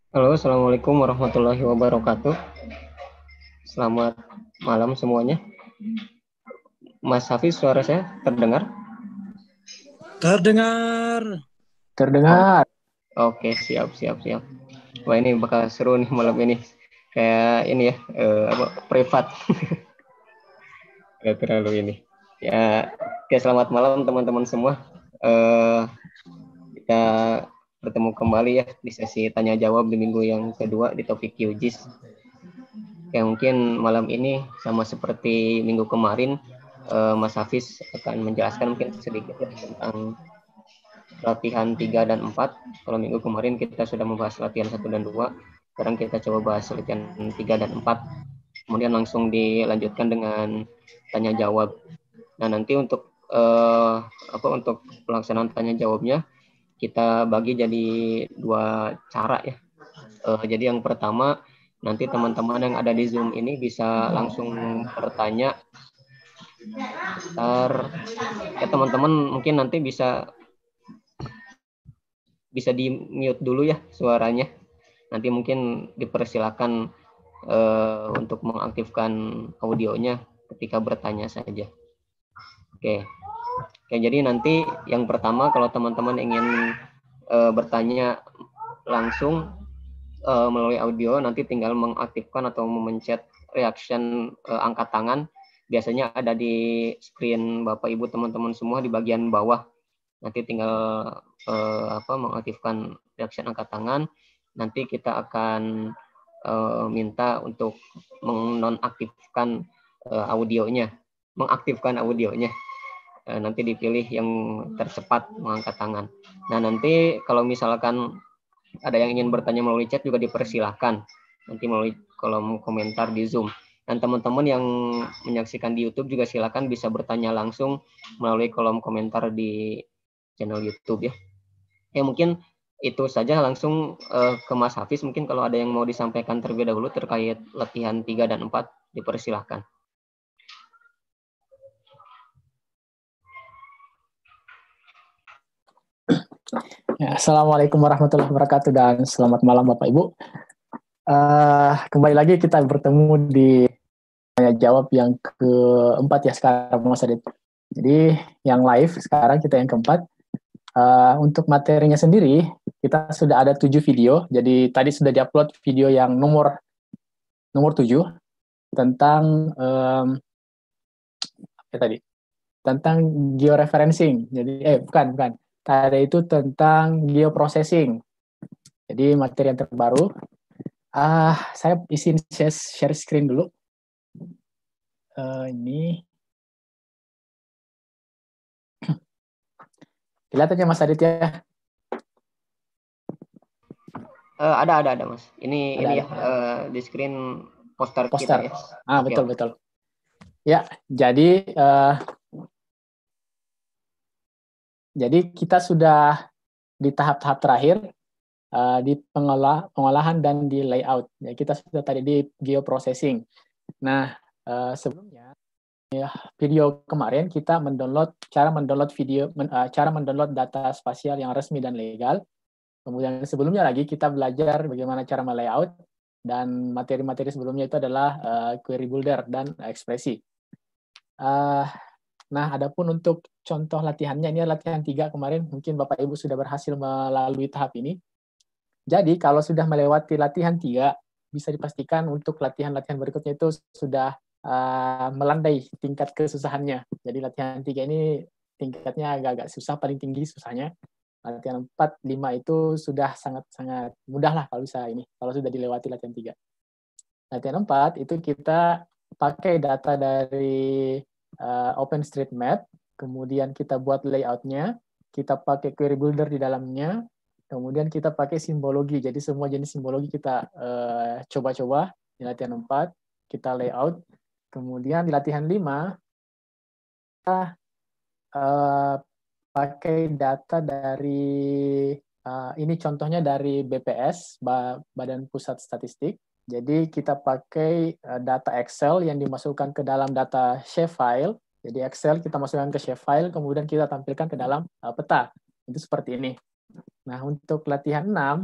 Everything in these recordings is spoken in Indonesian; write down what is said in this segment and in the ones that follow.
Halo, Assalamualaikum warahmatullahi wabarakatuh. Selamat malam semuanya. Mas Hafiz, suara saya terdengar? Terdengar. Oh, Terdengar. oke, siap, siap, siap. Wah, ini bakal seru nih malam ini. Kayak ini ya, privat. Gak terlalu ini. Ya, oke, selamat malam teman-teman semua. Eh, kita bertemu kembali ya di sesi tanya jawab di minggu yang kedua di topik QGIS. Kayak mungkin malam ini sama seperti minggu kemarin, Mas Hafiz akan menjelaskan mungkin sedikit ya tentang latihan 3 dan 4. Kalau minggu kemarin kita sudah membahas latihan 1 dan 2. Sekarang kita coba bahas latihan 3 dan 4. Kemudian langsung dilanjutkan dengan tanya jawab. Nah, nanti untuk pelaksanaan tanya jawabnya kita bagi jadi dua cara ya. Jadi yang pertama, nanti teman-teman yang ada di Zoom ini bisa langsung bertanya. Ntar ya teman-teman mungkin nanti bisa bisa di mute dulu ya suaranya. Nanti mungkin dipersilakan untuk mengaktifkan audionya ketika bertanya saja. Oke. Oke, jadi nanti yang pertama kalau teman-teman ingin bertanya langsung melalui audio, nanti tinggal mengaktifkan atau memencet reaction angkat tangan. Biasanya ada di screen Bapak Ibu teman-teman semua di bagian bawah. Nanti tinggal mengaktifkan reaction angkat tangan. Nanti kita akan minta untuk menonaktifkan audionya, mengaktifkan audionya. Nanti dipilih yang tercepat mengangkat tangan. Nah, nanti kalau misalkan ada yang ingin bertanya melalui chat juga dipersilahkan nanti melalui kolom komentar di Zoom. Dan teman-teman yang menyaksikan di YouTube juga silakan bisa bertanya langsung melalui kolom komentar di channel YouTube ya. Ya mungkin itu saja langsung ke Mas Hafiz. Mungkin kalau ada yang mau disampaikan terlebih dahulu terkait latihan 3 dan 4 dipersilahkan. Ya, Assalamualaikum warahmatullahi wabarakatuh dan selamat malam Bapak Ibu. Kembali lagi kita bertemu di tanya jawab yang keempat ya sekarang Mas Adit. Jadi yang live sekarang kita yang keempat. Untuk materinya sendiri kita sudah ada 7 video. Jadi tadi sudah diupload video yang nomor 7 tentang tadi tentang georeferencing. Jadi bukan. Tadi itu tentang geoprocessing. Jadi materi yang terbaru. Saya izin share screen dulu. Ini kelihatan ya Mas Adit ya? Ada Mas. Ini Ada. ya di screen poster kita Poster. ya. Oke, Betul oke. betul. Ya, jadi kita sudah di tahap-tahap terakhir di pengolahan dan di layout. Ya, kita sudah tadi di geoprocessing. Nah, sebelumnya video kemarin kita cara mendownload data spasial yang resmi dan legal. Kemudian sebelumnya lagi kita belajar bagaimana cara melayout dan materi-materi sebelumnya itu adalah query builder dan ekspresi. Nah, adapun untuk contoh latihannya, ini latihan 3 kemarin, mungkin Bapak Ibu sudah berhasil melalui tahap ini. Jadi, kalau sudah melewati latihan 3, bisa dipastikan untuk latihan-latihan berikutnya itu sudah melandai tingkat kesusahannya. Jadi, latihan 3 ini tingkatnya agak-agak susah, paling tinggi susahnya. Latihan 4, 5 itu sudah sangat-sangat mudah lah kalau bisa ini, kalau sudah dilewati latihan 3. Latihan 4 itu kita pakai data dari OpenStreetMap, kemudian kita buat layoutnya, kita pakai query builder di dalamnya, kemudian kita pakai simbologi. Jadi semua jenis simbologi kita coba-coba di latihan 4, kita layout. Kemudian di latihan 5, kita pakai data dari, ini contohnya dari BPS, Badan Pusat Statistik. Jadi kita pakai data Excel yang dimasukkan ke dalam data shapefile. Jadi Excel kita masukkan ke shapefile, kemudian kita tampilkan ke dalam peta. Itu seperti ini. Nah, untuk latihan 6,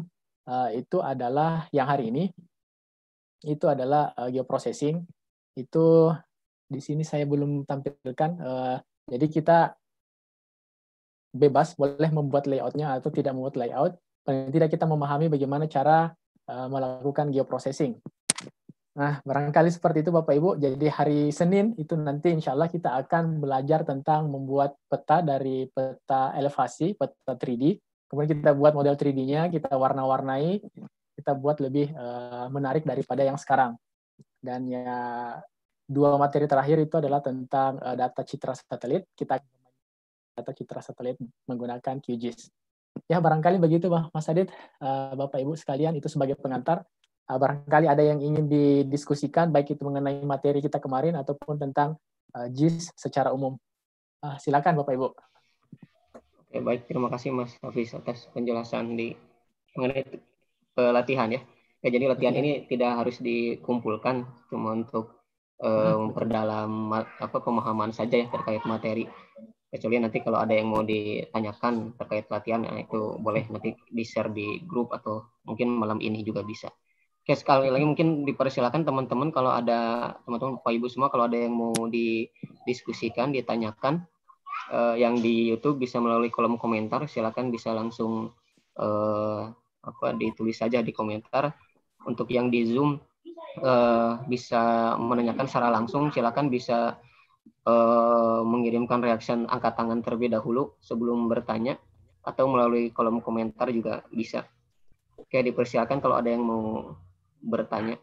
itu adalah yang hari ini, itu adalah geoprocessing. Itu di sini saya belum tampilkan. Jadi kita bebas boleh membuat layoutnya atau tidak membuat layout. Paling tidak kita memahami bagaimana cara melakukan geoprocessing. Nah, barangkali seperti itu Bapak Ibu. Jadi hari Senin itu nanti insya Allah kita akan belajar tentang membuat peta dari peta elevasi, peta 3D. Kemudian kita buat model 3D-nya, kita warna-warnai, kita buat lebih menarik daripada yang sekarang. Dan ya, 2 materi terakhir itu adalah tentang data citra satelit. Kita data citra satelit menggunakan QGIS. Ya, barangkali begitu Mas Adit, Bapak Ibu sekalian, itu sebagai pengantar. Barangkali ada yang ingin didiskusikan, baik itu mengenai materi kita kemarin ataupun tentang GIS secara umum. Silakan Bapak Ibu. Oke, baik, terima kasih Mas Hafiz atas penjelasan mengenai pelatihan ya. Jadi latihan ini tidak harus dikumpulkan, cuma untuk memperdalam pemahaman saja ya terkait materi. Kecuali nanti kalau ada yang mau ditanyakan terkait latihan, itu boleh nanti di-share di grup atau mungkin malam ini juga bisa. Oke, sekali lagi mungkin dipersilakan teman-teman kalau ada teman-teman Bapak Ibu semua kalau ada yang mau didiskusikan, ditanyakan yang di YouTube bisa melalui kolom komentar, silakan bisa langsung ditulis saja di komentar. Untuk yang di Zoom bisa menanyakan secara langsung, silakan bisa mengirimkan reaction angkat tangan terlebih dahulu sebelum bertanya atau melalui kolom komentar juga bisa. Oke, dipersilakan kalau ada yang mau bertanya.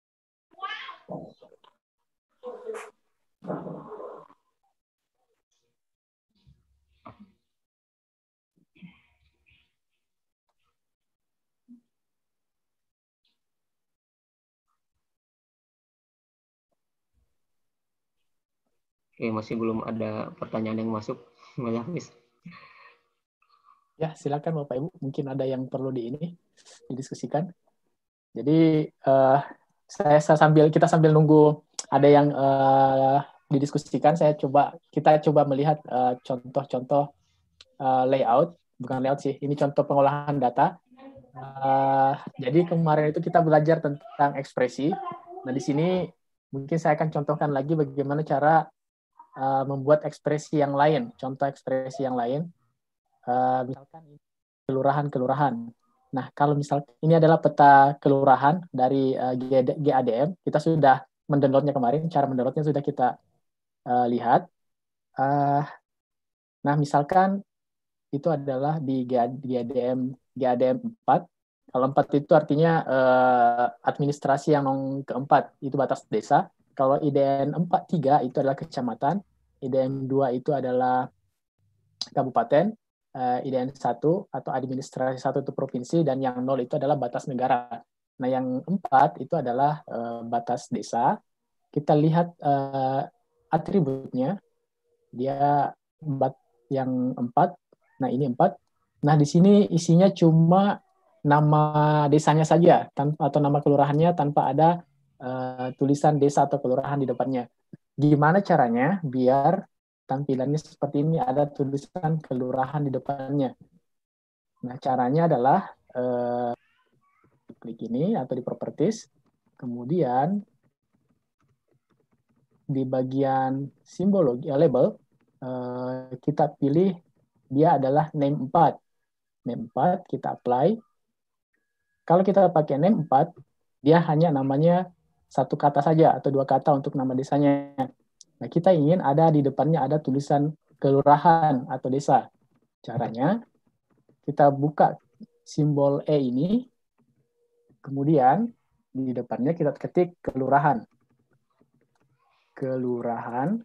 Oke, masih belum ada pertanyaan yang masuk, Mas Hafiz. Ya, silakan Bapak Ibu. Mungkin ada yang perlu didiskusikan. Jadi kita sambil nunggu ada yang didiskusikan, kita coba melihat contoh-contoh layout, bukan layout sih, ini contoh pengolahan data. Jadi kemarin itu kita belajar tentang ekspresi. Nah, di sini mungkin saya akan contohkan lagi bagaimana cara membuat ekspresi yang lain, contoh ekspresi yang lain. Misalkan kelurahan-kelurahan. Nah, kalau misalkan ini adalah peta kelurahan dari GADM, kita sudah mendownloadnya kemarin, cara mendownloadnya sudah kita lihat. Nah, misalkan itu adalah di GADM 4. Kalau 4 itu artinya administrasi yang keempat, itu batas desa. Kalau IDN 3 itu adalah kecamatan, IDN 2 itu adalah kabupaten, IDN 1 atau administrasi 1 itu provinsi, dan yang 0 itu adalah batas negara. Nah, yang 4 itu adalah batas desa. Kita lihat atributnya, dia yang 4. Nah, ini 4. Nah, di sini isinya cuma nama desanya saja, atau nama kelurahannya tanpa ada tulisan desa atau kelurahan di depannya. Gimana caranya biar tampilannya seperti ini, ada tulisan kelurahan di depannya? Nah, caranya adalah klik ini atau di properties, kemudian di bagian simbologi label kita pilih dia adalah name 4. Name 4 kita apply. Kalau kita pakai name 4, dia hanya namanya satu kata saja atau 2 kata untuk nama desanya. Nah, kita ingin ada di depannya ada tulisan kelurahan atau desa. Caranya, kita buka simbol E ini, kemudian di depannya kita ketik kelurahan. Kelurahan,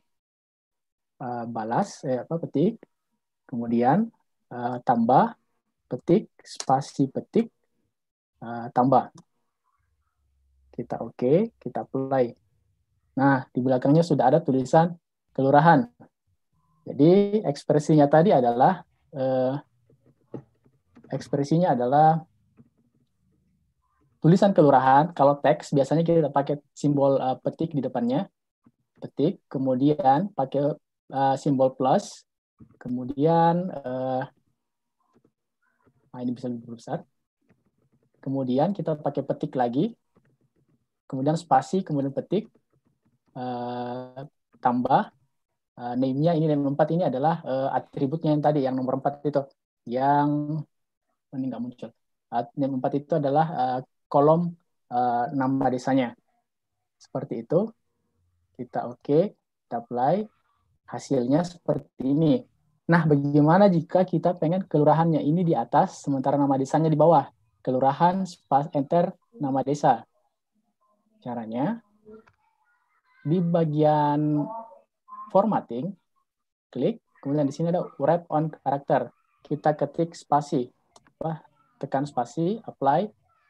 petik, kemudian tambah, petik, spasi petik, tambah. Kita oke, kita apply. Nah, di belakangnya sudah ada tulisan kelurahan. Jadi ekspresinya tadi adalah tulisan kelurahan. Kalau teks biasanya kita pakai simbol petik di depannya. Petik, kemudian pakai simbol plus, kemudian ini bisa lebih besar. kemudian kita pakai petik lagi, kemudian spasi, kemudian petik, tambah, name-nya ini name 4 ini adalah atributnya yang tadi, yang nomor 4 itu. Yang, ini nggak muncul. Name 4 itu adalah kolom nama desanya. Seperti itu. Kita oke, kita apply. Hasilnya seperti ini. Nah, bagaimana jika kita pengen kelurahannya ini di atas, sementara nama desanya di bawah? Kelurahan, enter, nama desa. Caranya, di bagian formatting, klik, kemudian di sini ada wrap on character. Kita ketik spasi. Tekan spasi, apply,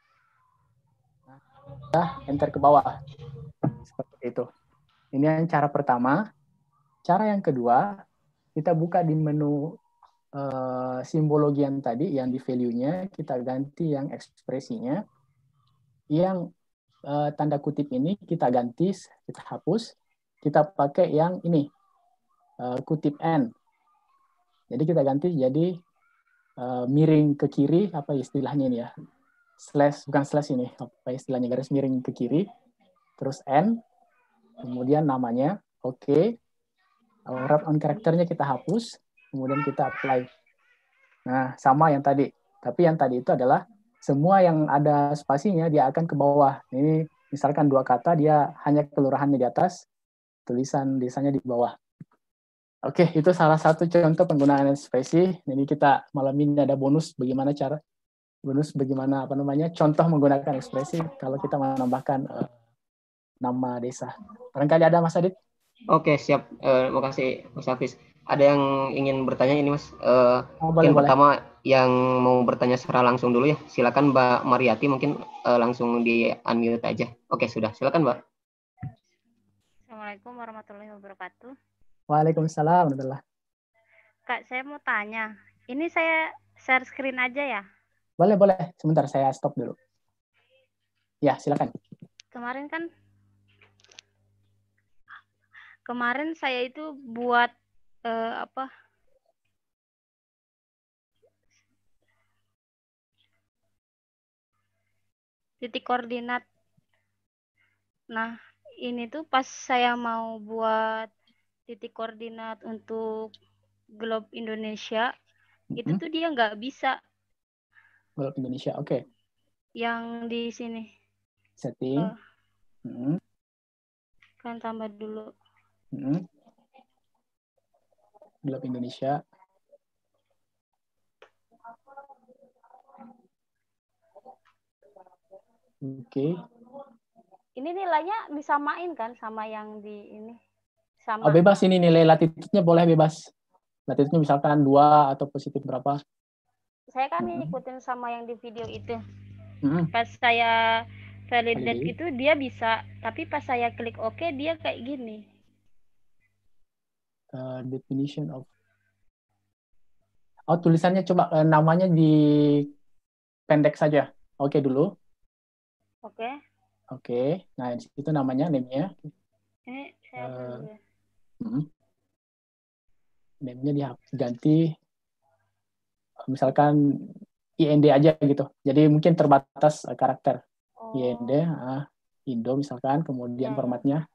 enter ke bawah. Seperti itu. Ini yang cara pertama. Cara yang kedua, kita buka di menu simbologi yang tadi, yang di value-nya, kita ganti yang ekspresinya. Yang tanda kutip ini kita ganti, kita hapus, kita pakai yang ini, kutip N. Jadi kita ganti jadi miring ke kiri, apa istilahnya ini ya? Slash, bukan slash ini, apa istilahnya, garis miring ke kiri, terus N, kemudian namanya, oke. Wrap on karakternya kita hapus, kemudian kita apply. Nah, sama yang tadi. Tapi yang tadi itu adalah semua yang ada spasinya dia akan ke bawah. Ini misalkan 2 kata, dia hanya kelurahannya di atas, tulisan desanya di bawah. Oke, itu salah satu contoh penggunaan ekspresi. Jadi kita malam ini ada bonus bagaimana contoh menggunakan ekspresi kalau kita menambahkan nama desa. Barangkali ada Mas Adit? Oke, siap. Makasih Mas Hafiz. Ada yang ingin bertanya ini Mas. Boleh. Pertama yang mau bertanya secara langsung dulu ya. Silakan Mbak Mariati, mungkin langsung di unmute aja. Oke, sudah. Silakan Mbak. Assalamualaikum warahmatullahi wabarakatuh. Waalaikumsalam warahmatullahi. Kak, saya mau tanya. Ini saya share screen aja ya? Boleh. Sebentar, saya stop dulu. Ya, silakan. Kemarin saya itu buat titik koordinat. Nah, ini tuh pas saya mau buat titik koordinat untuk globe Indonesia, itu tuh dia nggak bisa. Globe Indonesia, oke. Yang di sini. Setting. Kan tambah dulu. Globe Indonesia. Oke. Ini nilainya disamain kan sama yang di ini? Sama. Bebas ini nilai latitude-nya boleh bebas. Latitude-nya misalkan 2 atau positif berapa. Saya kan ngikutin sama yang di video itu. Pas saya validate itu dia bisa, tapi pas saya klik OK dia kayak gini. Definition of. Tulisannya coba namanya di pendek saja. Oke dulu. Oke. Nah, di situ namanya, name-nya. Ini saya name-nya diganti misalkan IND aja gitu. Jadi mungkin terbatas karakter. IND, Indo misalkan, kemudian formatnya.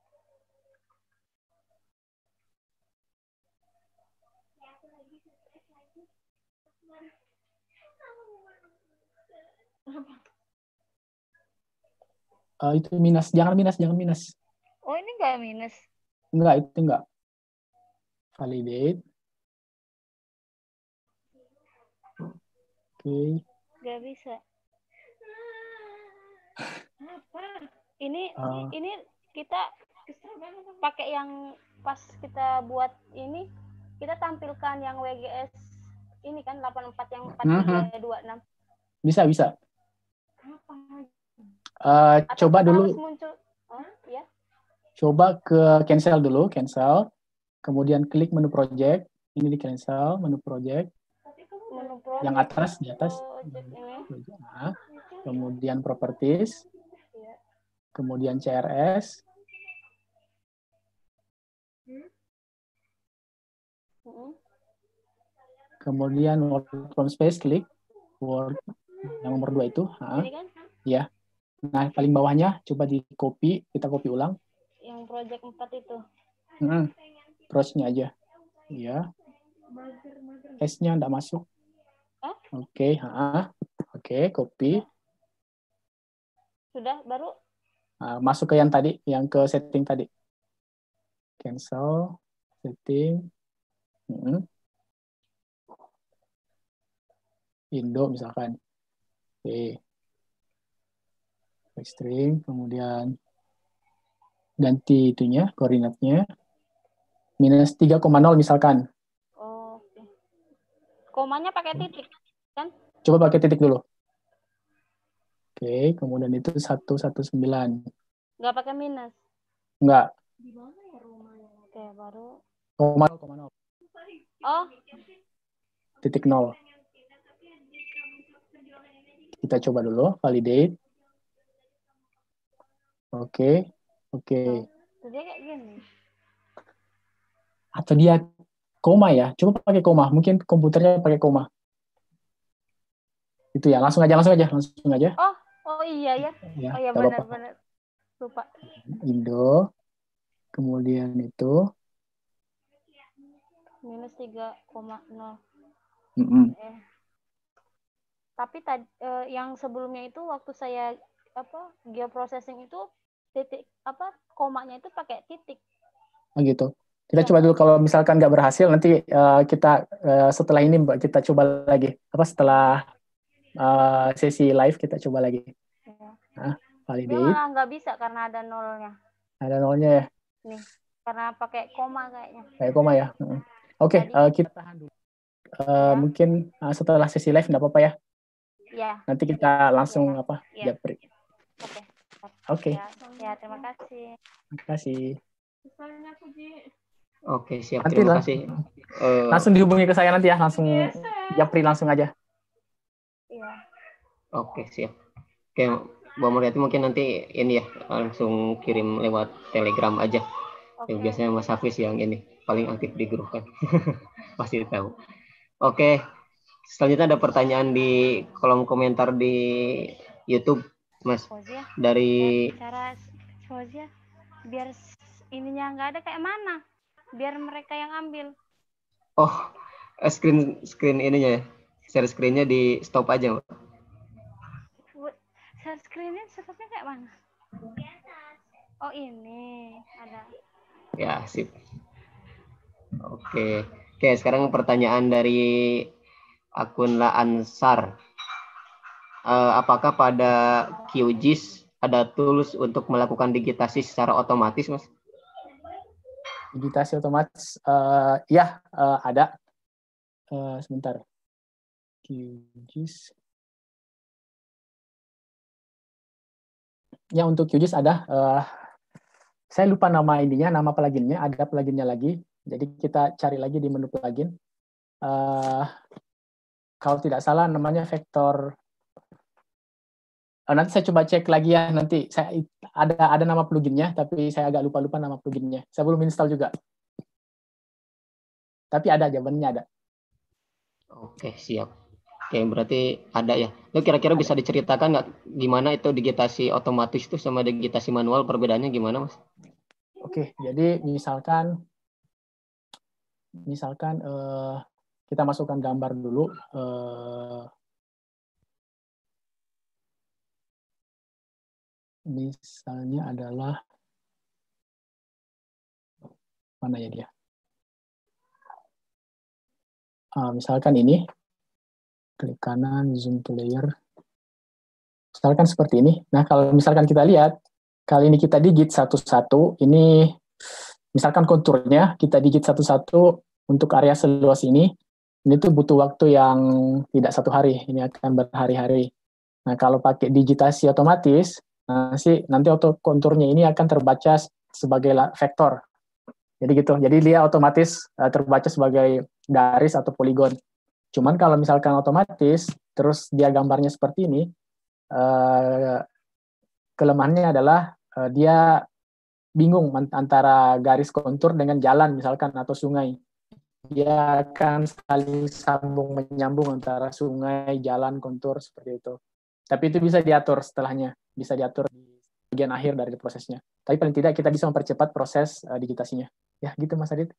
Itu minus, jangan minus. Oh, ini nggak minus? Enggak, itu enggak. Validate. Oke. Nggak bisa. Ini kita pakai yang pas kita buat ini, kita tampilkan yang WGS ini kan 84 yang 4326. Bisa. Coba dulu. Ya? Coba ke cancel dulu, kemudian klik menu project, ini di cancel, menu project, yang atas, di atas, kemudian properties, kemudian CRS, kemudian work from space, klik, work, Yang nomor 2 itu. Ini kan? Ya. Nah, paling bawahnya coba di copy, kita copy ulang. Yang project 4 itu. Terusnya aja. Ya. S-nya enggak masuk. Oke, Oke, copy. Sudah baru? Masuk ke yang tadi, yang ke setting tadi. Cancel, setting. Indo misalkan. Oke. String, kemudian ganti itunya, koordinatnya. Minus 3,0 misalkan. Oh, oke. Komanya pakai titik, kan? Coba pakai titik dulu. Oke, kemudian itu 119. Nggak pakai minus? Enggak. Oke, baru. 0,0. Oh. Titik 0. Kita coba dulu, validate. Oke. Jadi kayak gini. Atau dia koma ya? Coba pakai koma. Mungkin komputernya pakai koma. Itu ya, langsung aja. Oh iya ya. Ya, Oh iya nggak apa-apa. benar. Lupa. Indo. Kemudian itu. Minus 3,0. Tapi tadi yang sebelumnya itu waktu saya geoprocessing itu titik komanya itu pakai titik. Oh gitu. Kita coba dulu, kalau misalkan nggak berhasil nanti kita setelah ini kita coba lagi. Setelah sesi live kita coba lagi. Nah, validate. Dia malah nggak bisa karena ada nolnya. Ada nolnya ya. Nih, karena pakai koma kayaknya. Kayak koma ya. Oke, kita tahan dulu. Mungkin setelah sesi live nggak apa-apa ya. Ya. Nanti kita langsung japri. Oke. Ya, terima kasih. Terima kasih. Oke, siap. Nanti Terima kasih. Langsung dihubungi ke saya nanti ya, langsung japri langsung aja. Iya. Oke, siap. Oke, Mbak Muriati mungkin nanti ini ya, langsung kirim lewat Telegram aja. Okay. Biasanya Mas Hafiz yang ini paling aktif di grup kan. Pasti tahu. Oke. Selanjutnya ada pertanyaan di kolom komentar di YouTube, Mas. Fauzia, dari cara Fauzia biar ininya nggak ada kayak mana? Biar mereka yang ambil. Oh, screen ininya ya. Share screen-nya di stop aja, Mbak. Share screen-nya stopnya kayak mana? Oh, ini ada. Ya, sip. Oke, sekarang pertanyaan dari akun La Ansar. Apakah pada QGIS ada tools untuk melakukan digitasi secara otomatis, Mas? Digitasi otomatis, ya ada. Sebentar. QGIS. Ya, untuk QGIS ada. Saya lupa nama pluginnya. Ada pluginnya lagi. Jadi kita cari lagi di menu plugin. Kalau tidak salah namanya vektor. Nanti saya coba cek lagi ya. Nanti saya ada nama pluginnya, tapi saya agak lupa nama pluginnya. Saya belum install juga. Tapi ada, jawabannya ada. Oke, siap. Oke, berarti ada ya. Lo kira-kira bisa diceritakan nggak gimana itu digitasi otomatis itu sama digitasi manual, perbedaannya gimana, Mas? Oke, jadi misalkan kita masukkan gambar dulu. Misalnya adalah mana ya dia? Misalkan ini, klik kanan, zoom to layer. Misalkan seperti ini. Nah, kalau misalkan kita lihat, kali ini kita digit satu-satu. Ini misalkan konturnya kita digit satu-satu untuk area seluas ini. Ini tuh butuh waktu yang tidak 1 hari. Ini akan berhari-hari. Nah, kalau pakai digitasi otomatis, nanti konturnya ini akan terbaca sebagai vektor. Jadi gitu. Jadi dia otomatis terbaca sebagai garis atau poligon. Cuman kalau misalkan otomatis, terus dia gambarnya seperti ini, kelemahannya adalah dia bingung antara garis kontur dengan jalan misalkan atau sungai. dia akan saling sambung menyambung antara sungai, jalan, kontur seperti itu. Tapi itu bisa diatur setelahnya, bisa diatur di bagian akhir dari prosesnya. Tapi paling tidak kita bisa mempercepat proses digitasinya. Ya, gitu Mas Adit.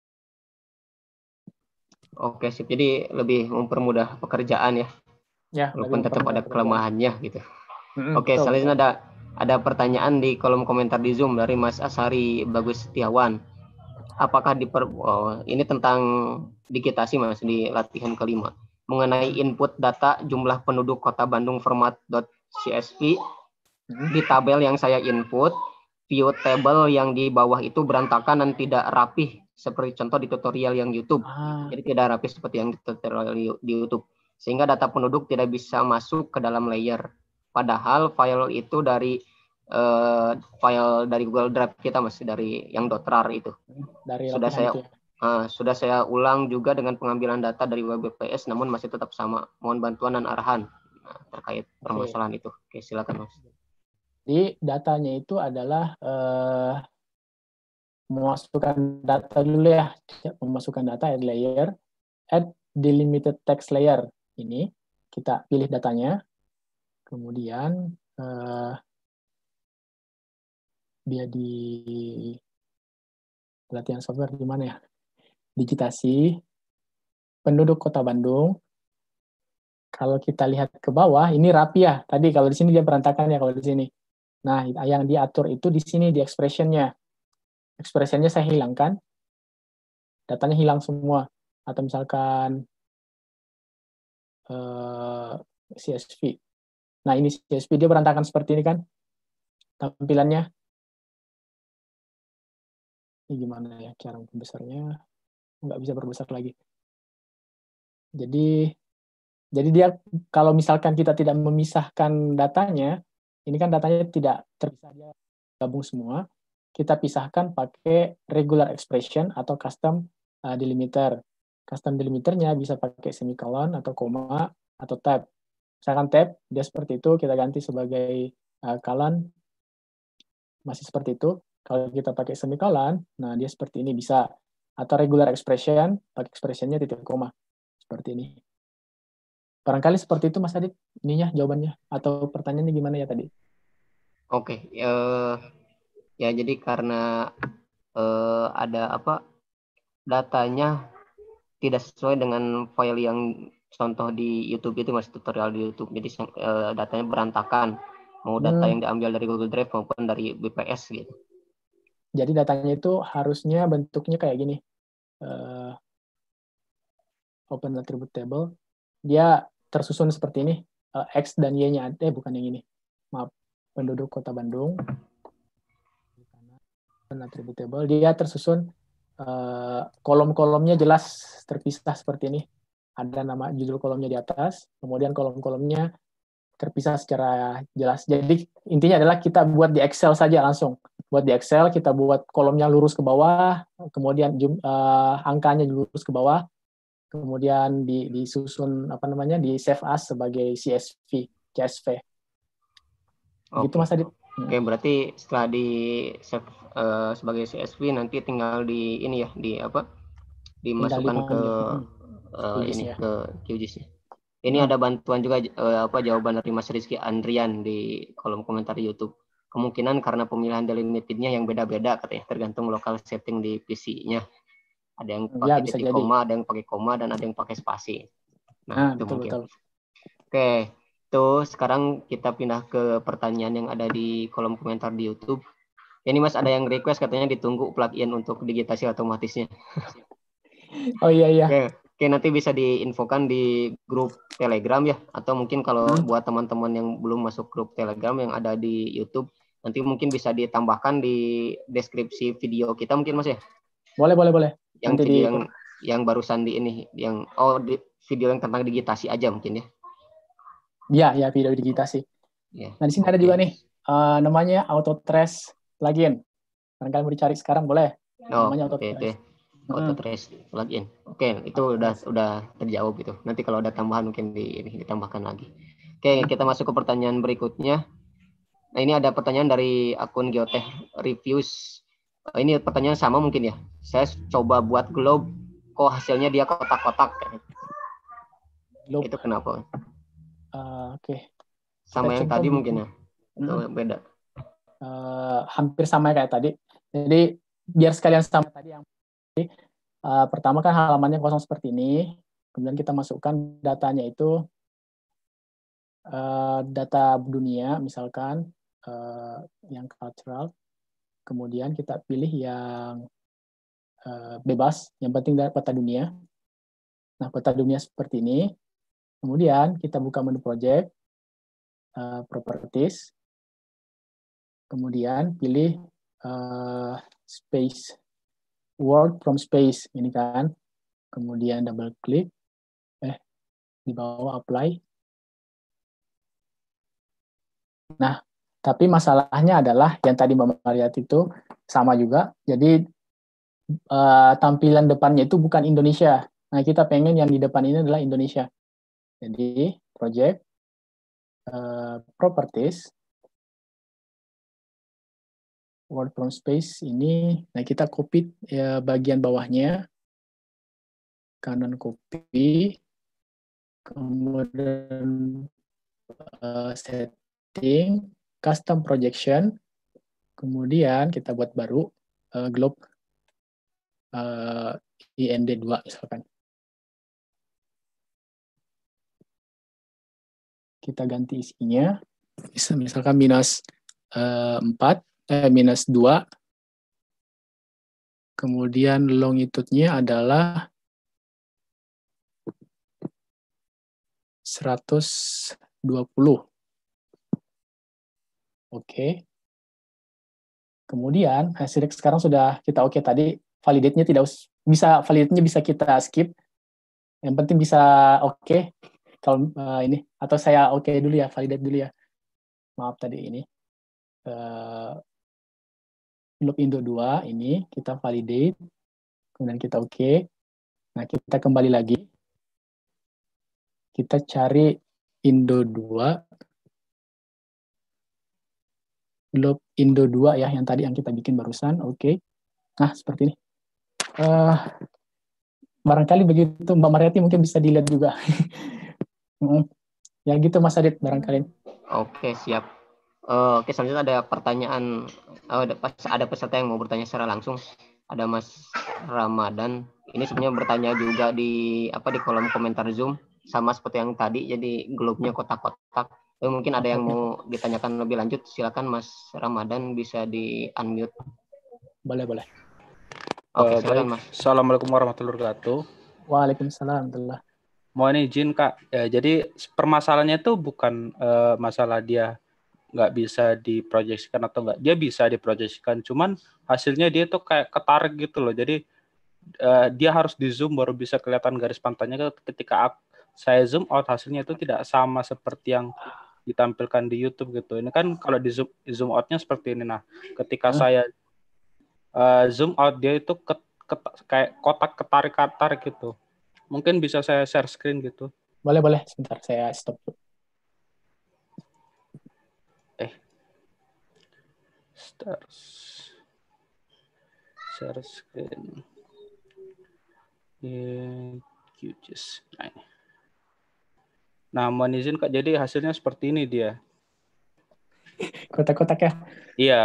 Oke, sip. Jadi lebih mempermudah pekerjaan ya. Ya, Walaupun tetap ada kelemahannya gitu. Oke, betul, selanjutnya ada pertanyaan di kolom komentar di Zoom dari Mas Asari Bagus Setiawan. Apakah ini tentang digitasi Mas di latihan kelima mengenai input data jumlah penduduk Kota Bandung format .csv di tabel yang saya input, view table yang di bawah itu berantakan dan tidak rapih seperti contoh di tutorial yang YouTube. Jadi tidak rapih seperti yang di tutorial di YouTube. Sehingga data penduduk tidak bisa masuk ke dalam layer. Padahal file itu dari file dari Google Drive kita masih dari yang .rar itu. Sudah saya ulang juga dengan pengambilan data dari WebPS, namun masih tetap sama. Mohon bantuan dan arahan terkait permasalahan itu. Oke, silakan Mas. Jadi datanya itu adalah memasukkan data dulu ya, memasukkan data add layer, add delimited text layer. Ini kita pilih datanya, kemudian dia di latihan software di mana ya? Digitasi penduduk Kota Bandung. Kalau kita lihat ke bawah, ini rapi ya. Tadi kalau di sini dia berantakan ya kalau di sini. Nah, yang diatur itu di sini di expression-nya. Expression-nya saya hilangkan. Datanya hilang semua. Atau misalkan CSV. Nah, ini CSV dia berantakan seperti ini kan tampilannya. Ini gimana ya cara membesarnya? Nggak bisa berbesar lagi. Jadi dia kalau misalkan kita tidak memisahkan datanya, ini kan datanya tidak terpisah, dia gabung semua. Kita pisahkan pakai regular expression atau custom delimiter. Custom delimiternya bisa pakai semicolon atau koma atau tab. Misalkan tab, dia seperti itu, kita ganti sebagai colon, masih seperti itu. Kalau kita pakai semicolon, nah dia seperti ini bisa. Atau regular expression, pakai expressionnya titik koma. Seperti ini. Barangkali seperti itu Mas Adit, ininya jawabannya. Atau pertanyaannya gimana ya tadi? Oke, ya jadi karena ada datanya tidak sesuai dengan file yang contoh di YouTube itu Mas, tutorial di YouTube. Jadi datanya berantakan. Mau data yang diambil dari Google Drive maupun dari BPS gitu. Jadi datanya itu harusnya bentuknya kayak gini. Open attribute table. Dia tersusun seperti ini. X dan Y-nya ada, bukan yang ini. Maaf, penduduk Kota Bandung. Open attribute table. Dia tersusun kolom-kolomnya jelas terpisah seperti ini. Ada nama judul kolomnya di atas, kemudian kolom-kolomnya terpisah secara jelas. Jadi intinya adalah kita buat di Excel saja langsung. Buat di Excel, kita buat kolomnya lurus ke bawah, kemudian angkanya lurus ke bawah, kemudian disusun di save as sebagai CSV. Gitu Mas Adit. Oke, berarti setelah di save sebagai CSV nanti tinggal dimasukkan ke ke QGIS-nya. Ini ada bantuan juga jawaban dari Mas Rizky Andrian di kolom komentar YouTube. Kemungkinan karena pemilihan delimitednya yang beda-beda katanya, tergantung lokal setting di PC-nya. Ada yang pakai titik koma, ada yang pakai koma, dan ada yang pakai spasi. Nah, itu mungkin. Oke, itu sekarang kita pindah ke pertanyaan yang ada di kolom komentar di YouTube. Ini Mas ada yang request katanya ditunggu plugin untuk digitasi otomatisnya. Oh iya. Oke, nanti bisa diinfokan di grup Telegram ya, atau mungkin kalau buat teman-teman yang belum masuk grup Telegram yang ada di YouTube, nanti mungkin bisa ditambahkan di deskripsi video kita mungkin Mas ya. Boleh. Yang nanti video yang barusan di ini, di video yang tentang digitasi aja mungkin ya. Ya video digitasi. Ya. Nah di sini ada juga nih namanya AutoTrace plugin. Barangkali mau dicari sekarang boleh. Namanya AutoTrace. AutoTrace plugin. Oke, itu udah terjawab gitu. Nanti kalau ada tambahan mungkin ditambahkan lagi. Oke, kita masuk ke pertanyaan berikutnya. Nah, ini ada pertanyaan dari akun Geotech Reviews. Ini pertanyaan sama mungkin ya. Saya coba buat globe kok hasilnya dia kotak-kotak. Globe. Itu kenapa? Oke. Sama yang contoh tadi mungkin. mungkin ya? Atau beda? Hampir sama kayak tadi. Jadi biar sekalian sama tadi yang pertama kan halamannya kosong seperti ini. Kemudian kita masukkan datanya itu data dunia, misalkan yang cultural. Kemudian kita pilih yang bebas, yang penting dari peta dunia. Nah, peta dunia seperti ini. Kemudian kita buka menu project, properties. Kemudian pilih space, world from space, ini kan. Kemudian double klik, di bawah apply. Nah, tapi masalahnya adalah yang tadi Mbak Mariat itu sama juga. Jadi tampilan depannya itu bukan Indonesia. Nah, kita pengen yang di depan ini adalah Indonesia. Jadi, project, properties, world from space ini, nah kita copy bagian bawahnya, kanan copy, kemudian setting, custom projection, kemudian kita buat baru globe IND2 misalkan. Kita ganti isinya, misalkan minus 2, kemudian longitude-nya adalah 120. Oke. Kemudian hasilnya sekarang sudah kita oke tadi, validate-nya validate-nya bisa kita skip. Yang penting bisa oke. Kalau ini atau saya oke dulu ya, validate dulu ya. Maaf tadi ini. Globe Indo 2 ini kita validate. Kemudian kita oke. Nah, kita kembali lagi. Kita cari Indo 2. Globe Indo 2 ya, yang tadi yang kita bikin barusan. Oke. Nah, seperti ini. Barangkali begitu Mbak Mariati mungkin bisa dilihat juga. Ya gitu Mas Adit barangkali. Oke, siap. Oke, selanjutnya ada pertanyaan. Ada peserta yang mau bertanya secara langsung. Ada Mas Ramadan. Ini sebenarnya bertanya juga di kolom komentar Zoom, sama seperti yang tadi. Jadi globe-nya kotak-kotak. Mungkin ada yang mau ditanyakan lebih lanjut. Silakan Mas Ramadan, bisa di unmute. Boleh. Oke, silakan Mas. Assalamualaikum warahmatullahi wabarakatuh. Waalaikumsalam warahmatullahi. Mohon izin Kak. Jadi permasalahannya itu bukan masalah dia nggak bisa diproyeksikan atau nggak. Dia bisa diproyeksikan, cuman hasilnya dia tuh kayak ketarik gitu loh. Jadi dia harus di zoom baru bisa kelihatan garis pantainya. Ketika saya zoom out, hasilnya itu tidak sama seperti yang ditampilkan di YouTube gitu. Ini kan kalau di zoom out-nya seperti ini. Nah, ketika saya zoom out, dia itu kayak kotak ketarik-katarik gitu. Mungkin bisa saya share screen gitu. Boleh. Sebentar, saya stop. Share screen. Nah, mohon izin Kak, jadi hasilnya seperti ini dia. Kotak-kotak ya? Iya.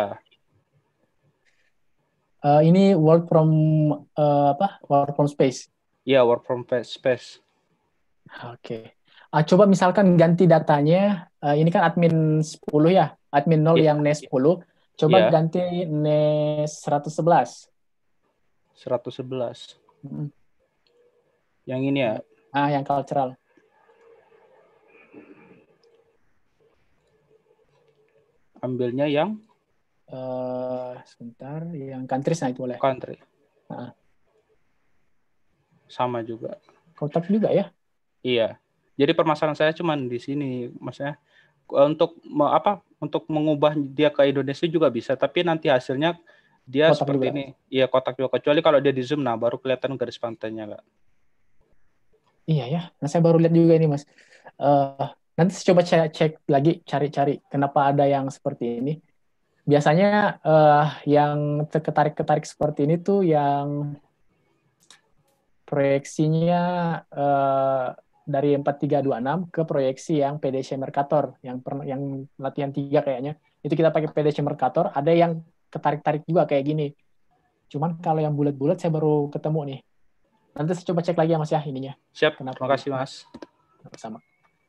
Ini work from Work from space. Iya, work from space. Oke. Coba misalkan ganti datanya. Ini kan admin 10 ya, admin 0 yang NES 10. Coba ganti NES 111. 111. Yang ini ya? Yang cultural. Ambilnya yang? Sebentar, yang countries, nah itu boleh. Country. Sama juga. Kotak juga ya? Iya. Jadi permasalahan saya cuma di sini, maksudnya untuk mengubah dia ke Indonesia juga bisa, tapi nanti hasilnya dia kotak seperti juga. Ini. Iya, kotak juga. Kecuali kalau dia di zoom, nah baru kelihatan garis pantainya, Kak. Iya ya. Nah, saya baru lihat juga ini, Mas. Nanti coba cek lagi, cari-cari kenapa ada yang seperti ini. Biasanya yang ketarik-ketarik seperti ini tuh yang proyeksinya dari 4326 ke proyeksi yang PDC Mercator yang latihan 3 kayaknya. Itu kita pakai PDC Mercator, ada yang ketarik-tarik juga kayak gini. Cuman kalau yang bulat-bulat saya baru ketemu nih. Nanti saya coba cek lagi ya Mas ya ininya. Siap, Kenapa terima kasih Mas. Sama.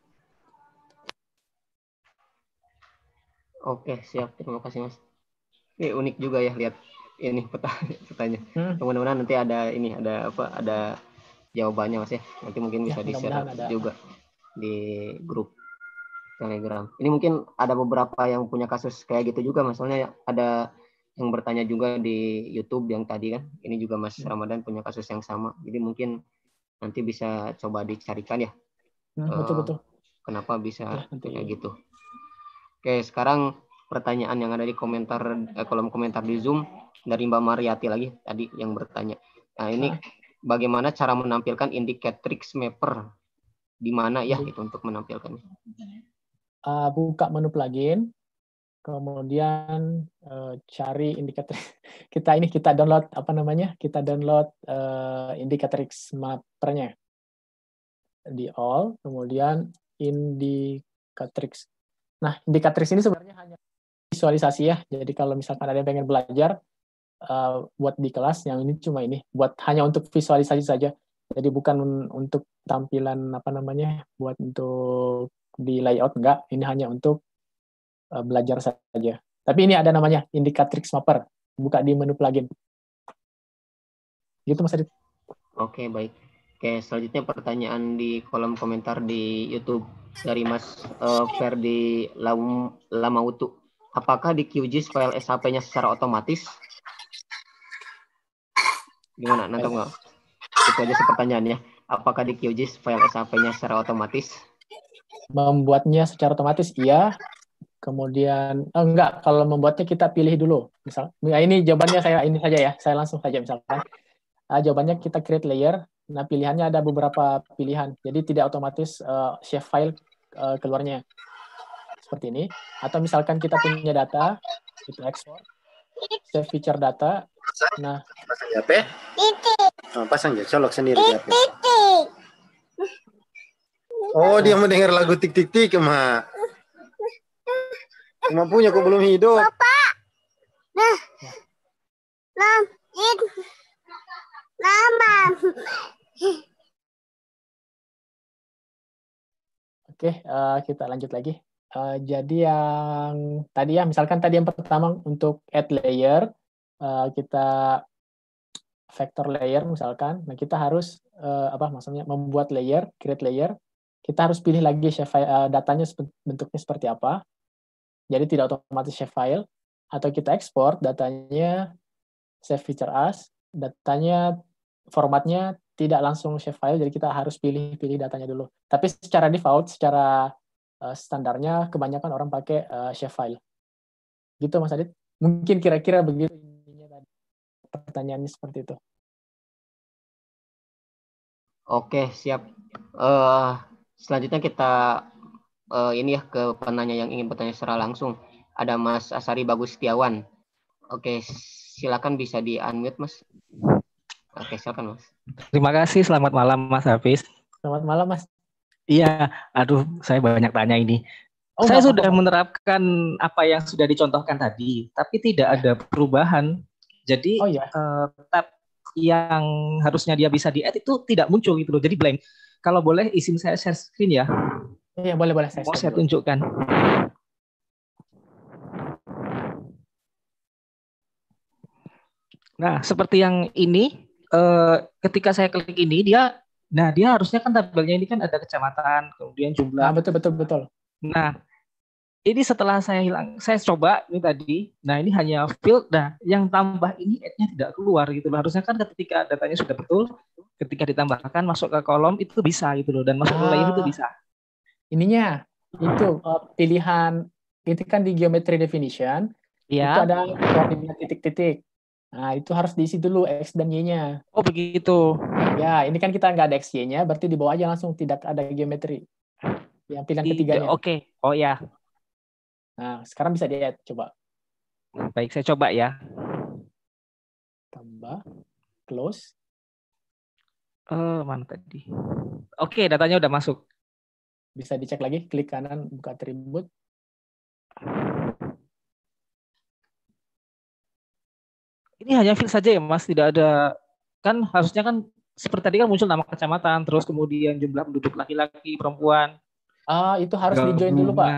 Oke, siap. Terima kasih Mas. Ini unik juga ya lihat ini petanya. Mudah-mudahan nanti ada jawabannya Mas ya. Nanti mungkin bisa di-share juga di grup Telegram. Ini mungkin ada beberapa yang punya kasus kayak gitu juga, Mas. Soalnya ada yang bertanya juga di YouTube yang tadi kan. Ini juga Mas Ramadan punya kasus yang sama. Jadi mungkin nanti bisa coba dicarikan ya. Betul-betul. Kenapa bisa kayak gitu. Oke, sekarang pertanyaan yang ada di komentar kolom komentar di Zoom dari Mbak Mariati lagi tadi yang bertanya. Nah, ini bagaimana cara menampilkan indicatrix mapper? Di mana ya itu untuk menampilkannya? Buka menu plugin, kemudian cari indikator. Kita download Kita download indicatrix mappernya di all, kemudian indicatrix. Nah, indikatrix ini sebenarnya hanya visualisasi ya. Jadi kalau misalkan ada yang pengen belajar buat di kelas, yang ini cuma buat hanya untuk visualisasi saja. Jadi bukan untuk tampilan buat untuk di layout, enggak. Ini hanya untuk belajar saja. Tapi ini ada namanya indicatrix mapper. Buka di menu plugin. Gitu Mas Adit. Oke, baik. Oke, selanjutnya pertanyaan di kolom komentar di YouTube dari Mas Ferdi Lamautu. Apakah di QGIS file SHP-nya secara otomatis? Gimana? Nangkap nggak? Itu aja pertanyaannya. Apakah di QGIS file SHP-nya secara otomatis? Membuatnya secara otomatis, iya. Kemudian, enggak. Kalau membuatnya kita pilih dulu. Misal, ini jawabannya saya ini saja ya. Saya langsung saja misalkan. Jawabannya kita create layer. Nah, pilihannya ada beberapa pilihan. Jadi tidak otomatis save file keluarnya. Seperti ini. Atau misalkan kita punya data, itu export, save feature data. Nah, pasang HP? Pasang ya, colok sendiri HP. Oh, dia mendengar lagu tik tik tik, Mak. Cuma punya kok belum hidup. Bapak. Oke, kita lanjut lagi. Jadi yang tadi ya, misalkan tadi yang pertama untuk add layer, kita vector layer misalkan. Nah, kita harus membuat layer, create layer. Kita harus pilih lagi datanya bentuknya seperti apa. Jadi tidak otomatis save file. Atau kita ekspor datanya save feature as, datanya formatnya tidak langsung save file, jadi kita harus pilih datanya dulu. Tapi secara default, secara standarnya kebanyakan orang pakai save file. Gitu Mas Adit. Mungkin kira-kira begitu pertanyaannya seperti itu. Oke, siap. Selanjutnya kita ini ya ke penanya yang ingin bertanya secara langsung. Ada Mas Asari Bagus Setiawan. Oke, silakan bisa di-unmute Mas. Oke, silakan Mas. Terima kasih, selamat malam Mas Hafiz. Selamat malam Mas. Iya, aduh saya banyak tanya ini. Saya sudah menerapkan apa yang sudah dicontohkan tadi, tapi tidak ada perubahan. Jadi tab yang harusnya dia bisa di-add itu tidak muncul gitu loh, jadi blank. Kalau boleh izin saya share screen ya. Iya, boleh. Mau saya tunjukkan. Nah, seperti yang ini, ketika saya klik ini, dia harusnya kan tabelnya ini kan ada kecamatan, kemudian jumlah. Nah, betul. Nah, ini setelah saya coba ini tadi, nah ini hanya field, nah yang tambah ini add-nya tidak keluar gitu loh. Harusnya kan ketika datanya sudah betul, ketika ditambahkan masuk ke kolom itu bisa gitu loh, dan masuk ke layer itu bisa. Ininya, itu pilihan, itu kan di geometry definition, itu ada koordinat titik-titik. Nah, itu harus diisi dulu X dan Y-nya. Oh, begitu. Ya, ini kan kita nggak ada X, Y-nya, berarti di bawah aja langsung tidak ada geometri. Yang pilihan ketiganya. Oke. Oh ya. Nah, sekarang bisa di-add, coba. Baik, saya coba ya. Tambah, close. Mana tadi? Oke, datanya udah masuk. Bisa dicek lagi, klik kanan, buka atribut. Ini hanya field saja ya, Mas? Tidak ada, kan harusnya kan seperti tadi kan muncul nama kecamatan, terus kemudian jumlah penduduk laki-laki, perempuan. Itu harus di-join dulu, Pak.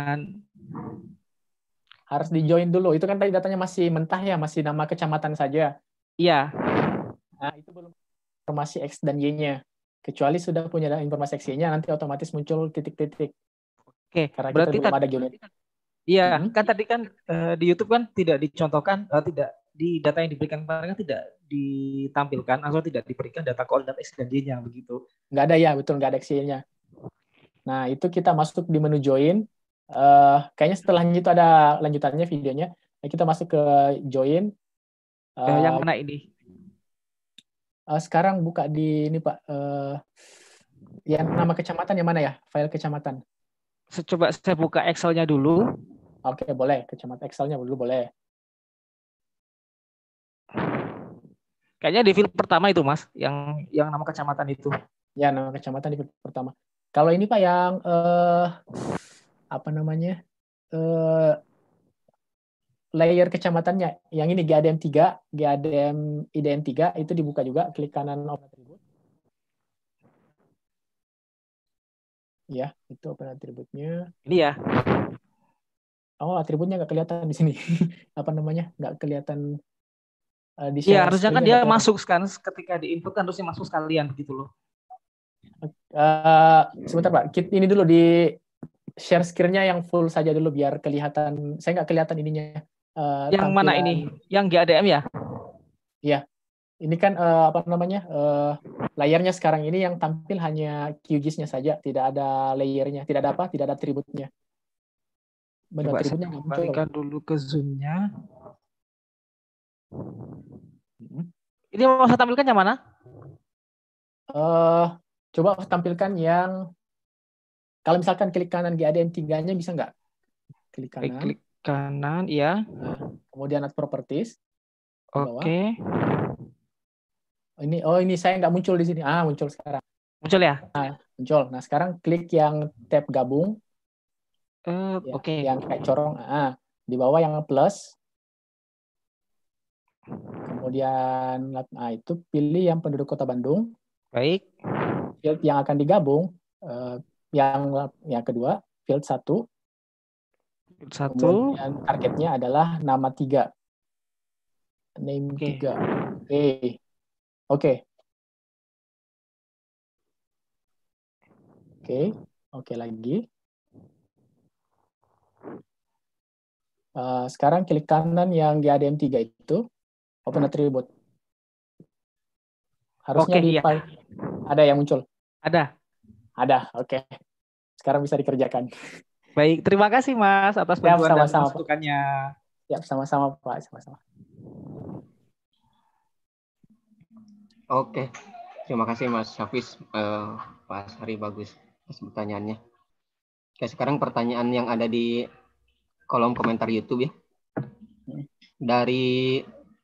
Harus di-join dulu. Itu kan tadi datanya masih mentah ya, masih nama kecamatan saja. Iya. Nah, itu belum informasi X dan Y-nya. Kecuali sudah punya informasi X Y-nya, nanti otomatis muncul titik-titik. Oke, karena berarti kita belum ada unit. Iya, kan tadi kan di YouTube kan tidak dicontohkan, tidak di data yang diberikan kemarin tidak ditampilkan atau tidak diberikan data koordinat X dan Y-nya begitu. Nggak ada ya, betul nggak ada X Y-nya. Nah, itu kita masuk di menu join. Kayaknya setelahnya itu ada lanjutannya videonya. Nah, kita masuk ke join. Yang mana ini? Sekarang buka di ini Pak. Yang nama kecamatan yang mana ya? File kecamatan. Coba saya buka Excel-nya dulu. Oke, boleh. Kecamatan Excel-nya dulu boleh. Kayaknya di field pertama itu, Mas, yang nama kecamatan itu. Ya, nama kecamatan di field pertama. Kalau ini Pak yang apa namanya? Layer kecamatannya. Yang ini GADM 3, GADM IDM 3 itu dibuka juga, klik kanan open attribute. Ya, itu open atributnya. Ini ya. Oh, atributnya nggak kelihatan di sini. Apa namanya? Nggak kelihatan di share. Iya, harusnya kan dia masuk kan ketika diinput kan harusnya masuk sekalian begitu loh. Sebentar Pak, ini dulu di share screen-nya yang full saja dulu biar kelihatan. Saya nggak kelihatan ininya. Yang tampilan. Mana ini? Yang GADM ya? Iya. Ini kan apa namanya? Layarnya sekarang ini yang tampil hanya QGIS-nya saja, tidak ada layernya, tidak ada apa? Tidak ada atributnya. Coba saya kembalikan dulu ke Zoom-nya. Ini mau saya tampilkan yang mana? Coba tampilkan yang kalau misalkan klik kanan GADM 3-nya bisa nggak? Klik kanan. Klik kanan, iya. Kemudian add properties. Oke. Ini saya nggak muncul di sini. Muncul sekarang. Muncul ya? Muncul. Nah, sekarang klik yang tab gabung. Oke. Yang kayak corong. Di bawah yang plus. Kemudian itu pilih yang penduduk Kota Bandung. Baik. Field yang akan digabung yang kedua, field 1. Field 1. Kemudian targetnya adalah nama 3. Name 3. Oke lagi. Sekarang klik kanan yang GADM 3 itu. Open attribute. Harusnya iya. Ada yang muncul? Ada. Oke. Sekarang bisa dikerjakan. Baik, terima kasih Mas atas bantuan dan masukannya. Ya, sama-sama Pak, sama-sama. Oke. Terima kasih Mas Hafiz. Pak Hari bagus pertanyaannya. Oke, sekarang pertanyaan yang ada di kolom komentar YouTube ya. Dari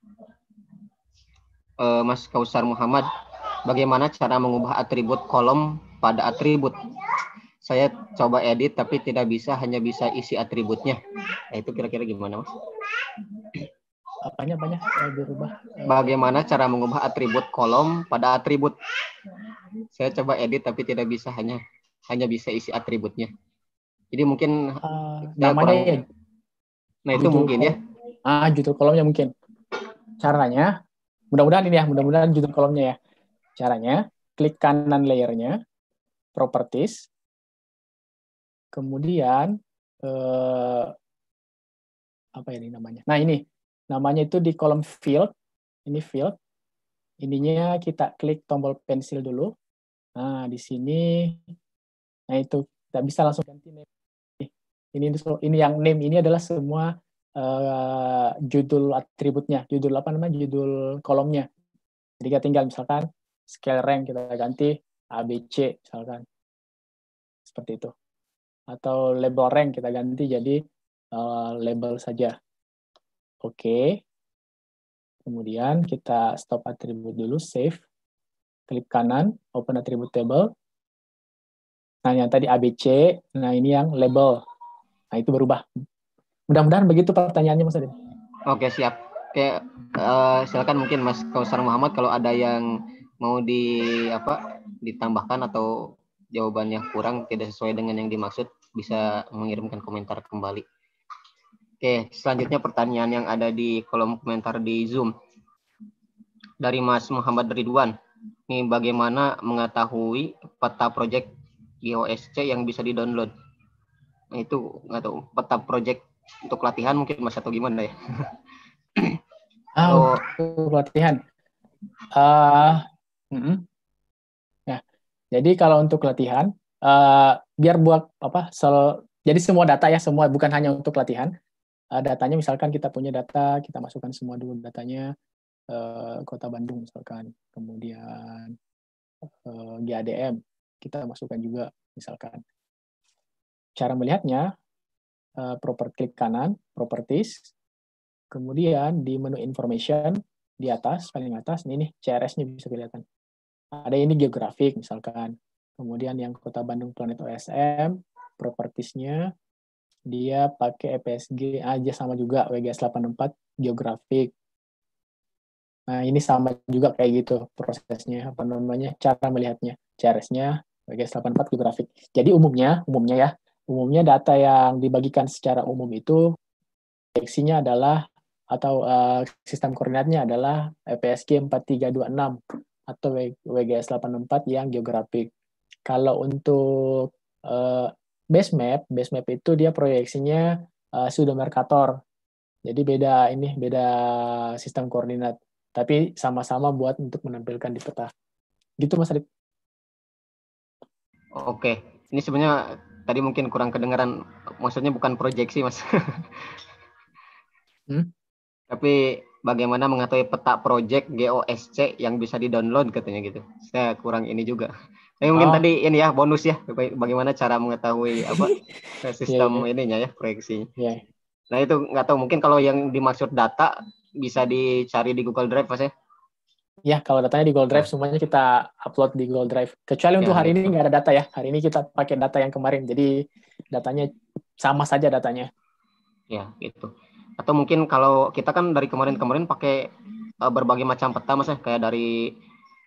Mas Kausar Muhammad, bagaimana cara mengubah atribut kolom pada atribut? Saya coba edit tapi tidak bisa, hanya bisa isi atributnya. Nah, itu kira-kira gimana, Mas? Apanya dirubah? Bagaimana cara mengubah atribut kolom pada atribut? Saya coba edit tapi tidak bisa, hanya bisa isi atributnya. Jadi mungkin namanya Nah, itu mungkin ya. Judul kolomnya mungkin. Caranya, mudah-mudahan judul kolomnya ya. Caranya, klik kanan layernya, properties, kemudian apa ini namanya? Nah, ini namanya itu di kolom field. Ini field. Ininya kita klik tombol pensil dulu. Nah, di sini itu kita bisa langsung ganti name. Ini yang name ini adalah semua judul atributnya, judul kolomnya. Jadi kita tinggal misalkan scale rank kita ganti ABC misalkan. Seperti itu. Atau label rank kita ganti jadi label saja. Oke. Kemudian kita stop atribut dulu, save. klik kanan, open attribute table. Nah, yang tadi ABC, nah ini yang label. Nah, itu berubah. Mudah-mudahan begitu pertanyaannya, Mas Adin. Oke, siap. Oke, silakan mungkin Mas Kausar Muhammad kalau ada yang mau ditambahkan atau jawabannya kurang, tidak sesuai dengan yang dimaksud, bisa mengirimkan komentar kembali. Oke, selanjutnya pertanyaan yang ada di kolom komentar di Zoom. Dari Mas Muhammad Ridwan. Ini bagaimana mengetahui peta project GOSC yang bisa di-download? Nah, itu nggak tahu, peta project untuk latihan mungkin Mas atau gimana ya? Untuk latihan. Ya, jadi kalau untuk latihan, biar buat jadi semua data ya, semua bukan hanya untuk latihan. Datanya misalkan kita punya data, kita masukkan semua dulu datanya, Kota Bandung misalkan, kemudian GADM kita masukkan juga misalkan. Cara melihatnya, klik kanan, properties, kemudian di menu information di atas, paling atas, ini CRS-nya bisa kelihatan. Ada ini geografik misalkan, kemudian yang Kota Bandung Planet OSM, propertiesnya dia pakai EPSG aja sama juga WGS 84 geografik. Nah, ini sama juga kayak gitu prosesnya, cara melihatnya. CRS-nya WGS 84 geografik. Jadi umumnya data yang dibagikan secara umum itu proyeksinya adalah atau sistem koordinatnya adalah EPSG 4326 atau WGS 84 yang geografik. Kalau untuk base map itu dia proyeksinya pseudo Mercator. Jadi beda sistem koordinat, tapi sama-sama buat untuk menampilkan di peta. Gitu Mas Adit. Oke, ini sebenarnya tadi mungkin kurang kedengaran, maksudnya bukan proyeksi Mas. Tapi bagaimana mengetahui peta project GOSC yang bisa di-download katanya gitu. Saya kurang ini juga. Tapi mungkin tadi ini ya bonus ya, bagaimana cara mengetahui sistem ininya ya, proyeksinya. Nah itu nggak tahu, mungkin kalau yang dimaksud data bisa dicari di Google Drive Mas ya. Ya, kalau datanya di Google Drive, semuanya kita upload di Google Drive. Kecuali untuk hari ini nggak ada data ya. Hari ini kita pakai data yang kemarin, jadi datanya sama saja datanya. Ya, gitu. Atau mungkin kalau kita kan dari kemarin pakai berbagai macam peta Mas ya, kayak dari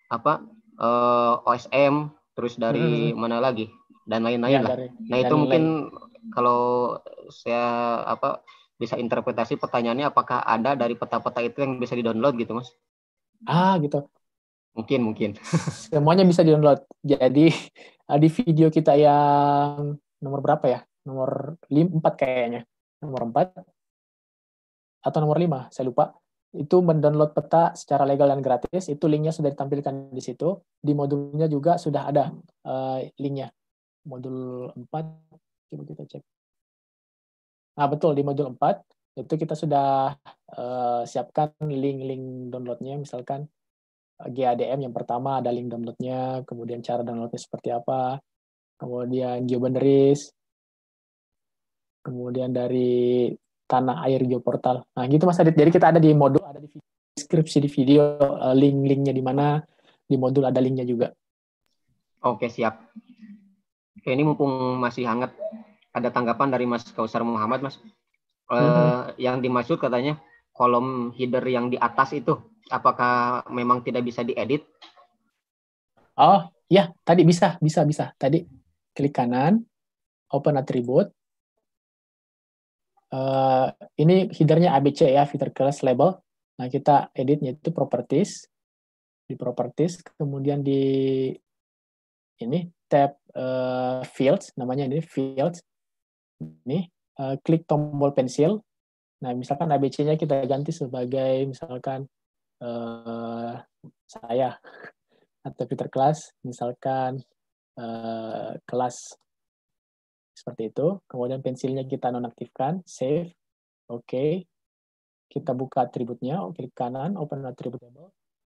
OSM, terus dari mana lagi dan lain-lain lah. Nah, itu mungkin kalau saya bisa interpretasi pertanyaannya, apakah ada dari peta-peta itu yang bisa di-download gitu Mas? Gitu. Mungkin. Semuanya bisa di-download. Jadi di video kita yang nomor berapa ya? Nomor 4 kayaknya. Nomor 4 atau nomor 5, saya lupa. Itu mendownload peta secara legal dan gratis. Itu linknya sudah ditampilkan di situ. Di modulnya juga sudah ada linknya. Modul 4, coba kita cek. Nah, betul, di modul 4 itu kita sudah siapkan link downloadnya. Misalkan GADM yang pertama ada link downloadnya, kemudian cara downloadnya seperti apa, kemudian geoboundaries, kemudian dari tanah air geoportal. Nah, gitu Mas Adit. Jadi kita ada di modul, ada di deskripsi di video, link-linknya di mana, di modul ada linknya juga. Oke, siap. Oke, ini mumpung masih hangat, ada tanggapan dari Mas Kausar Muhammad, Mas. Yang dimaksud katanya kolom header yang di atas itu, apakah memang tidak bisa diedit? Oh, ya, tadi bisa. Tadi klik kanan, open attribute. Ini headernya ABC ya, feature class label. Nah, kita editnya itu properties. Di properties, kemudian di ini tab fields, namanya ini fields. Ini klik tombol pensil. Nah, misalkan ABC-nya kita ganti sebagai misalkan saya atau feature class, misalkan kelas seperti itu. Kemudian pensilnya kita nonaktifkan, save, oke. Kita buka atributnya, klik kanan, open attribute table.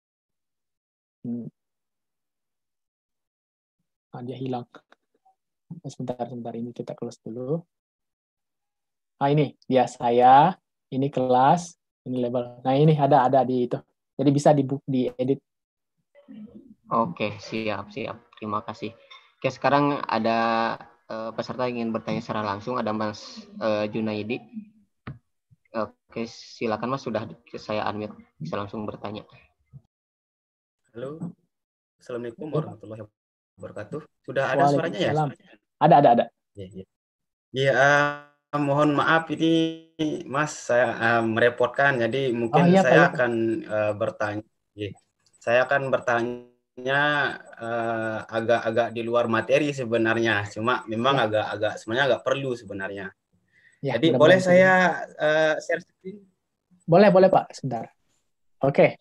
Dia hilang. Sebentar, ini kita close dulu. Nah, ini dia saya, ini kelas, ini label. Nah, ini ada di itu. Jadi bisa diedit. Oke, siap. Terima kasih. Oke, sekarang ada peserta yang ingin bertanya secara langsung. Ada Mas Junaidi. Oke, silakan Mas, sudah saya unmute, bisa langsung bertanya. Halo, Assalamualaikum warahmatullahi wabarakatuh. Sudah ada suaranya ya? Ada. Iya, mohon maaf ini Mas, saya merepotkan, jadi mungkin saya akan bertanya. Saya akan bertanya agak-agak di luar materi sebenarnya, cuma memang sebenarnya agak perlu sebenarnya. Ya, jadi boleh saya share screen? Boleh Pak, sebentar. Oke.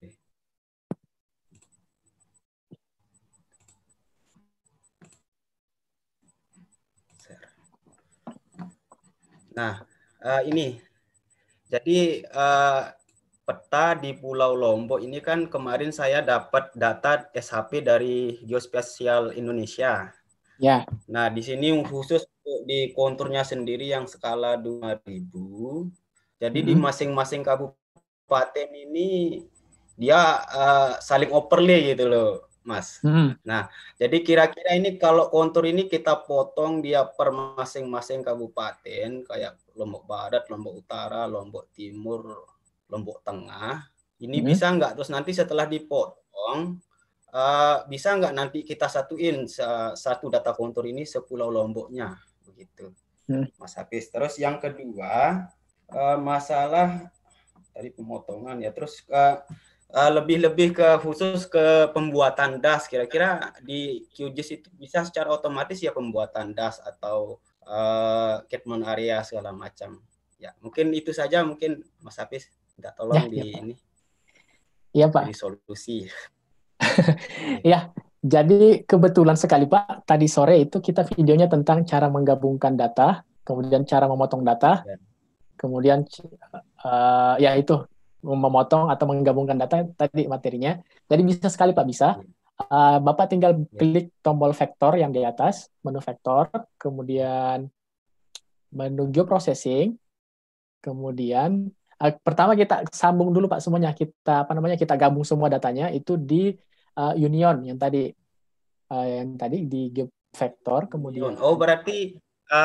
Nah, ini. Jadi peta di Pulau Lombok ini kan kemarin saya dapat data SHP dari Geospasial Indonesia. Ya. Nah, di sini khusus di konturnya sendiri yang skala 2000. Jadi di masing-masing kabupaten ini dia saling overlay gitu loh, Mas. Nah, jadi kira-kira ini kalau kontur ini kita potong dia per masing-masing kabupaten kayak Lombok Barat, Lombok Utara, Lombok Timur, Lombok Tengah. Ini bisa nggak? Terus nanti setelah dipotong bisa nggak nanti kita satuin satu data kontur ini sepulau Lomboknya begitu, Mas Hafiz. Terus yang kedua masalah tadi pemotongan ya, terus lebih ke khusus ke pembuatan DAS. Kira-kira di QGIS itu bisa secara otomatis ya pembuatan DAS atau catchment area segala macam. Ya mungkin itu saja, mungkin Mas Hafiz minta tolong ini. Iya Pak. Jadi solusi. Ya, jadi kebetulan sekali Pak, tadi sore itu kita videonya tentang cara menggabungkan data, kemudian cara memotong data, kemudian ya itu memotong atau menggabungkan data tadi materinya. Jadi bisa sekali Pak, bisa. Bapak tinggal klik tombol vektor yang di atas, menu vektor, kemudian menu geoprocessing, kemudian pertama kita sambung dulu Pak semuanya, kita gabung semua datanya itu di union yang tadi di vektor, kemudian berarti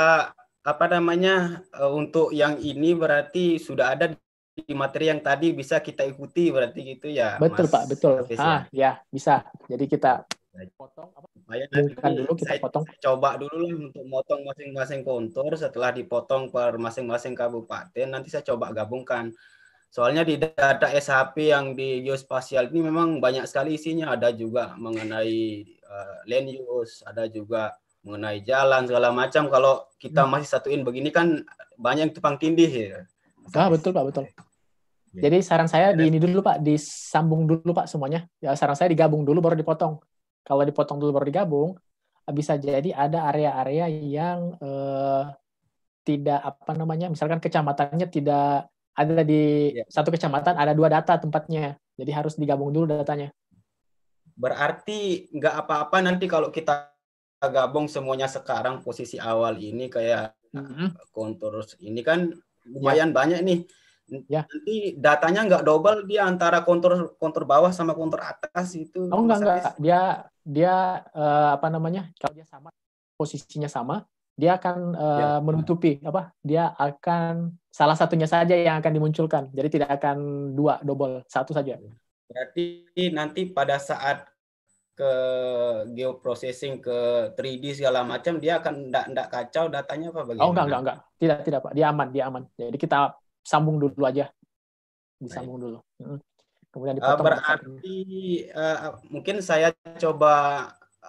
untuk yang ini berarti sudah ada di materi yang tadi, bisa kita ikuti berarti gitu ya. Betul Mas Pak, betul. Hafiz, ya bisa. Jadi kita potong dulu, kita potong. Coba dulu untuk motong masing-masing kontur, setelah dipotong per masing-masing kabupaten nanti saya coba gabungkan. Soalnya di data SHP yang di geospasial ini memang banyak sekali isinya, ada juga mengenai land use, ada juga mengenai jalan segala macam. Kalau kita masih satuin begini kan banyak tumpang tindih ya. Betul Pak, betul. Jadi saran saya di ini dulu Pak, disambung dulu Pak semuanya. Ya saran saya digabung dulu baru dipotong. Kalau dipotong dulu baru digabung, bisa jadi ada area-area yang tidak misalkan kecamatannya tidak ada di satu kecamatan, ada 2 data tempatnya. Jadi harus digabung dulu datanya. Berarti nggak apa-apa nanti kalau kita gabung semuanya sekarang posisi awal ini kayak kontur ini kan lumayan banyak nih. Nanti datanya nggak double dia antara kontur bawah sama kontur atas itu. Enggak. Dia kalau dia sama posisinya sama, dia akan menutupi dia akan salah satunya saja yang akan dimunculkan. Jadi tidak akan 2 double, 1 saja. Berarti nanti pada saat ke geoprocessing ke 3D segala macam dia akan enggak kacau datanya apa bagaimana? Enggak. Tidak Pak. Dia aman. Jadi kita sambung dulu aja. Disambung dulu. Kemudian dipotong. Berarti mungkin saya coba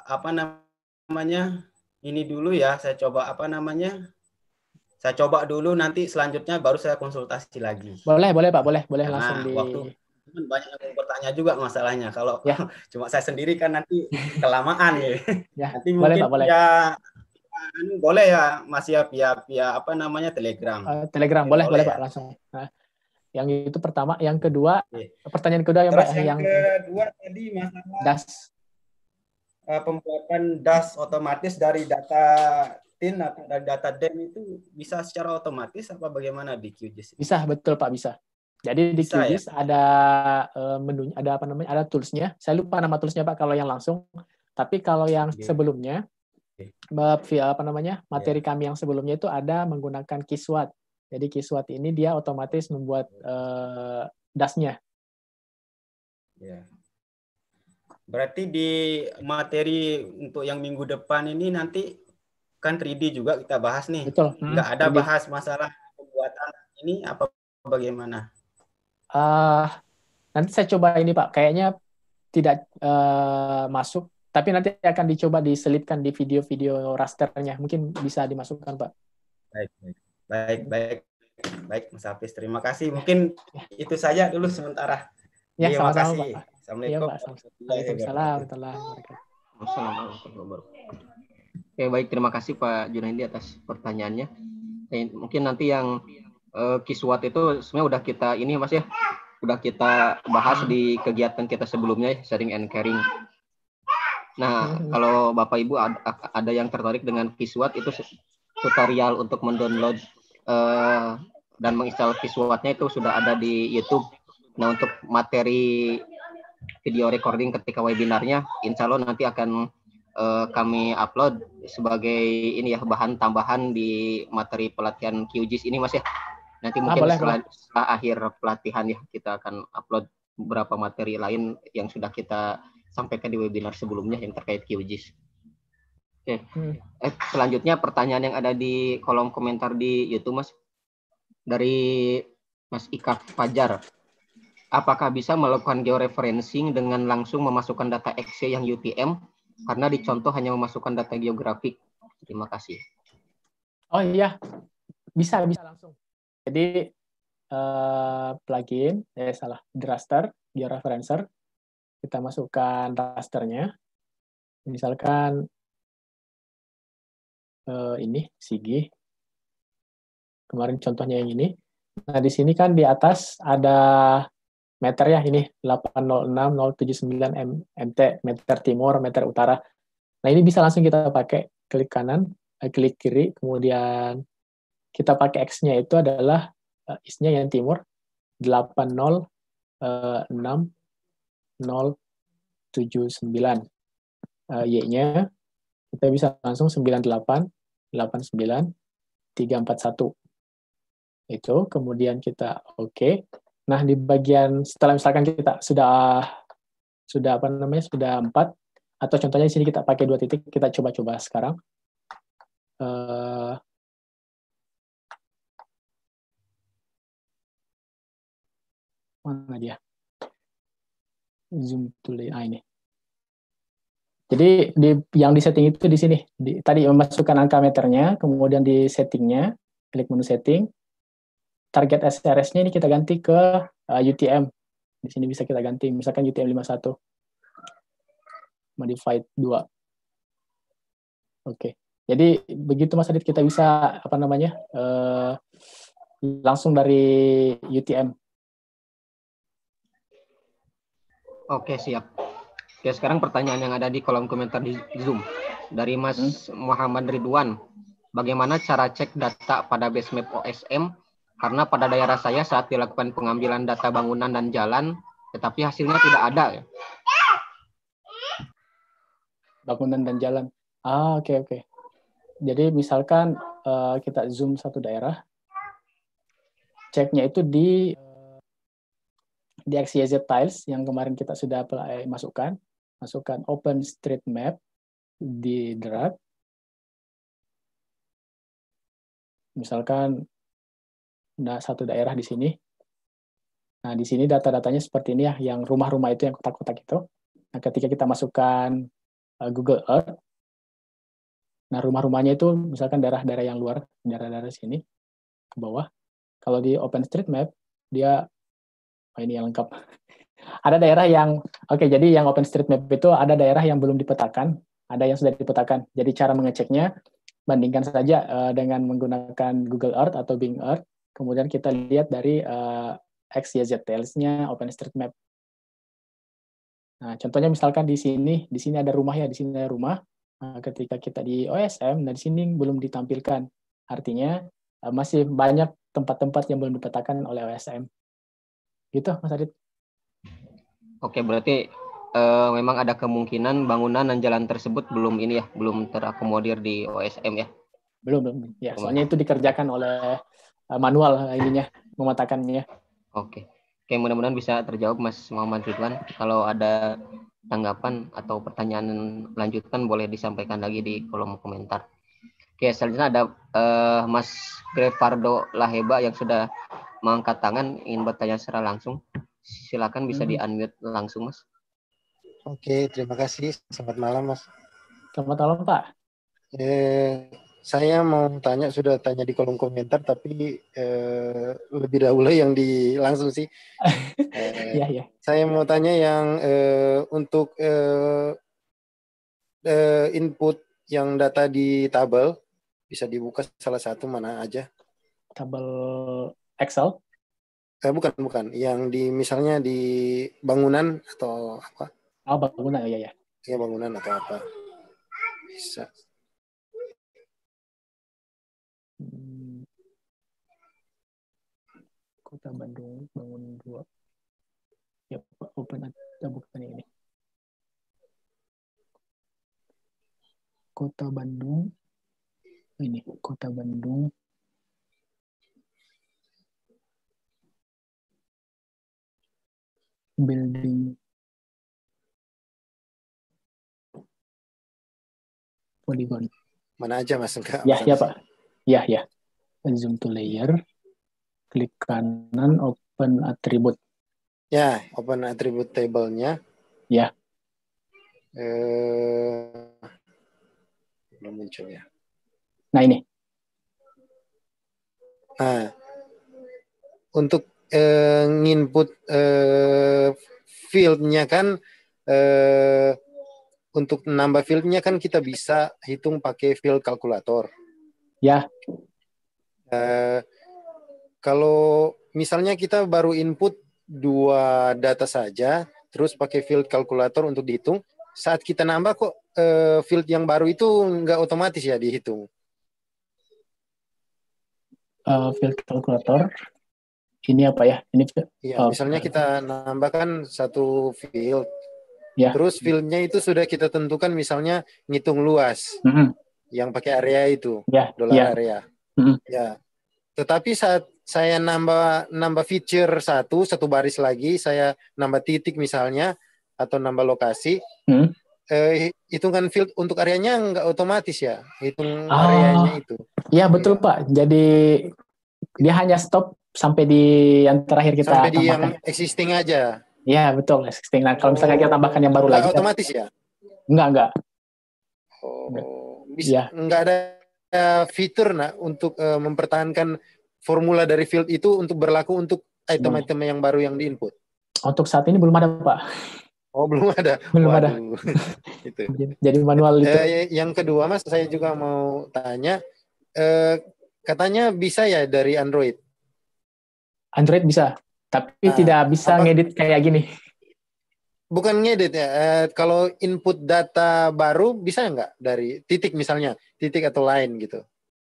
ini dulu ya. Saya coba saya coba dulu, nanti selanjutnya baru saya konsultasi lagi. Boleh Pak, boleh karena langsung di waktu banyak yang bertanya juga masalahnya. Kalau cuma saya sendiri kan nanti kelamaan ya. Nanti mungkin boleh. Boleh ya Mas ya via Telegram. Telegram boleh Pak langsung. Nah, yang itu pertama, yang kedua, pertanyaan kedua yang Pak, yang kedua tadi masalah DAS. Pembuatan DAS otomatis dari data TIN atau dari data DEM itu bisa secara otomatis apa bagaimana di QGIS? Bisa, betul Pak, bisa. Jadi di Bisa, QGIS ada menunya, ada apa namanya, ada toolsnya. Saya lupa nama toolsnya Pak kalau yang langsung. Tapi kalau yang sebelumnya, apa namanya, materi kami yang sebelumnya itu ada menggunakan Kiswat. Jadi Kiswat ini dia otomatis membuat DAS-nya. Ya. Berarti di materi untuk yang minggu depan ini nanti kan 3D juga kita bahas nih. Betul. Nggak ada 3D. bahas masalah pembuatan ini apa bagaimana? Nanti saya coba ini Pak. Kayaknya tidak masuk. Tapi nanti akan dicoba diselipkan di video-video rasternya. Mungkin bisa dimasukkan Pak. Baik, Mas Hafiz. Terima kasih. Mungkin itu saja dulu sementara. Ya, Terima sama-sama kasih. Pak. Assalamualaikum. Waalaikumsalam warahmatullahi wabarakatuh. Oke, baik, terima kasih Pak Junaidi atas pertanyaannya. Mungkin nanti yang Kiswat itu sebenarnya udah kita ini Mas ya, udah kita bahas di kegiatan kita sebelumnya, sharing and caring. Nah, kalau Bapak Ibu ada yang tertarik dengan Kiswat, itu tutorial untuk mendownload dan menginstal Kiswatnya itu sudah ada di YouTube. Nah, untuk materi video recording ketika webinarnya, insya Allah nanti akan kami upload sebagai ini ya, bahan tambahan di materi pelatihan QGIS ini Mas ya. Nanti mungkin setelah akhir pelatihan ya, kita akan upload beberapa materi lain yang sudah kita sampaikan di webinar sebelumnya yang terkait QGIS. Oke. Selanjutnya pertanyaan yang ada di kolom komentar di YouTube Mas, dari Mas Ika Fajar. Apakah bisa melakukan georeferencing dengan langsung memasukkan data XY yang UTM karena di contoh hanya memasukkan data geografik? Terima kasih. Oh iya, bisa langsung. Jadi plugin, raster, georeferencer, kita masukkan rasternya. Misalkan ini Sigi. Kemarin contohnya yang ini. Nah di sini kan di atas ada meter ya, ini 806079 MT, meter timur, meter utara. Nah ini bisa langsung kita pakai klik kanan, klik kiri, kemudian kita pakai X-nya itu adalah is-nya yang timur 806079, Y-nya kita bisa langsung 9889341. Itu kemudian kita oke. Nah, di bagian setelah misalkan kita sudah apa namanya, sudah 4, atau contohnya di sini kita pakai 2 titik, kita coba-coba sekarang. Mana dia? Zoom tool ini. Jadi yang di setting itu di sini. Tadi memasukkan angka meternya, kemudian di settingnya, klik menu setting. Target SRS-nya ini kita ganti ke UTM. Di sini bisa kita ganti, misalkan UTM 51. Modified 2. Oke. Jadi begitu Mas Adit, kita bisa apa namanya? Langsung dari UTM. Oke, siap. Oke, sekarang pertanyaan yang ada di kolom komentar di Zoom dari Mas Muhammad Ridwan. Bagaimana cara cek data pada basemap OSM? Karena pada daerah saya saat dilakukan pengambilan data bangunan dan jalan, tetapi hasilnya tidak ada. Bangunan dan jalan. Oke. Jadi misalkan kita zoom satu daerah, ceknya itu di XYZ tiles yang kemarin kita sudah masukkan OpenStreetMap di drag. Misalkan satu daerah di sini. Nah, di sini data-datanya seperti ini ya, yang rumah-rumah itu yang kotak-kotak itu. Nah, ketika kita masukkan Google Earth, nah rumah-rumahnya itu misalkan daerah-daerah yang luar, daerah-daerah sini ke bawah. Kalau di OpenStreetMap dia ini yang lengkap. Ada daerah yang jadi yang OpenStreetMap itu ada daerah yang belum dipetakan, ada yang sudah dipetakan. Jadi cara mengeceknya bandingkan saja dengan menggunakan Google Earth atau Bing Earth. Kemudian kita lihat dari XYZ tiles-nya OpenStreetMap. Nah, contohnya misalkan di sini ada rumah ya, di sini ada rumah. Nah, ketika kita di OSM, nah di sini belum ditampilkan. Artinya masih banyak tempat-tempat yang belum dipetakan oleh OSM. Gitu, Mas Adit. Oke, berarti memang ada kemungkinan bangunan dan jalan tersebut belum ini ya, belum terakomodir di OSM ya? Belum. Ya, soalnya itu dikerjakan oleh manual ininya, memetakannya. Oke, mudah-mudahan bisa terjawab Mas Muhammad Ridwan. Kalau ada tanggapan atau pertanyaan lanjutan boleh disampaikan lagi di kolom komentar. Oke, selanjutnya ada Mas Grevardo Laheba yang sudah mengangkat tangan ingin bertanya secara langsung. Silakan bisa di-unmute langsung, Mas. Oke, terima kasih. Selamat malam, Mas. Selamat malam, Pak. Saya mau tanya, sudah tanya di kolom komentar, tapi lebih dahulu yang langsung sih. Ya. Saya mau tanya yang untuk input yang data di tabel, bisa dibuka salah satu mana aja? Tabel Excel? Bukan. Yang misalnya di bangunan atau apa? Oh, bangunan, ya. Ya, bangunan atau apa? Bisa. Kota Bandung, bangunan 2. Ya, open aja, bukan ini. Kota Bandung. Ini, Kota Bandung. Building. Polygon. Mana aja, Mas? Enggak, ya Pak. Ya. Zoom to layer. Klik kanan, open attribute. Ya, open attribute table-nya. Ya. Belum muncul ya. Nah, ini. Nah, untuk nginput field-nya kan, untuk nambah field-nya kan kita bisa hitung pakai field kalkulator. Ya. Kalau misalnya kita baru input 2 data saja, terus pakai field kalkulator untuk dihitung, saat kita nambah kok field yang baru itu nggak otomatis ya dihitung? Field kalkulator, ini apa ya? Ini misalnya kita nambahkan satu field, ya. Terus fieldnya itu sudah kita tentukan, misalnya ngitung luas, yang pakai area itu, dollar area. Ya. Tetapi saat saya nambah feature satu baris lagi, saya nambah titik misalnya, atau nambah lokasi, hitungan field untuk areanya nggak otomatis ya, hitung areanya itu. Iya betul Pak. Jadi dia hanya stop sampai di yang terakhir kita sampai di tambahkan. Yang existing aja. Iya betul, existing. Nah, kalau misalnya kita tambahkan yang baru lagi otomatis ya? Enggak. Bisa, nggak ada fitur untuk mempertahankan formula dari field itu untuk berlaku untuk item-item yang baru yang diinput. Untuk saat ini belum ada Pak. Oh, belum ada. Belum ada. Itu. Jadi manual itu. Yang kedua Mas, saya juga mau tanya, katanya bisa ya dari Android? Android bisa, tapi tidak bisa ngedit kayak gini. Bukan ngedit ya, kalau input data baru bisa nggak dari titik misalnya, titik atau line gitu?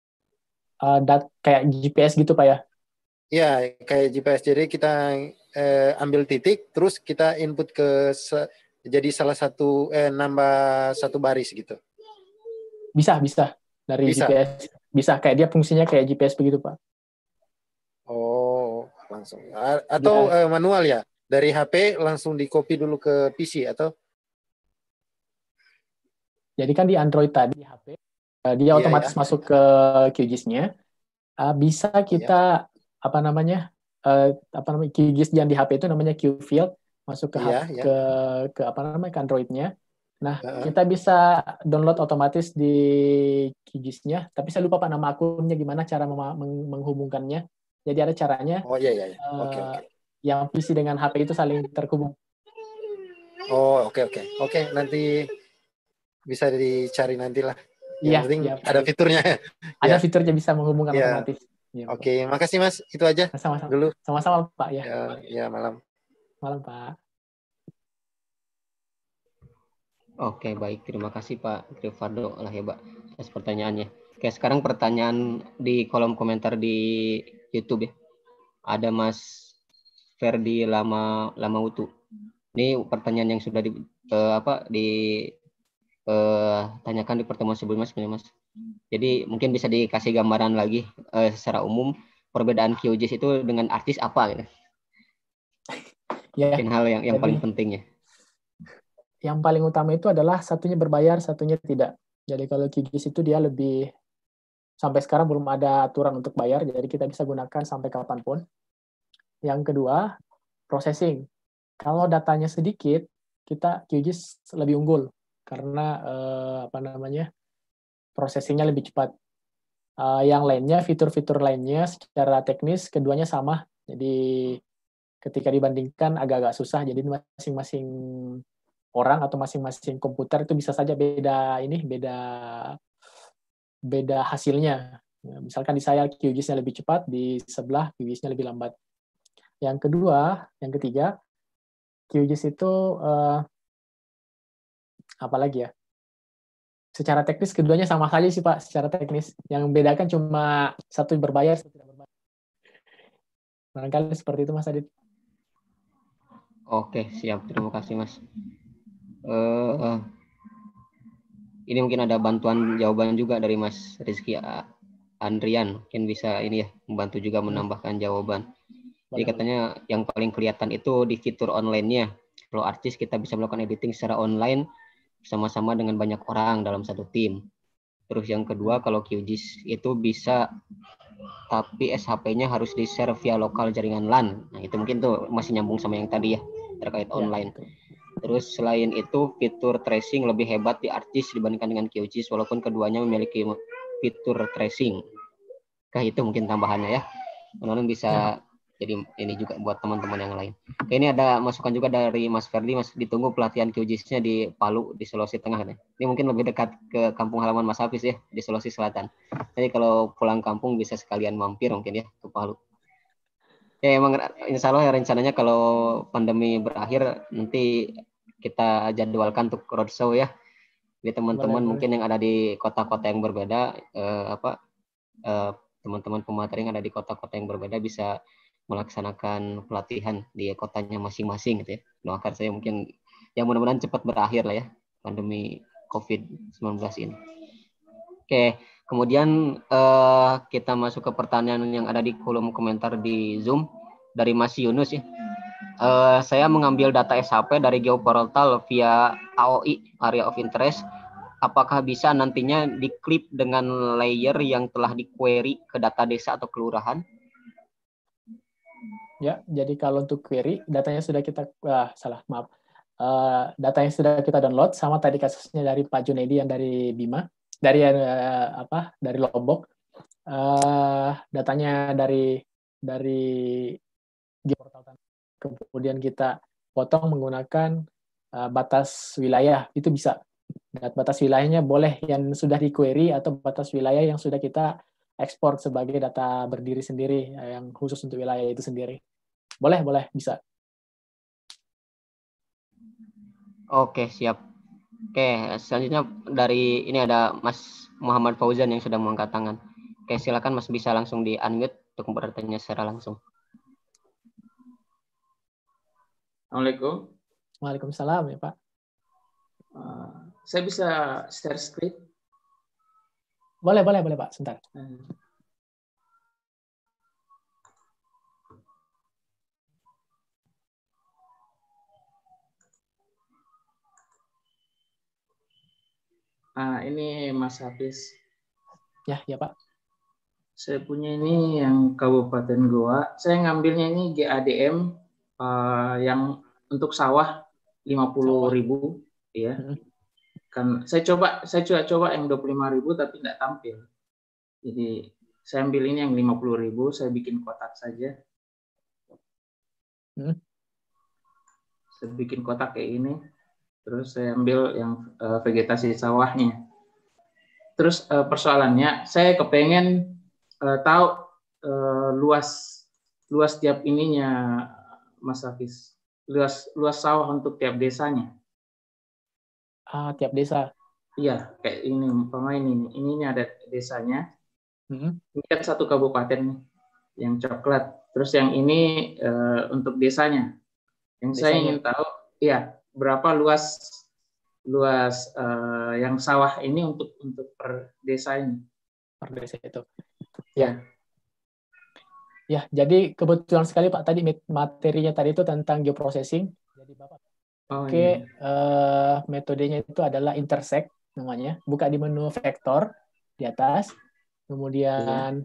Kayak GPS gitu Pak ya? Iya, kayak GPS. Jadi kita ambil titik, terus kita input jadi salah satu, nambah satu baris gitu. Bisa. Dari GPS. Bisa, kayak dia fungsinya kayak GPS begitu Pak. Oh, langsung. Atau manual ya? Dari HP langsung di-copy dulu ke PC atau? Jadi kan di Android tadi, di HP, dia otomatis masuk ke QGIS-nya. Bisa kita, QGIS yang di HP itu namanya QField, masuk ke ke Android-nya. Nah, kita bisa download otomatis di QGIS-nya, tapi saya lupa Pak nama akunnya gimana cara menghubungkannya. Jadi ada caranya. Oh iya. Oke. Yang PC dengan HP itu saling terhubung. Oh, oke. Nanti bisa dicari nanti lah. Yang penting ada fiturnya. Ada fiturnya bisa menghubungkan otomatis. Oke, makasih Mas. Itu aja. Sama-sama. Dulu. Sama-sama Pak ya. Ya, malam. Malam Pak. Oke, baik. Terima kasih Pak Grevardo Laheba atas pertanyaannya. Oke, sekarang pertanyaan di kolom komentar di YouTube ya. Ada Mas Ferdi Lamautu. Ini pertanyaan yang sudah tanyakan di pertemuan sebelumnya sebenarnya, Mas. Jadi mungkin bisa dikasih gambaran lagi secara umum perbedaan QGIS itu dengan artis apa gitu. Ya, mungkin hal yang paling penting ya. Yang paling utama itu adalah satunya berbayar, satunya tidak. Jadi kalau QGIS itu dia lebih, sampai sekarang belum ada aturan untuk bayar, jadi kita bisa gunakan sampai kapanpun. Yang kedua, processing. Kalau datanya sedikit, kita QGIS lebih unggul karena processingnya lebih cepat. Yang lainnya, fitur-fitur lainnya secara teknis keduanya sama. Jadi ketika dibandingkan agak-agak susah. Jadi masing-masing orang atau masing-masing komputer itu bisa saja beda hasilnya. Misalkan di saya QGIS-nya lebih cepat, di sebelah QGIS-nya lebih lambat. Yang ketiga, QGIS itu apa lagi ya? Secara teknis keduanya sama saja sih Pak, secara teknis. Yang membedakan cuma satu berbayar, satu tidak berbayar. Barangkali seperti itu Mas Adit. Oke, siap. Terima kasih Mas. Ini mungkin ada bantuan jawaban juga dari Mas Rizky Andrian. Mungkin bisa ini ya, membantu juga menambahkan jawaban. Jadi katanya yang paling kelihatan itu di fitur online-nya. Kalau artis kita bisa melakukan editing secara online bersama-sama dengan banyak orang dalam satu tim. Terus yang kedua, kalau QGIS itu bisa, tapi SHP-nya harus di-share via lokal jaringan LAN. Nah, itu mungkin tuh masih nyambung sama yang tadi ya, terkait online. Terus selain itu, fitur tracing lebih hebat di artis dibandingkan dengan QGIS, walaupun keduanya memiliki fitur tracing. Itu mungkin tambahannya ya. Teman-teman bisa jadi ini juga buat teman-teman yang lain. Ini ada masukan juga dari Mas Ferdi, Mas ditunggu pelatihan QGIS-nya di Palu, di Sulawesi Tengah. Ini mungkin lebih dekat ke kampung halaman Mas Hafiz ya, di Sulawesi Selatan. Jadi kalau pulang kampung bisa sekalian mampir mungkin ya ke Palu. Ya emang insya Allah rencananya kalau pandemi berakhir nanti kita jadwalkan untuk roadshow ya. Jadi teman-teman mungkin yang ada di kota-kota yang berbeda, teman-teman pemateri yang ada di kota-kota yang berbeda bisa melaksanakan pelatihan di kotanya masing-masing gitu ya. Doakan saya mungkin yang mudah-mudahan cepat berakhir lah ya pandemi COVID-19 ini. Oke, kemudian kita masuk ke pertanyaan yang ada di kolom komentar di Zoom dari Mas Yunus ya. Saya mengambil data SHP dari Geoportal via AOI, Area of Interest. Apakah bisa nantinya diklip dengan layer yang telah di-query ke data desa atau kelurahan? Ya, jadi kalau untuk query, datanya sudah kita, data yang sudah kita download, sama tadi kasusnya dari Pak Junedi yang dari Bima, dari Lombok, datanya dari Geoportal, kemudian kita potong menggunakan batas wilayah, itu bisa. Batas wilayahnya boleh yang sudah di-query atau batas wilayah yang sudah kita ekspor sebagai data berdiri sendiri yang khusus untuk wilayah itu sendiri. Boleh, bisa. Oke, siap. Oke, selanjutnya dari ini ada Mas Muhammad Fauzan yang sudah mengangkat tangan. Oke, silakan Mas bisa langsung di-unmute untuk bertanya secara langsung. Assalamualaikum. Waalaikumsalam ya Pak. Saya bisa share screen? Boleh Pak, sebentar. Ini Mas Hafiz. Ya Pak. Saya punya ini yang Kabupaten Goa. Saya ngambilnya ini GADM yang untuk sawah 50.000 ya. Kan saya coba yang 25.000 tapi tidak tampil. Jadi saya ambil ini yang 50.000, saya bikin kotak saja. Saya bikin kotak kayak ini. Terus saya ambil yang vegetasi sawahnya. Terus persoalannya, saya kepengen tahu luas tiap ininya, Mas Hafiz. Luas sawah untuk tiap desanya. Tiap desa. Iya, kayak ini umpama ini ada desanya. Ini kan satu kabupaten nih, yang coklat. Terus yang ini untuk desanya. Yang saya ingin tahu, ya berapa luas yang sawah ini untuk per desa ini? Per desa itu. Ya. Ya, jadi kebetulan sekali Pak tadi materinya tadi itu tentang geoprocessing. Jadi Bapak metodenya itu adalah intersect namanya. Buka di menu vektor di atas, kemudian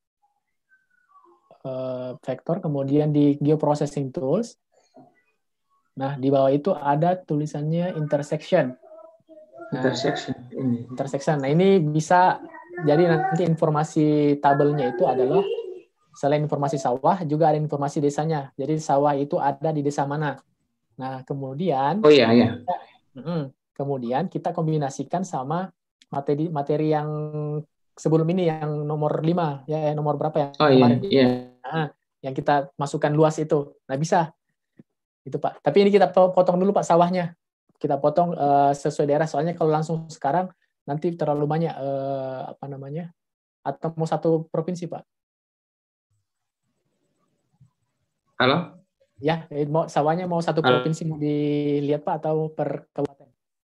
vektor, kemudian di geoprocessing tools. Nah, di bawah itu ada tulisannya intersection. Intersection. Nah, ini bisa jadi nanti informasi tabelnya itu adalah selain informasi sawah, juga ada informasi desanya. Jadi sawah itu ada di desa mana. Nah, kemudian kemudian kita kombinasikan sama materi yang sebelum ini, yang nomor 5, ya nomor berapa ya? Kemarin. Nah, yang kita masukkan luas itu. Nah, bisa. Itu, Pak. Tapi ini kita potong dulu, Pak, sawahnya. Kita potong sesuai daerah, soalnya kalau langsung sekarang nanti terlalu banyak atau mau satu provinsi, Pak. Halo? Ya, sawahnya mau satu provinsi mau dilihat Pak atau per kabupaten?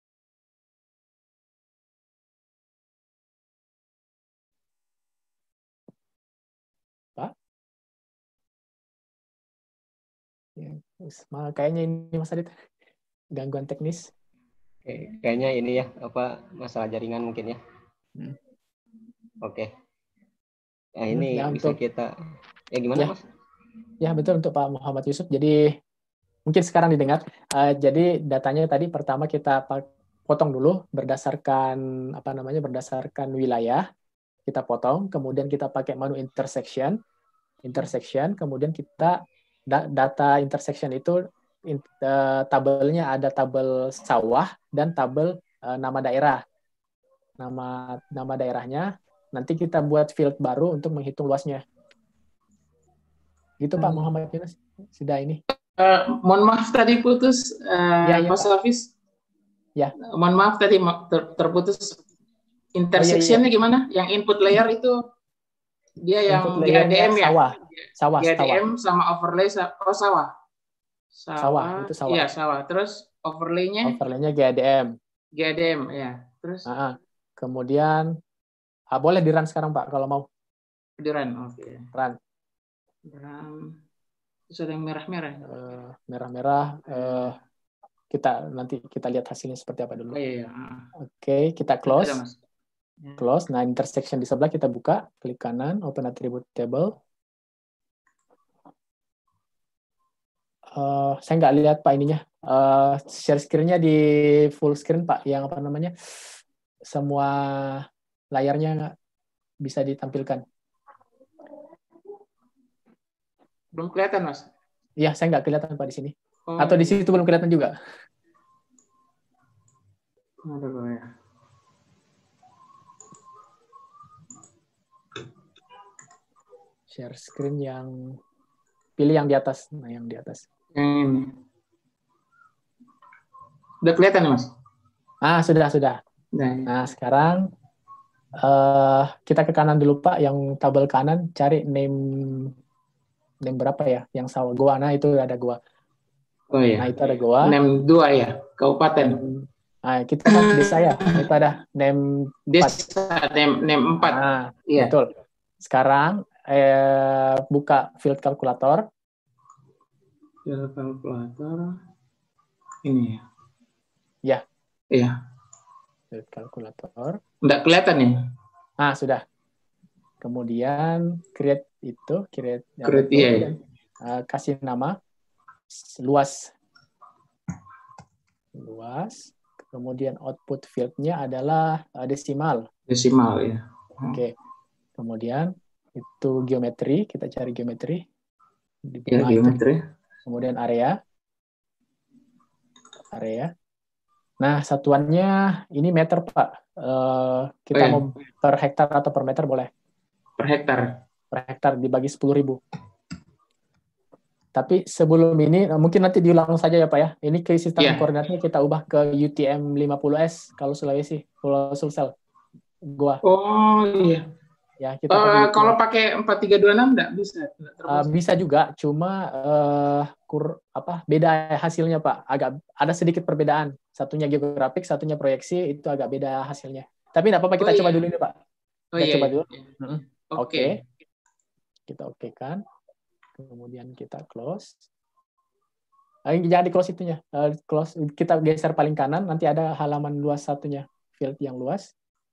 Pak? Ya, kayaknya ini Mas Adit gangguan teknis. Oke, kayaknya ini ya masalah jaringan mungkin ya. Oke. Nah, ini ya, bisa kita gimana Mas? Ya, betul, untuk Pak Muhammad Yusuf. Jadi mungkin sekarang didengar. Jadi datanya tadi pertama kita potong dulu berdasarkan berdasarkan wilayah. Kita potong, kemudian kita pakai menu intersection, kemudian kita data intersection itu tabelnya ada tabel sawah dan tabel nama daerah. Nama daerahnya nanti kita buat field baru untuk menghitung luasnya. Gitu Pak Muhammad Yunus, sudah ini. Mohon maaf tadi putus, Mas Hafiz. Ya. Mohon maaf tadi terputus. Intersectionnya gimana? Yang input layer itu dia yang GADM ya? Sawah. GADM sama overlay sawah. Sawah, itu sawah. Iya, sawah. Terus overlay-nya? Overlay-nya GADM. GADM, ya. Terus? Kemudian boleh di-run sekarang Pak kalau mau. Di-run, oke. Run. Terus ada yang merah-merah. Merah-merah. Nanti kita lihat hasilnya seperti apa dulu. Iya. Oke, kita close. Close. Nah, intersection di sebelah kita buka, klik kanan, open attribute table. Saya nggak lihat Pak ininya. Share screen-nya di full screen Pak, yang semua layarnya nggak bisa ditampilkan. Belum kelihatan, Mas? Iya, saya nggak kelihatan Pak di sini. Atau di situ belum kelihatan juga? Aduh, ya. Share screen yang pilih yang di atas. Nah, yang di atas. Yang ini. Udah kelihatan, Mas? Sudah. Nah, sekarang kita ke kanan dulu Pak, yang tabel kanan cari name berapa ya? Yang sawah goa. Nah, itu ada goa. Oh iya. Nah, itu ada goa. Name 2 ya, kabupaten. Nah, kita kan desa ya. Itu ada name desa, name 4. Nah, iya. Betul. Sekarang buka field kalkulator. Field kalkulator. Ini ya. Ya. Iya. Field kalkulator. Nggak kelihatan ya? Sudah. Kemudian create iya. Kasih nama luas. Kemudian output field-nya adalah desimal. Desimal ya. Oke. Kemudian itu geometri, kita cari geometri. Geometri. Kemudian area. Nah, satuannya ini meter, Pak. Kita mau per hektar atau per meter boleh? Per hektar. Per hektar dibagi 10.000. Tapi sebelum ini, mungkin nanti diulang saja ya Pak ya. Ini ke sistem koordinatnya kita ubah ke UTM 50S kalau Sulawesi, Pulau Sulsel, Goa. Oh iya. Ya, kita kalau pakai 4326 enggak bisa. Bisa juga, cuma beda hasilnya Pak. Agak ada sedikit perbedaan. Satunya geografik, satunya proyeksi, itu agak beda hasilnya. Tapi enggak apa-apa, kita coba dulu ini Pak. Kita coba dulu. Oke. Kita oke-kan. Kemudian kita close. Jangan di close itunya. Close. Kita geser paling kanan, nanti ada halaman luas satunya. Field yang luas.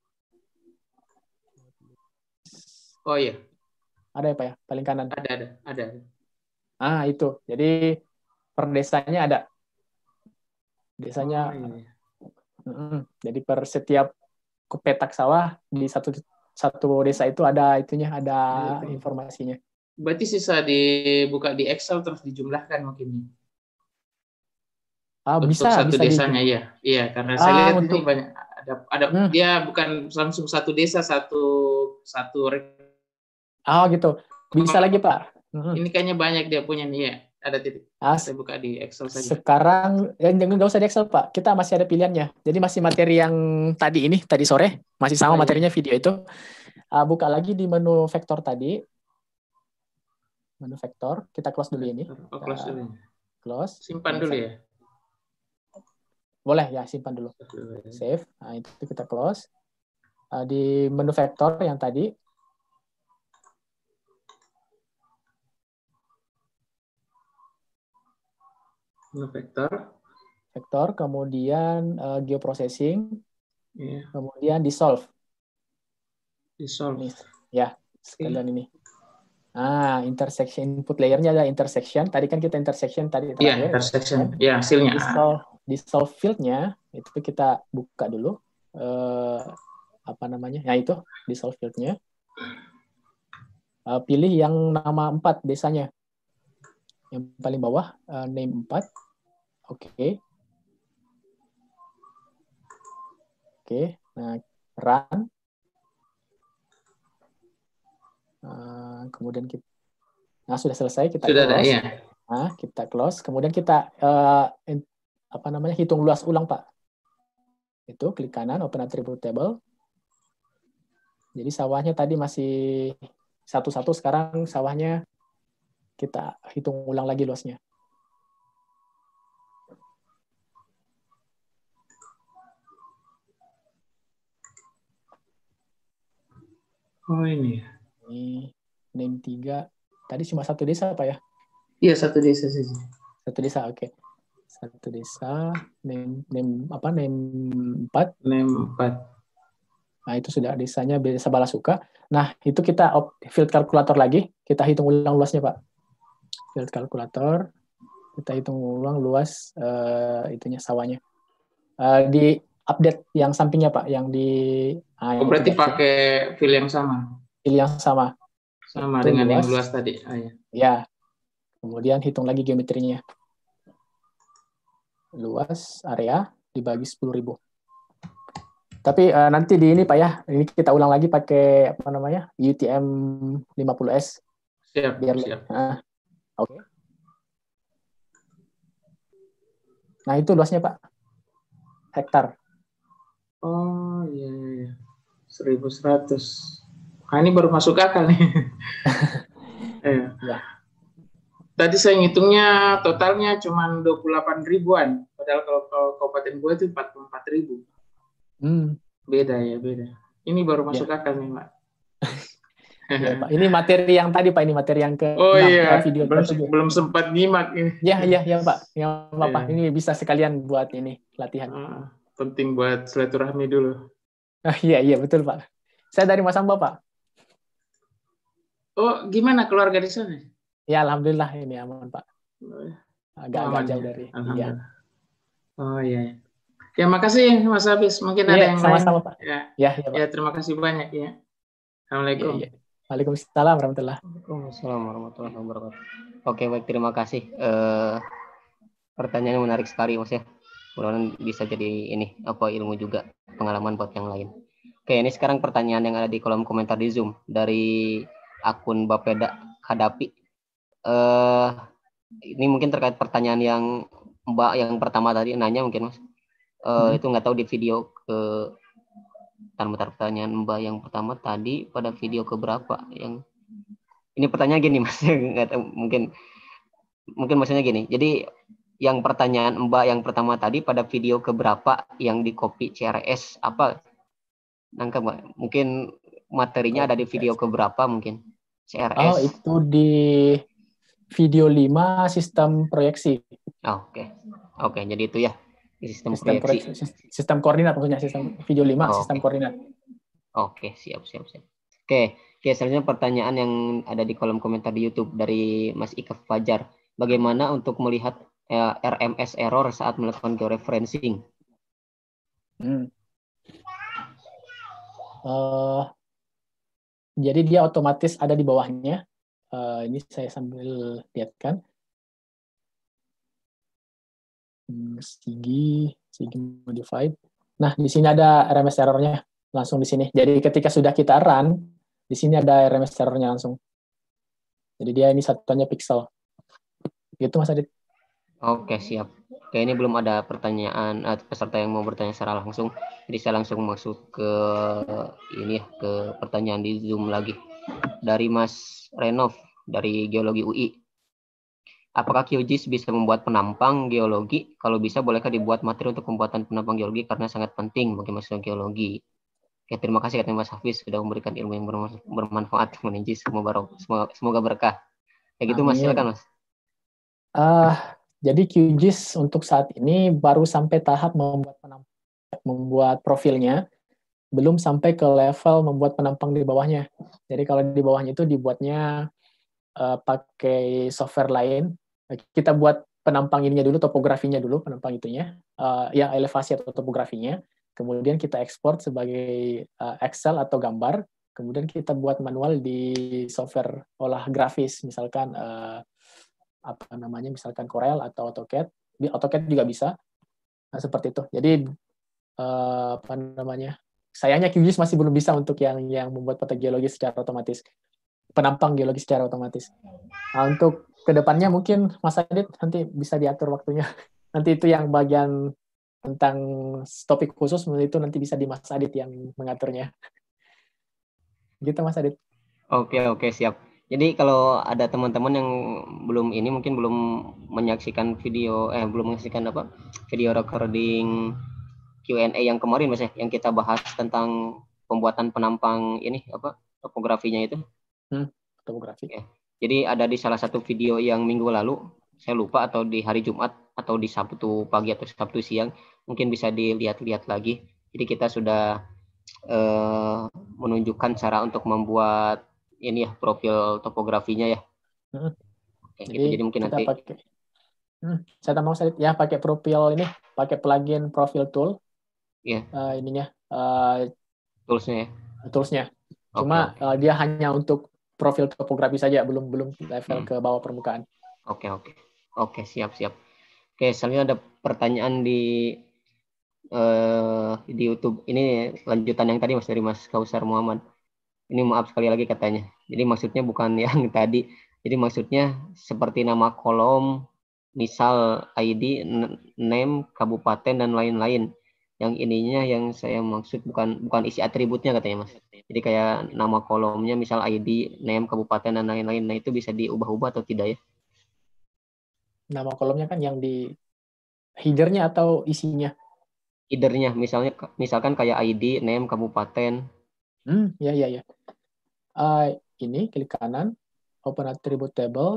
Oh iya. Ada ya Pak ya? Paling kanan. Ada. Itu. Jadi per desanya ada. Desanya. Jadi per setiap petak sawah di satu desa itu ada itunya, ada informasinya. Berarti sisa dibuka di Excel terus dijumlahkan mungkin. Bisa satu bisa desanya ya. Iya, karena saya lihat ini banyak ada dia bukan langsung satu desa satu gitu. Bisa lagi Pak. Ini kayaknya banyak dia punya nih ya. Ada titik. Saya buka di Excel saja. Sekarang jangan nggak usah di Excel Pak. Kita masih ada pilihannya. Jadi masih materi yang tadi sore masih sama materinya video itu. Buka lagi di menu vektor tadi. Menu vektor. Kita close dulu ini. Close dulu. Close. Simpan dulu ya. Boleh ya, simpan dulu. Save. Itu kita close. Di menu vektor yang tadi. Menu vektor, kemudian geoprocessing, kemudian dissolve. Ya, sekalian ini. Intersection input layernya ada intersection. Tadi kan kita intersection tadi. Iya, intersection. Ya, hasilnya. Dissolve field-nya itu kita buka dulu. Ya itu dissolve field-nya. Pilih yang nama 4 desanya. Yang paling bawah, name 4. Oke. Nah, run. Kemudian kita, sudah selesai, kita close. Kita close. Kemudian kita hitung luas ulang Pak. Itu klik kanan, open attribute table. Jadi sawahnya tadi masih satu-satu, sekarang sawahnya kita hitung ulang lagi luasnya. Oh ini. Ini name 3. Tadi cuma satu desa Pak ya? Iya, satu desa saja. Satu desa, oke. Satu desa, name 4. Name 4. Nah, itu sudah desanya desa Balasuka. Nah, itu kita field kalkulator lagi, kita hitung ulang luasnya Pak. Field kalkulator, kita hitung ulang luas itunya sawahnya. Di update yang sampingnya Pak, yang di berarti pakai field yang sama. Field yang sama. Sama itu dengan luas, yang luas tadi. Ya. Kemudian hitung lagi geometrinya. Luas area dibagi 10.000. Tapi nanti di ini Pak ya, ini kita ulang lagi pakai UTM 50S. Siap. Oke. Nah, itu luasnya Pak. Hektar. Oh iya. 1.100. Nah, ini baru masuk akal nih. Ya. Tadi saya ngitungnya totalnya cuma 28 ribuan. Padahal kalau kabupaten gue itu 44 ribu. Beda. Ini baru masuk akal nih Pak. Ya, Pak. Ini materi yang tadi Pak, ini materi yang ke video belum sempat nyimak ini. Ya Pak, yang apa? Ini bisa sekalian buat ini latihan. Penting buat silaturahmi dulu. Iya betul Pak. Saya dari Masamba Pak. Oh, gimana keluarga di sana? Ya alhamdulillah ini aman Pak. Agak jauh dari. Iya. Oh iya. Ya makasih Mas Hafiz. Mungkin ada yang sama-sama lain. Pak. Ya, terima kasih banyak ya. Assalamualaikum. Ya. Waalaikumsalam warahmatullahi wabarakatuh. Oke, baik, terima kasih. Pertanyaannya menarik sekali Mas ya. Mudah-mudahan bisa jadi ilmu juga, pengalaman buat yang lain. Oke, ini sekarang pertanyaan yang ada di kolom komentar di Zoom dari akun Bapeda Hadapi. Ini mungkin terkait pertanyaan yang Mbak yang pertama tadi nanya mungkin Mas. Itu nggak tahu di video bentar, pertanyaan Mbak yang pertama tadi pada video keberapa? Yang ini pertanyaan gini Mas, nggak tahu, mungkin maksudnya gini. Jadi yang pertanyaan Mbak yang pertama tadi pada video keberapa yang di copy CRS apa? Nangkep Mbak? Mungkin materinya ada di video keberapa mungkin? CRS. Oh, itu di video 5 sistem proyeksi. Oke, jadi itu ya. Sistem proyeksi. Sistem koordinat maksudnya, sistem video 5 sistem koordinat. Oke, siap. Oke, selanjutnya pertanyaan yang ada di kolom komentar di YouTube dari Mas Ika Fajar. Bagaimana untuk melihat RMS error saat melakukan georeferencing? Jadi dia otomatis ada di bawahnya. Ini saya sambil lihatkan. Sigi modified. Nah, di sini ada RMS errornya langsung di sini. Jadi ketika sudah kita run, di sini ada RMS errornya langsung. Jadi dia ini satuannya pixel. Gitu Mas Adit. Oke, siap. Oke, ini belum ada pertanyaan peserta yang mau bertanya secara langsung. Jadi saya langsung masuk ke ini ya, ke pertanyaan di Zoom lagi. Dari Mas Renov dari Geologi UI. Apakah QGIS bisa membuat penampang geologi? Kalau bisa, bolehkah dibuat materi untuk pembuatan penampang geologi karena sangat penting bagi mahasiswa geologi? Oke, terima kasih Mas Hafiz sudah memberikan ilmu yang bermanfaat mengenai semoga berkah. Kayak gitu Mas, silakan Mas. Jadi QGIS untuk saat ini baru sampai tahap membuat profilnya, belum sampai ke level membuat penampang di bawahnya. Jadi kalau di bawahnya itu dibuatnya pakai software lain. Kita buat penampang ininya dulu, topografinya dulu, penampang itunya, yang elevasi atau topografinya. Kemudian kita ekspor sebagai Excel atau gambar. Kemudian kita buat manual di software olah grafis, misalkan misalkan Corel atau AutoCAD. Di AutoCAD juga bisa. Nah, seperti itu. Jadi sayangnya QGIS masih belum bisa untuk yang membuat peta geologi secara otomatis, penampang geologi secara otomatis. Nah, untuk kedepannya mungkin Mas Adit nanti bisa diatur waktunya. Nanti itu yang bagian tentang topik khusus itu nanti bisa di Mas Adit yang mengaturnya. Gitu Mas Adit. Oke, siap. Jadi kalau ada teman-teman yang mungkin belum menyaksikan video video recording Q&A yang kemarin Mas ya, yang kita bahas tentang pembuatan penampang topografinya itu. Topografi. Ya. Jadi ada di salah satu video yang minggu lalu, saya lupa atau di hari Jumat atau di Sabtu pagi atau Sabtu siang, mungkin bisa dilihat-lihat lagi. Jadi kita sudah menunjukkan cara untuk membuat ini ya, profil topografinya ya. Jadi mungkin nanti saya tambah ya pakai profil ini, pakai plugin profil tool. Iya. Ininya toolsnya ya. Toolsnya. Cuma dia hanya untuk profil topografi saja, belum level ke bawah permukaan. Oke, siap. Oke, selanjutnya ada pertanyaan di YouTube. Ini lanjutan yang tadi Mas dari Mas Kausar Muhammad. Ini maaf sekali lagi katanya. Jadi maksudnya bukan yang tadi. Jadi maksudnya seperti nama kolom, misal ID, name, kabupaten dan lain-lain. Yang ininya yang saya maksud bukan isi atributnya katanya Mas. Jadi kayak nama kolomnya misal ID, name, kabupaten dan lain-lain. Nah itu bisa diubah-ubah atau tidak ya? Nama kolomnya kan yang di header-nya atau isinya? Header-nya misalkan kayak ID, name, kabupaten. Ya. Ini klik kanan, open attribute table.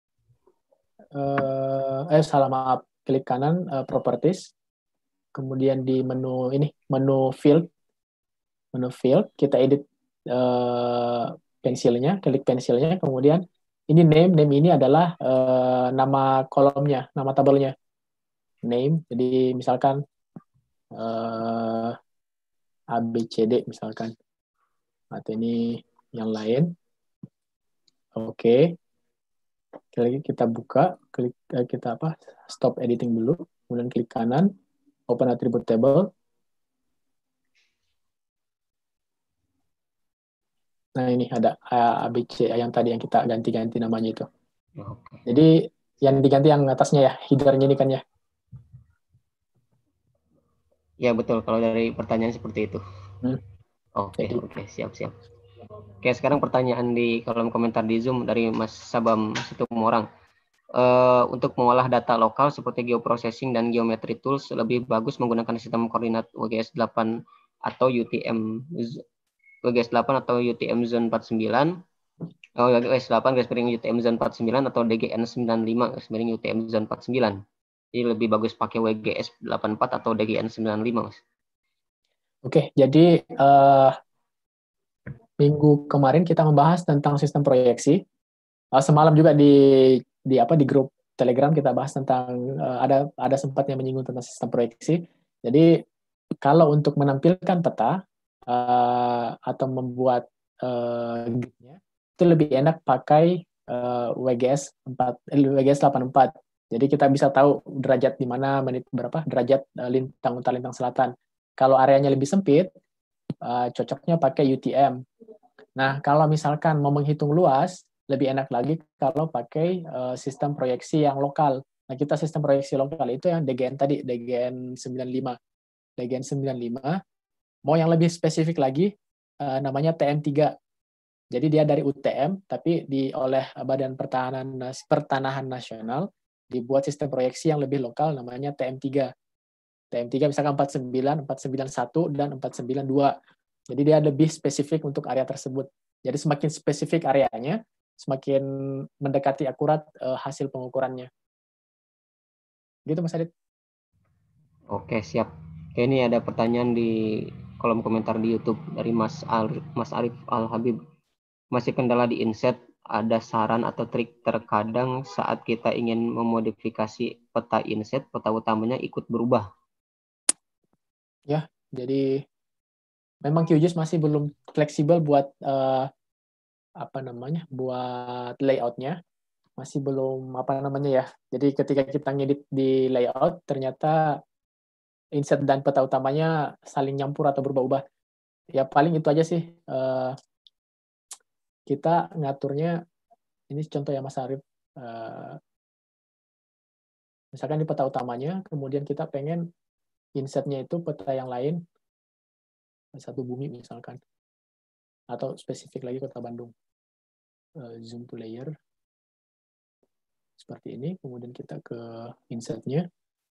Klik kanan properties. Kemudian di menu field kita edit pensilnya, klik pensilnya, kemudian ini name ini adalah nama kolomnya, nama tabelnya, name. Jadi misalkan ABCD misalkan, atau ini yang lain. Oke. Kita buka, kita stop editing dulu, kemudian klik kanan, open attribute table. Nah ini ada ABC yang tadi yang kita ganti-ganti namanya itu. Jadi yang diganti yang atasnya ya, header-nya ini kan ya. Ya betul, kalau dari pertanyaan seperti itu. Oke, siap. Oke, sekarang pertanyaan di kolom komentar di Zoom dari Mas Sabam Situmorang. Untuk mengolah data lokal seperti geoprocessing dan geometry tools lebih bagus menggunakan sistem koordinat WGS 8 atau UTM Zone 49, WGS 8 UTM Zone 49 atau DGN 95 UTM Zone 49. Jadi lebih bagus pakai WGS 84 atau DGN 95, Mas. Oke, jadi minggu kemarin kita membahas tentang sistem proyeksi. Semalam juga di grup Telegram kita bahas tentang ada sempat yang menyinggung tentang sistem proyeksi. Jadi kalau untuk menampilkan peta atau membuat gridnya itu lebih enak pakai WGS 84. Jadi kita bisa tahu derajat di mana, menit berapa, derajat lintang utara, lintang selatan. Kalau areanya lebih sempit, cocoknya pakai UTM. Nah, kalau misalkan mau menghitung luas, lebih enak lagi kalau pakai sistem proyeksi yang lokal. Nah, kita sistem proyeksi lokal itu yang DGN tadi, DGN 95. DGN 95. Mau yang lebih spesifik lagi, namanya TM3. Jadi dia dari UTM, tapi oleh Badan Pertanahan Nasional, dibuat sistem proyeksi yang lebih lokal, namanya TM3. TM3 misalkan 49, 491, dan 492. Jadi dia lebih spesifik untuk area tersebut. Jadi semakin spesifik areanya, semakin mendekati akurat hasil pengukurannya. Gitu, Mas Adit. Oke, siap. Oke, ini ada pertanyaan di kolom komentar di YouTube dari Mas Arif Al-Habib. Masih kendala di inset, ada saran atau trik terkadang saat kita ingin memodifikasi peta inset, peta utamanya ikut berubah. Ya, jadi memang QGIS masih belum fleksibel buat buat layoutnya, masih belum jadi ketika kita ngedit di layout ternyata inset dan peta utamanya saling nyampur atau berubah-ubah. Ya paling itu aja sih, kita ngaturnya, ini contoh ya Mas Arif, misalkan di peta utamanya, kemudian kita pengen insetnya itu peta yang lain, satu bumi misalkan, atau spesifik lagi Kota Bandung. Zoom to layer seperti ini, kemudian kita ke insertnya,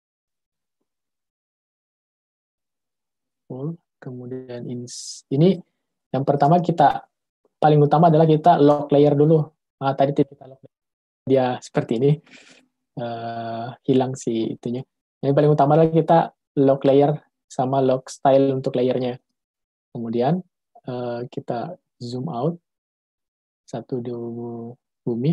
kemudian ini yang pertama kita paling utama adalah kita lock layer dulu. Tadi kita lock dia seperti ini, hilang si itunya. Yang paling utama adalah kita lock layer sama lock style untuk layernya. Kemudian kita zoom out satu di bumi.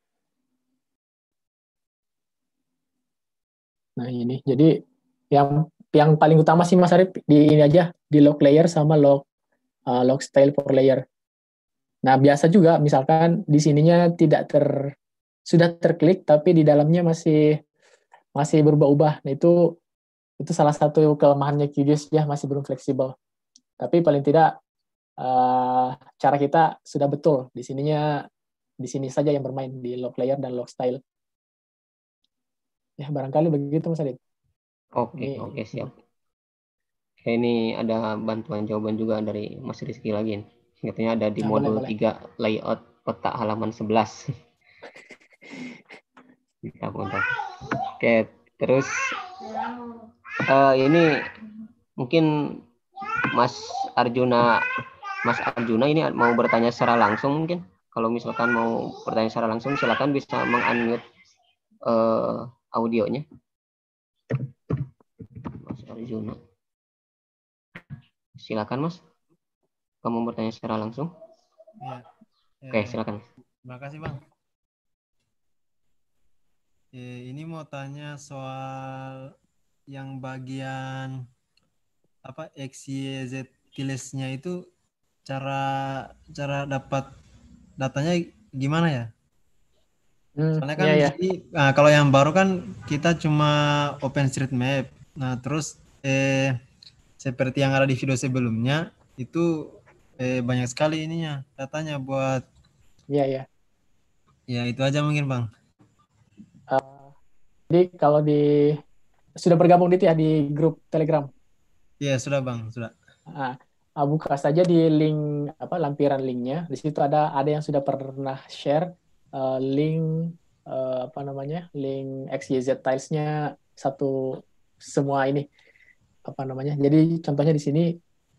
Nah ini, jadi yang paling utama sih Mas Arif di ini aja, di lock layer sama lock style for layer. Nah biasa juga misalkan di sininya sudah terklik tapi di dalamnya masih berubah-ubah. Nah itu salah satu kelemahannya QGIS ya, masih belum fleksibel. Tapi paling tidak cara kita sudah betul. Di sini saja yang bermain di lock layer dan lock style. Ya barangkali begitu Mas Adit. Oke, siap. Ini ada bantuan jawaban juga dari Mas Rizky lagi. Katanya ada di modul 3 layout peta halaman 11. Oke, terus ini mungkin Mas Arjuna ini mau bertanya secara langsung mungkin. Kalau misalkan mau bertanya secara langsung silakan bisa meng-unmute audionya. Mas Arjuna. Silakan Mas. Kamu bertanya secara langsung? Ya. Oke, silakan. Terima kasih Bang. Ini mau tanya soal yang bagian XYZ tilesnya itu cara dapat datanya gimana ya? Soalnya kan kalau yang baru kan kita cuma OpenStreetMap. Nah terus seperti yang ada di video sebelumnya itu banyak sekali ininya datanya buat. Ya itu aja mungkin Bang. Jadi kalau sudah bergabung di grup Telegram? Iya sudah Bang, sudah. buka saja di link lampiran linknya. Di situ ada yang sudah pernah share link link XYZ tiles-nya semua ini Jadi contohnya di sini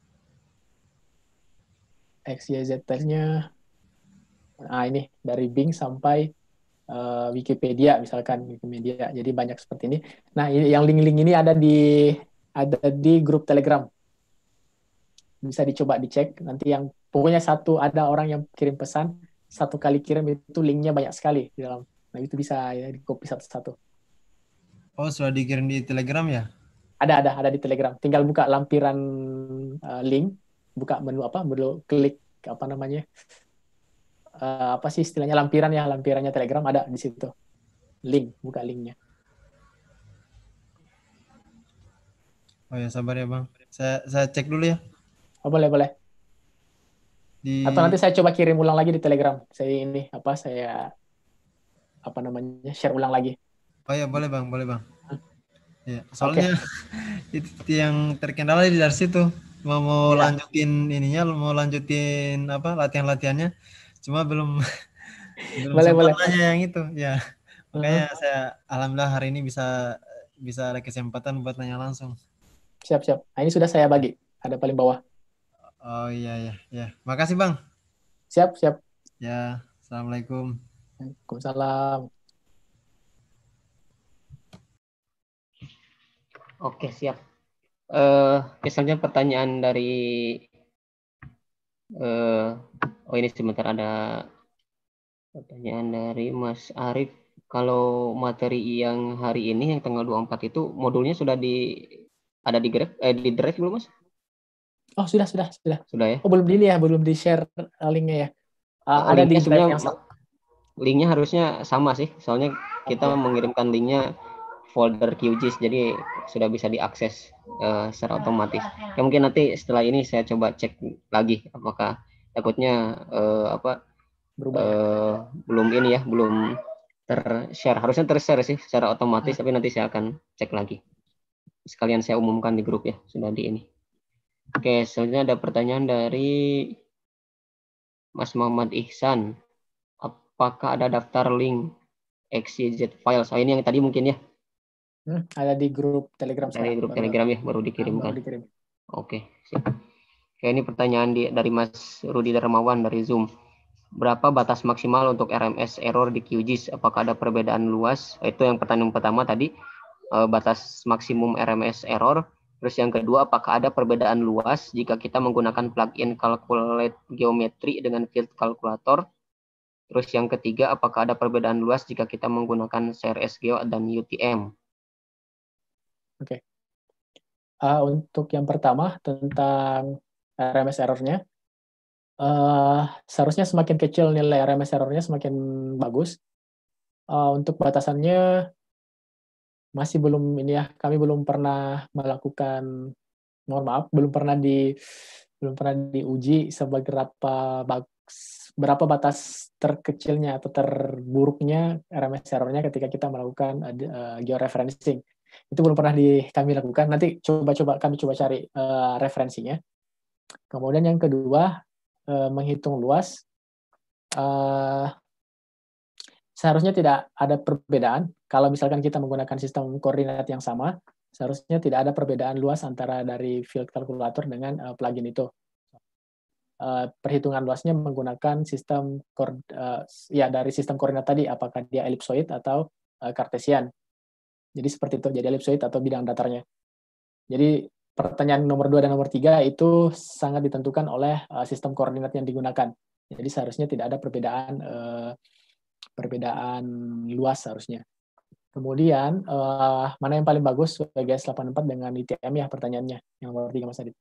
XYZ tiles-nya ini dari Bing sampai Wikipedia misalkan Wikimedia. Jadi banyak seperti ini. Nah, yang link-link ini ada di grup Telegram. Bisa dicoba dicek. Nanti pokoknya ada orang yang kirim pesan, 1 kali kirim itu linknya banyak sekali di dalam. Nah, itu bisa ya di copy satu-satu. Oh, sudah dikirim di Telegram ya? Ada di Telegram. Tinggal buka lampiran link, buka menu klik apa sih istilahnya lampirannya Telegram ada di situ. Buka linknya. Oh ya, sabar ya Bang. Saya cek dulu ya. Oh, boleh. Atau nanti saya coba kirim ulang lagi di Telegram. Saya share ulang lagi. Oh ya, boleh Bang. Ya, soalnya itu yang terkendala di dari situ. Mau lanjutin latihan-latihannya. Cuma belum boleh. Nanya yang itu. Ya. Makanya saya alhamdulillah hari ini bisa ada kesempatan buat nanya langsung. Siap. Nah, ini sudah saya bagi. Ada paling bawah. Oh iya. Makasih Bang. Siap. Ya, assalamualaikum. Waalaikumsalam. Oke, siap. Misalnya pertanyaan dari ini sebentar, ada pertanyaan dari Mas Arif. Kalau materi yang hari ini yang tanggal 24 itu modulnya sudah ada di drive belum, Mas? Oh, sudah. Sudah ya? Oh, belum di share linknya ya? Ada di drive yang sama. Linknya harusnya sama sih, soalnya kita mengirimkan linknya folder QGIS, jadi sudah bisa diakses secara otomatis. Ya, mungkin nanti setelah ini saya coba cek lagi apakah takutnya belum ter-share. Harusnya ter-share sih secara otomatis, tapi nanti saya akan cek lagi. Sekalian saya umumkan di grup ya, sudah di ini. Oke, selanjutnya ada pertanyaan dari Mas Muhammad Ihsan. Apakah ada daftar link XYZ files? Ini yang tadi mungkin ya? Ada di grup Telegram. Dari grup Telegram ya, baru dikirimkan. Oke, siap. Oke, ini pertanyaan dari Mas Rudi Darmawan dari Zoom. Berapa batas maksimal untuk RMS error di QGIS? Apakah ada perbedaan luas? Itu yang pertanyaan pertama tadi, batas maksimum RMS error. Terus yang kedua, apakah ada perbedaan luas jika kita menggunakan plugin Calculate Geometry dengan Field Calculator? Terus yang ketiga, apakah ada perbedaan luas jika kita menggunakan CRS-Geo dan UTM? Oke. Untuk yang pertama tentang RMS error-nya, seharusnya semakin kecil nilai RMS error-nya semakin bagus. Untuk batasannya masih belum kami belum pernah melakukan, mohon maaf, belum pernah diuji berapa batas terkecilnya atau terburuknya RMS error-nya ketika kita melakukan georeferencing. Itu belum pernah kami lakukan. Nanti kami coba cari referensinya. Kemudian yang kedua, menghitung luas. Seharusnya tidak ada perbedaan. Kalau misalkan kita menggunakan sistem koordinat yang sama, seharusnya tidak ada perbedaan luas antara dari Field Calculator dengan plugin itu. Perhitungan luasnya menggunakan dari sistem koordinat tadi, apakah dia ellipsoid atau Cartesian. Jadi seperti itu, jadi ellipsoid atau bidang datarnya. Jadi pertanyaan nomor 2 dan nomor 3 itu sangat ditentukan oleh sistem koordinat yang digunakan. Jadi seharusnya tidak ada perbedaan luas seharusnya. Kemudian mana yang paling bagus WGS 84 dengan UTM ya pertanyaannya, yang nomor 3 Mas Adit?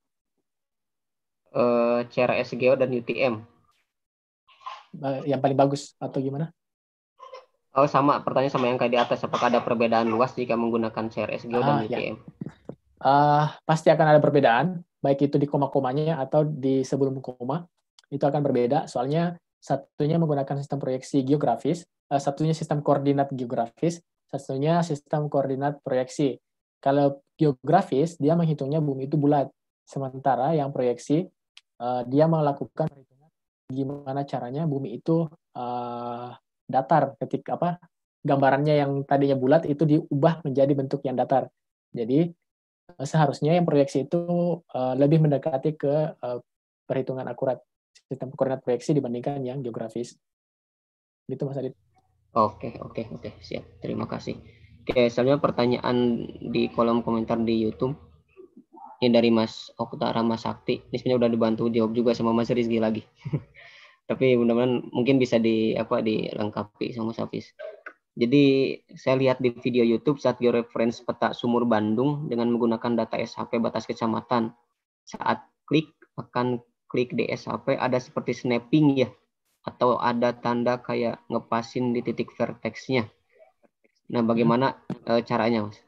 CRS-Geo dan UTM. Yang paling bagus atau gimana? Oh, sama, pertanyaan sama yang kayak di atas. Apakah ada perbedaan luas jika menggunakan CRS-Geo dan UTM? Pasti akan ada perbedaan, baik itu di koma-komanya atau di sebelum koma. Itu akan berbeda, soalnya satunya menggunakan sistem proyeksi geografis, satunya sistem koordinat geografis, satunya sistem koordinat proyeksi. Kalau geografis, dia menghitungnya bumi itu bulat. Sementara yang proyeksi, dia melakukan perhitungan gimana caranya bumi itu datar ketika gambarannya yang tadinya bulat itu diubah menjadi bentuk yang datar. Jadi seharusnya yang proyeksi itu lebih mendekati ke perhitungan akurat sistem koordinat proyeksi dibandingkan yang geografis. Gitu Mas Adit. Oke, siap. Terima kasih. Oke, selanjutnya pertanyaan di kolom komentar di YouTube. Ini dari Mas Okta Rama Sakti. Ini sebenarnya udah dibantu jawab juga sama Mas Rizky lagi. Tapi mudah-mudahan mungkin bisa dilengkapi sama Safis. Jadi saya lihat di video YouTube saat georeference peta sumur Bandung dengan menggunakan data SHP batas kecamatan. Saat klik di SHP ada seperti snapping ya, atau ada tanda kayak ngepasin di titik vertexnya. Nah, bagaimana caranya, Mas?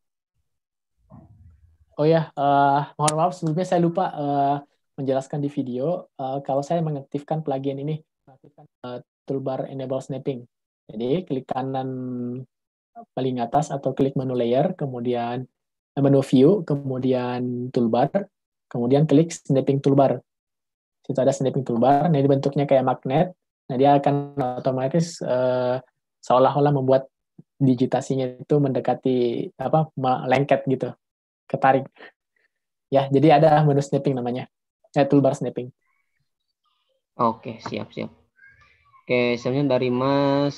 Oh ya, mohon maaf sebelumnya saya lupa menjelaskan di video. Kalau saya mengaktifkan plugin ini, toolbar enable snapping. Jadi klik kanan paling atas atau klik menu layer, kemudian menu view, kemudian toolbar, kemudian klik snapping toolbar. Situ ada snapping toolbar, nah ini bentuknya kayak magnet. Nah dia akan otomatis seolah-olah membuat digitasinya itu mendekati lengket gitu, ketarik. Ya, jadi ada menu snapping namanya, toolbar snapping. Oke, siap. Oke, selanjutnya dari Mas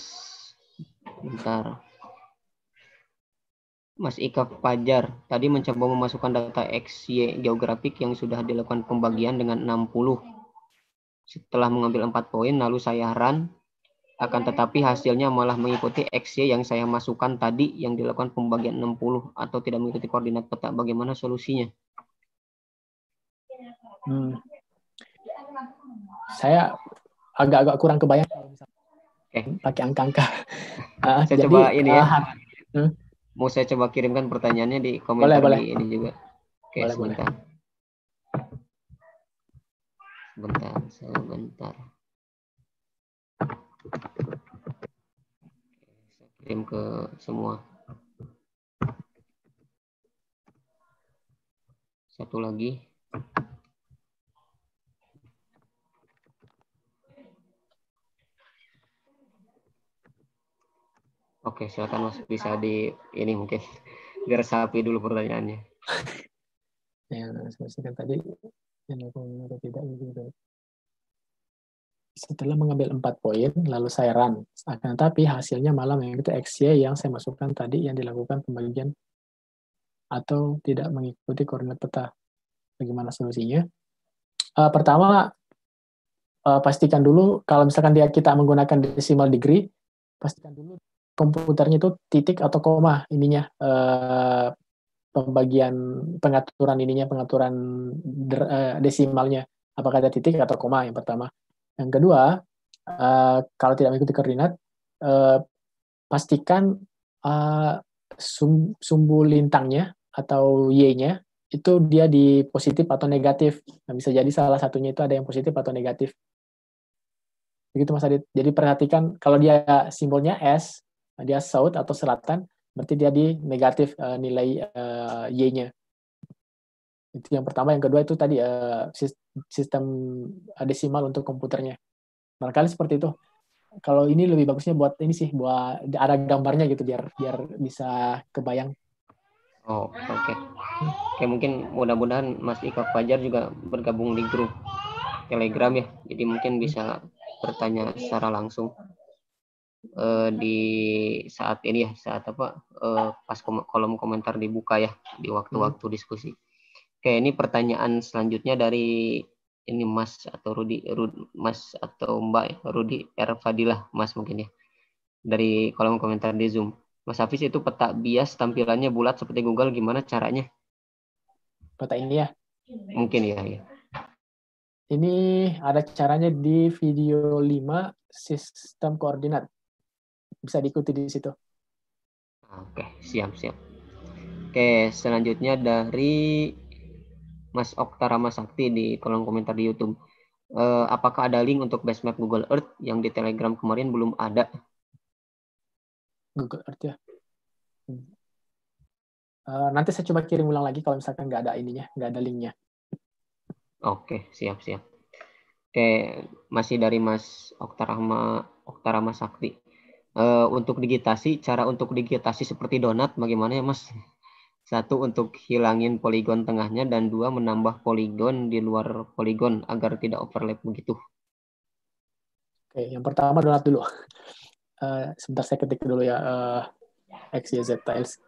Ika Fajar. Tadi mencoba memasukkan data X, Y geografik yang sudah dilakukan pembagian dengan 60. Setelah mengambil 4 poin, lalu saya run. Akan tetapi hasilnya malah mengikuti X, Y yang saya masukkan tadi yang dilakukan pembagian 60 atau tidak mengikuti koordinat peta. Bagaimana solusinya? Saya agak kurang kebayang kalau misalnya pakai angka-angka. Saya coba ini ya. Mau saya coba kirimkan pertanyaannya di komentar boleh. Di ini juga. Oke, sebentar. Sebentar. Saya kirim ke semua. Satu lagi. Oke, silakan Mas, bisa di ini mungkin biar sapi dulu pertanyaannya. Yang saya tadi yang aku tidak gitu. Setelah mengambil 4 poin, lalu saya run. Akan tetapi hasilnya malah mengikuti XY yang saya masukkan tadi yang dilakukan pembagian atau tidak mengikuti koordinat peta. Bagaimana solusinya? Pertama, pastikan dulu kalau misalkan kita menggunakan decimal degree, pastikan dulu komputernya itu titik atau koma ininya pengaturan desimalnya, apakah ada titik atau koma yang pertama. Yang kedua, kalau tidak mengikuti koordinat, pastikan sumbu lintangnya atau Y-nya itu dia di positif atau negatif. Nah, bisa jadi salah satunya itu ada yang positif atau negatif. Begitu Mas Adit. Jadi perhatikan kalau dia simbolnya S, dia south atau selatan, berarti dia di negatif nilai Y-nya. Itu yang pertama. Yang kedua itu tadi sistem desimal untuk komputernya. Barangkali seperti itu. Kalau ini lebih bagusnya buat ini sih, buat ada gambarnya gitu biar bisa kebayang. Oh, oke. Oke, mungkin mudah-mudahan Mas Ika Fajar juga bergabung di grup Telegram ya. Jadi mungkin bisa bertanya secara langsung di saat ini ya, saat pas kolom komentar dibuka ya, di waktu-waktu diskusi. Oke, ini pertanyaan selanjutnya dari ini Mas atau Mas atau Mbak Rudi R. Fadilah, Mas mungkin ya, dari kolom komentar di Zoom. Mas Hafiz, itu peta bias tampilannya bulat seperti Google, gimana caranya? Peta ini ya? Mungkin ya. Ini ada caranya di video 5 sistem koordinat. Bisa diikuti di situ. Oke, siap. Oke, selanjutnya dari Mas Okta Rama Sakti di kolom komentar di YouTube. Apakah ada link untuk base map Google Earth yang di Telegram kemarin belum ada? Google Earth ya. Nanti saya coba kirim ulang lagi kalau misalkan nggak ada ininya, nggak ada linknya. Oke, siap. Oke, masih dari Mas Oktarama Sakti. Untuk cara untuk digitasi seperti donat, bagaimana ya Mas? 1, untuk hilangin poligon tengahnya, dan 2, menambah poligon di luar poligon agar tidak overlap begitu. Oke, yang pertama donat dulu. Sebentar saya ketik dulu ya. XYZ tiles.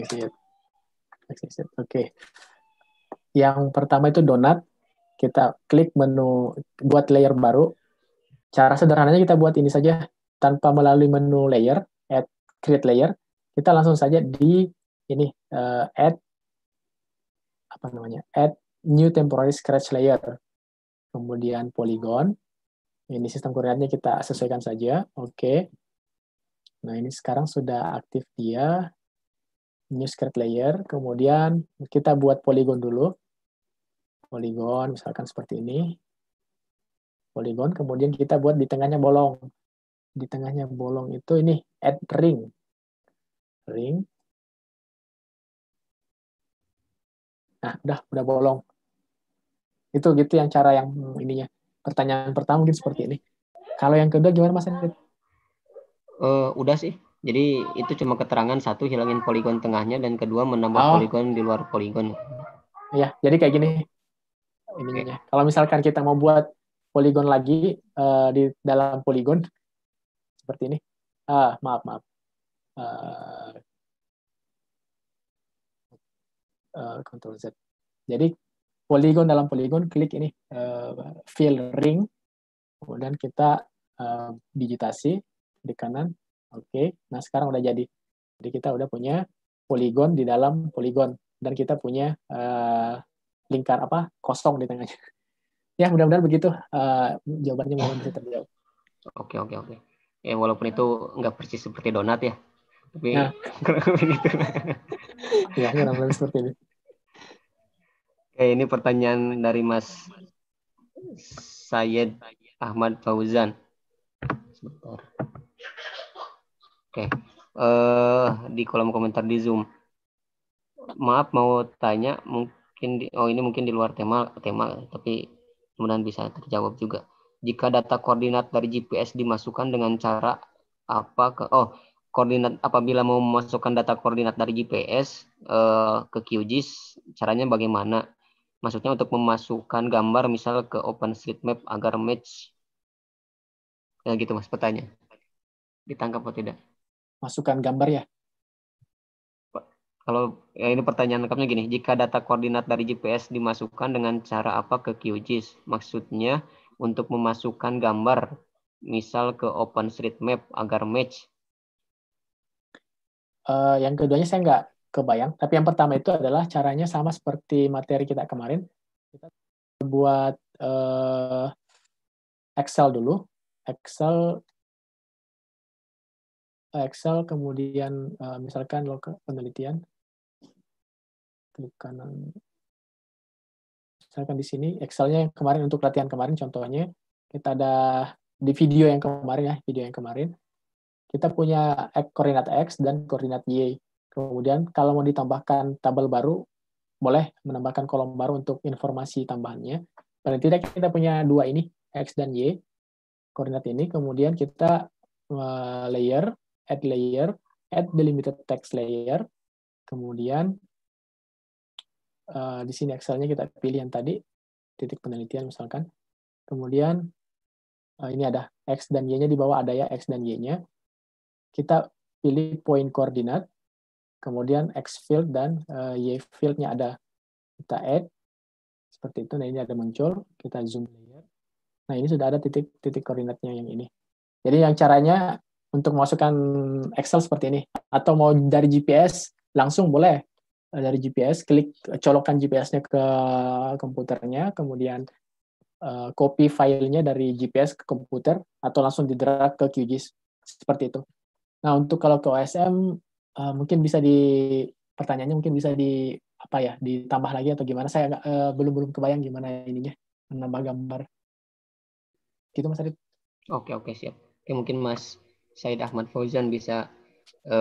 XYZ. Oke. Yang pertama itu donat. Kita klik menu buat layer baru. Cara sederhananya kita buat ini saja tanpa melalui menu layer, add create layer. Kita langsung saja di ini add new temporary scratch layer. Kemudian polygon. Ini sistem koordinatnya kita sesuaikan saja. Oke. Nah, ini sekarang sudah aktif dia. New scratch layer. Kemudian kita buat polygon dulu. Polygon misalkan seperti ini. Polygon, kemudian kita buat di tengahnya bolong. Di tengahnya bolong itu ini add ring. Nah, udah bolong. Itu gitu yang cara yang ininya. Pertanyaan pertama mungkin seperti ini. Kalau yang kedua gimana Mas Adit? Udah sih. Jadi itu cuma keterangan, 1, hilangin poligon tengahnya, dan kedua, menambah poligon di luar poligon. Ya, jadi kayak gini ininya. Kalau misalkan kita mau buat poligon lagi di dalam poligon seperti ini. Maaf. Ctrl Z. Jadi poligon dalam poligon, klik ini fill ring, kemudian kita digitasi di kanan. Oke. Nah sekarang udah jadi. Jadi kita udah punya poligon di dalam poligon, dan kita punya lingkar kosong di tengahnya. Ya mudah-mudahan begitu jawabannya mudah-mudahan bisa terjawab. Oke. Ya walaupun itu nggak persis seperti donat ya, tapi begitu. Ya mudah-mudahan seperti ini. Oke, ini pertanyaan dari Mas Syed Ahmad Fauzan. Sebentar. Oke, di kolom komentar di Zoom. Maaf, mau tanya, ini mungkin di luar tema, tapi mudah-mudahan bisa terjawab juga. Jika data koordinat dari GPS dimasukkan dengan cara koordinat apabila mau memasukkan data koordinat dari GPS ke QGIS, caranya bagaimana? Maksudnya untuk memasukkan gambar misal ke OpenStreetMap agar match. Ya gitu Mas, pertanyaan. Ditangkap atau tidak? Masukkan gambar ya? Kalau ini pertanyaan lengkapnya gini, jika data koordinat dari GPS dimasukkan dengan cara apa ke QGIS? Maksudnya untuk memasukkan gambar misal ke OpenStreetMap agar match. Yang keduanya saya nggak kebayang, tapi yang pertama itu adalah caranya sama seperti materi kita kemarin. Kita buat Excel dulu, Excel kemudian misalkan lokal penelitian, klik kanan. Misalkan di sini Excelnya yang kemarin untuk latihan kemarin contohnya kita ada di video yang kemarin kita punya koordinat X dan koordinat Y. Kemudian kalau mau ditambahkan tabel baru, boleh menambahkan kolom baru untuk informasi tambahannya. Paling tidak kita punya 2 ini, X dan Y, koordinat ini. Kemudian kita add delimited text layer. Kemudian di sini Excel-nya kita pilih yang tadi, titik penelitian misalkan. Kemudian ini ada X dan Y-nya di bawah, ada ya X dan Y-nya. Kita pilih point koordinat, kemudian X field dan Y field-nya ada. Kita add, seperti itu. Nah ini ada muncul, kita zoom layer. Nah ini sudah ada titik koordinatnya yang ini. Jadi yang caranya untuk memasukkan Excel seperti ini. Atau mau dari GPS, langsung boleh. Dari GPS, colokkan GPS-nya ke komputernya, kemudian copy filenya dari GPS ke komputer, atau langsung di-drag ke QGIS. Seperti itu. Nah, untuk kalau ke OSM, mungkin bisa pertanyaannya mungkin bisa ditambah lagi atau gimana. Saya belum kebayang gimana ininya, menambah gambar. Gitu Mas Adit. Oke, siap. Oke, mungkin Mas Syed Ahmad Fauzan bisa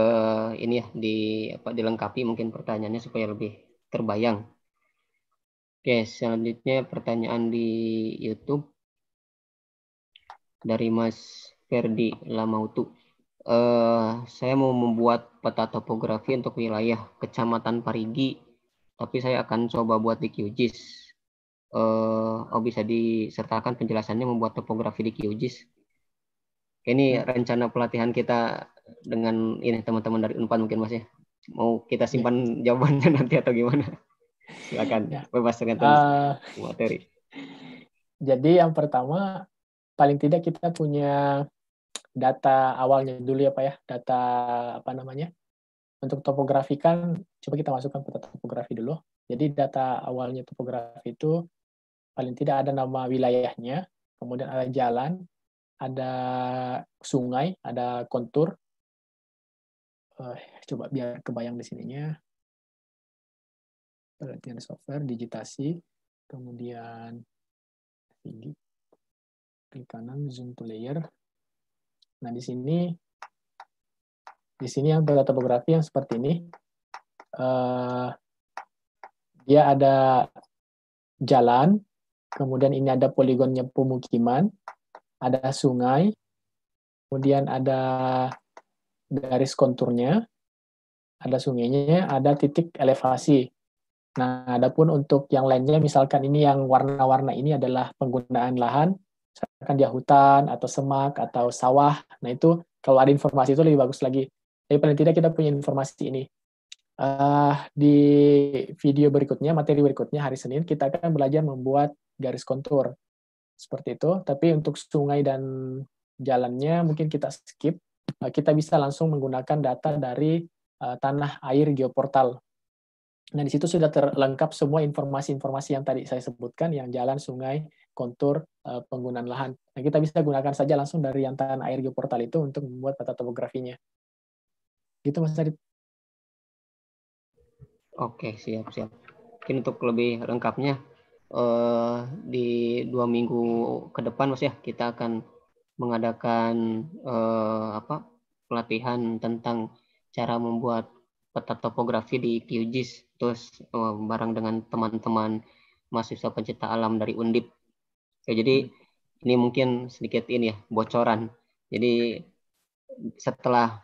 dilengkapi mungkin pertanyaannya supaya lebih terbayang. Oke, selanjutnya pertanyaan di YouTube dari Mas Ferdi Lamautu. Saya mau membuat peta topografi untuk wilayah Kecamatan Parigi, tapi saya akan coba buat di QGIS. Bisa disertakan penjelasannya membuat topografi di QGIS. Ini rencana pelatihan kita dengan ini teman-teman dari Unpad mungkin Mas ya. Mau kita simpan jawabannya nanti atau gimana? Silakan, bebas dengan materi. Jadi yang pertama, paling tidak kita punya data awalnya dulu ya Pak ya, data apa namanya, untuk topografi kan, coba kita masukkan peta topografi dulu. Jadi data awalnya topografi itu paling tidak ada nama wilayahnya, kemudian ada jalan, ada sungai, ada kontur. Coba biar kebayang di sininya. Penelitian software, digitasi, kemudian tinggi, klik kanan, zoom to layer. Nah di sini yang peta topografi yang seperti ini, dia ada jalan, kemudian ini ada poligonnya pemukiman, ada sungai, kemudian ada garis konturnya, ada sungainya, ada titik elevasi. Nah, adapun untuk yang lainnya, misalkan ini yang warna-warna ini adalah penggunaan lahan, misalkan dia hutan, atau semak, atau sawah. Nah, itu kalau ada informasi itu lebih bagus lagi. Tapi paling tidak kita punya informasi ini. Di video berikutnya, materi berikutnya, hari Senin, kita akan belajar membuat garis kontur. Seperti itu. Tapi untuk sungai dan jalannya mungkin kita skip. Kita bisa langsung menggunakan data dari tanah air geoportal. Nah, di situ sudah terlengkap semua informasi-informasi yang tadi saya sebutkan, yang jalan, sungai, kontur, penggunaan lahan. Nah, kita bisa gunakan saja langsung dari yang tanah air geoportal itu untuk membuat peta topografinya. Gitu, Mas Adit. Oke, siap-siap. Mungkin untuk lebih lengkapnya, di 2 minggu ke depan, Mas ya, kita akan mengadakan pelatihan tentang cara membuat peta topografi di QGIS, terus bareng dengan teman-teman mahasiswa pencinta alam dari Undip. Jadi ini mungkin sedikit ini ya, bocoran. Jadi setelah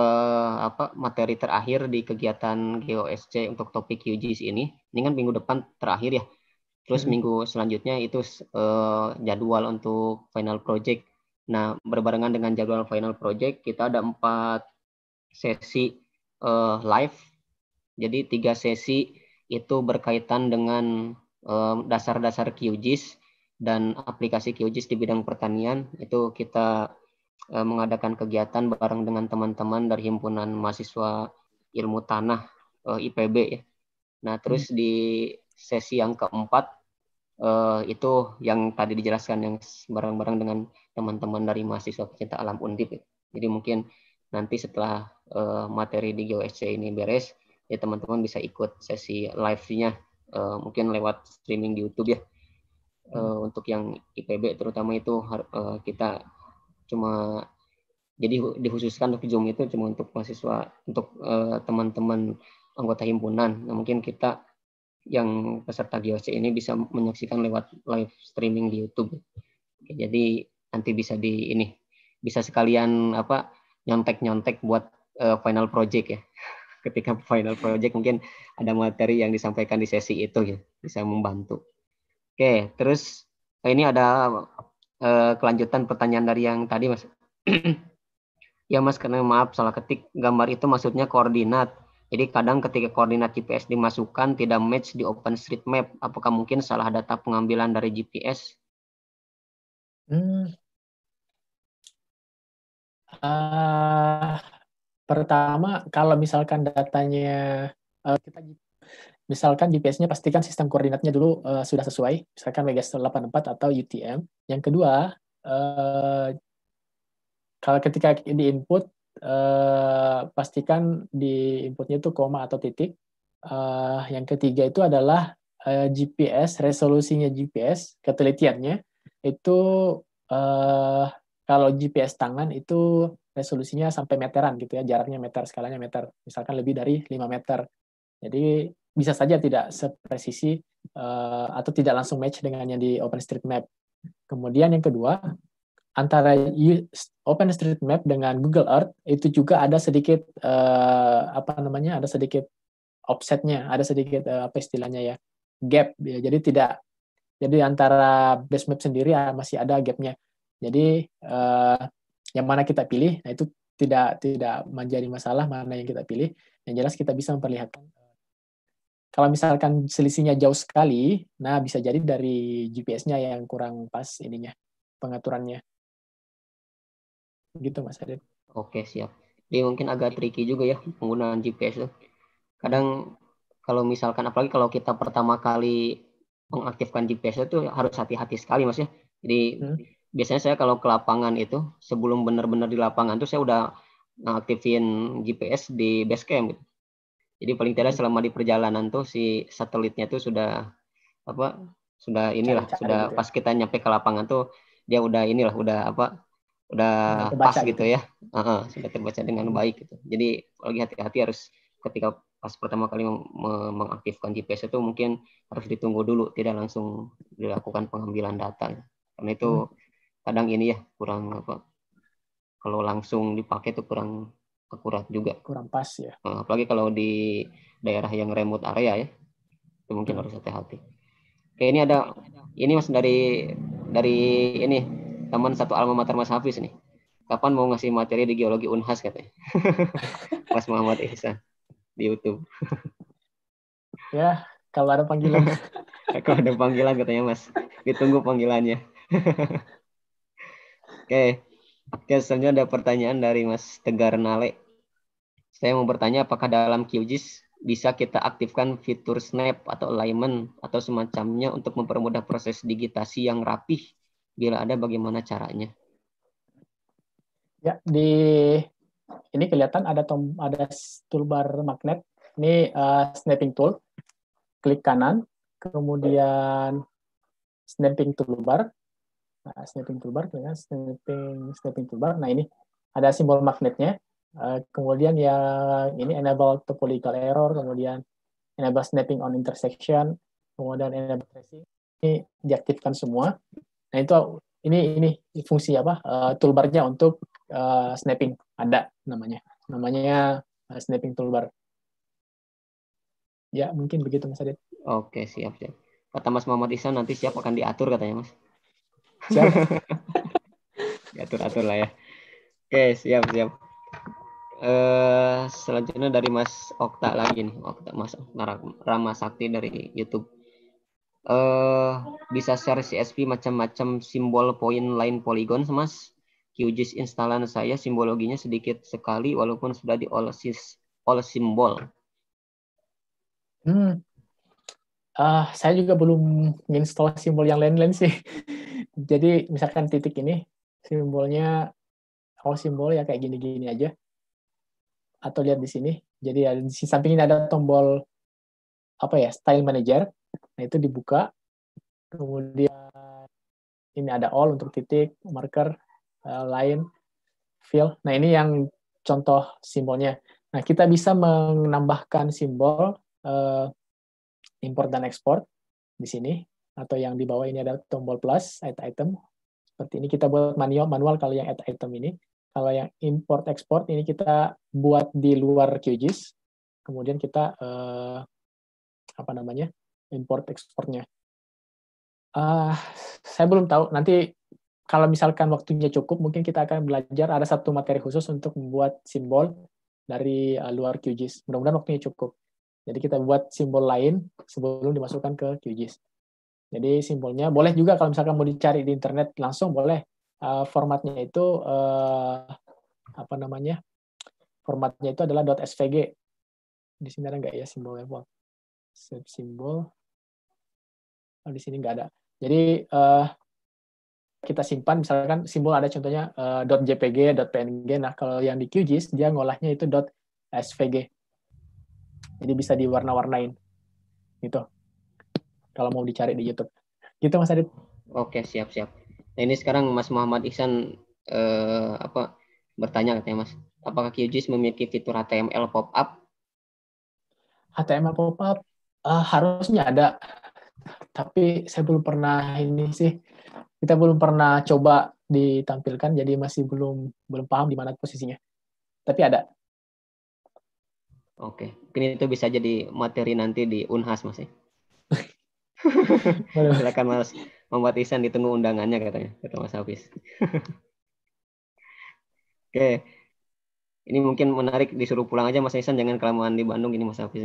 materi terakhir di kegiatan GeoSC untuk topik QGIS ini kan minggu depan terakhir ya. Terus minggu selanjutnya itu jadwal untuk final project. Nah, berbarengan dengan jadwal final project, kita ada 4 sesi live. Jadi 3 sesi itu berkaitan dengan dasar-dasar QGIS dan aplikasi QGIS di bidang pertanian. Itu kita mengadakan kegiatan bareng dengan teman-teman dari Himpunan Mahasiswa Ilmu Tanah IPB ya. Nah, terus di sesi yang keempat itu yang tadi dijelaskan yang bareng-bareng dengan teman-teman dari mahasiswa pencinta alam Undip. Jadi mungkin nanti setelah materi di GeoSC ini beres, ya teman-teman bisa ikut sesi live-nya mungkin lewat streaming di YouTube ya. Untuk yang IPB terutama itu kita cuma jadi dikhususkan untuk Zoom itu cuma untuk mahasiswa, untuk teman-teman anggota himpunan. Nah, mungkin kita yang peserta GeoSC ini bisa menyaksikan lewat live streaming di YouTube. Oke, jadi nanti bisa sekalian nyontek buat final project ya. Ketika final project mungkin ada materi yang disampaikan di sesi itu ya, bisa membantu. Oke, terus ini ada kelanjutan pertanyaan dari yang tadi Mas. Ya Mas, karena maaf salah ketik, gambar itu maksudnya koordinat. Jadi kadang ketika koordinat GPS dimasukkan tidak match di OpenStreetMap. Apakah mungkin salah data pengambilan dari GPS? Pertama, kalau misalkan datanya misalkan GPS-nya pastikan sistem koordinatnya dulu sudah sesuai, misalkan Megastore 84 atau UTM. Yang kedua, kalau ketika di input, pastikan di inputnya itu koma atau titik. Yang ketiga itu adalah GPS, resolusinya GPS, ketelitiannya itu kalau GPS tangan itu resolusinya sampai meteran gitu ya, jaraknya meter, skalanya meter, misalkan lebih dari 5 meter. Jadi bisa saja tidak sepresisi atau tidak langsung match dengan yang di OpenStreetMap. Kemudian yang kedua, antara OpenStreetMap dengan Google Earth itu juga ada sedikit ada sedikit offsetnya, ada sedikit apa istilahnya ya, gap ya. Jadi antara base map sendiri masih ada gapnya. Jadi yang mana kita pilih, nah itu tidak menjadi masalah mana yang kita pilih. Yang jelas kita bisa memperlihatkan. Kalau misalkan selisihnya jauh sekali, nah bisa jadi dari GPS-nya yang kurang pas ininya, pengaturannya. Gitu Mas Adit. Oke, siap. Jadi mungkin agak tricky juga ya penggunaan GPS itu. Kadang kalau misalkan, apalagi kalau kita pertama kali mengaktifkan GPS itu harus hati-hati sekali Mas ya. Jadi biasanya saya kalau ke lapangan itu, sebelum benar-benar di lapangan tuh saya udah ngaktifin GPS di base camp gitu. Jadi paling tidak selama di perjalanan tuh si satelitnya tuh sudah sudah gitu pas kita nyampe ke lapangan tuh dia udah udah pas gitu ya. Sudah terbaca dengan baik gitu. Jadi lagi hati-hati harus ketika pas pertama kali mengaktifkan GPS itu mungkin harus ditunggu dulu, tidak langsung dilakukan pengambilan data. Karena itu kadang ini ya kurang kalau langsung dipakai itu kurang akurat juga. Kurang pas ya. Apalagi kalau di daerah yang remote area ya. Itu mungkin harus hati-hati. Oke, ini ada Mas dari ini teman satu alma mater Mas Hafiz nih. Kapan mau ngasih materi di geologi Unhas katanya. Mas Muhammad Ihsan di YouTube. Ya, kalau ada panggilan. Kalau ada panggilan katanya Mas. Ditunggu panggilannya. Oke, selanjutnya ada pertanyaan dari Mas Tegar Nale. Saya mau bertanya apakah dalam QGIS bisa kita aktifkan fitur snap atau alignment atau semacamnya untuk mempermudah proses digitasi yang rapih? Bila ada, bagaimana caranya? Ya, ini kelihatan ada toolbar magnet. Ini snapping tool. Klik kanan, kemudian snapping toolbar. Nah, snapping toolbar, snapping toolbar. Nah, ini ada simbol magnetnya. Kemudian yang ini enable topological error, kemudian enable snapping on intersection, kemudian enable tracing. Ini diaktifkan semua. Nah, itu ini fungsi toolbarnya untuk snapping, ada namanya snapping toolbar. Ya, mungkin begitu Mas Adit. Oke, siap. Kata Mas Muhammad Ihsan nanti siap akan diatur katanya Mas. Siap. Diatur lah ya. Oke, siap. Selanjutnya dari Mas Okta lagi nih, Mas Rama Sakti dari YouTube. Bisa share CSV macam-macam simbol point line polygon Mas. QGIS instalan saya simbologinya sedikit sekali walaupun sudah di all symbol. Saya juga belum install simbol yang lain-lain sih. Jadi misalkan titik ini simbolnya all simbol ya kayak gini-gini aja. Atau lihat di sini. Jadi di samping ini ada tombol style manager. Nah, itu dibuka. Kemudian ini ada all untuk titik, marker, line, fill. Nah, ini yang contoh simbolnya. Nah, kita bisa menambahkan simbol import dan export di sini. Atau yang di bawah ini ada tombol plus, add item. Seperti ini kita buat manual kalau yang add item ini. Kalau yang import export ini kita buat di luar QGIS. Kemudian kita import exportnya. Saya belum tahu. Nanti kalau misalkan waktunya cukup, mungkin kita akan belajar. Ada satu materi khusus untuk membuat simbol dari luar QGIS. Mudah-mudahan waktunya cukup. Jadi kita buat simbol lain sebelum dimasukkan ke QGIS. Jadi simbolnya boleh juga kalau misalkan mau dicari di internet langsung boleh. Formatnya itu formatnya itu adalah .svg. Di sini ada nggak ya simbolnya? Simbol. Di sini nggak ada. Jadi kita simpan, misalkan simbol ada contohnya .jpg, .png. Nah, kalau yang di QGIS dia ngolahnya itu .svg. Jadi bisa diwarna-warnain. Gitu. Kalau mau dicari di YouTube. Gitu Mas Adit. Oke, siap. Nah, ini sekarang Mas Muhammad Ihsan bertanya katanya Mas, apakah QGIS memiliki fitur HTML pop-up? HTML pop-up Harusnya ada, tapi saya belum pernah kita belum pernah coba ditampilkan, jadi masih belum paham di mana posisinya. Tapi ada. Oke, mungkin itu bisa jadi materi nanti di Unhas, Mas. Silakan Mas Muhammad Ihsan, ditunggu undangannya katanya, kata Mas Hafiz. Oke, ini mungkin menarik, disuruh pulang aja Mas Ihsan, jangan kelamaan di Bandung ini Mas Hafiz.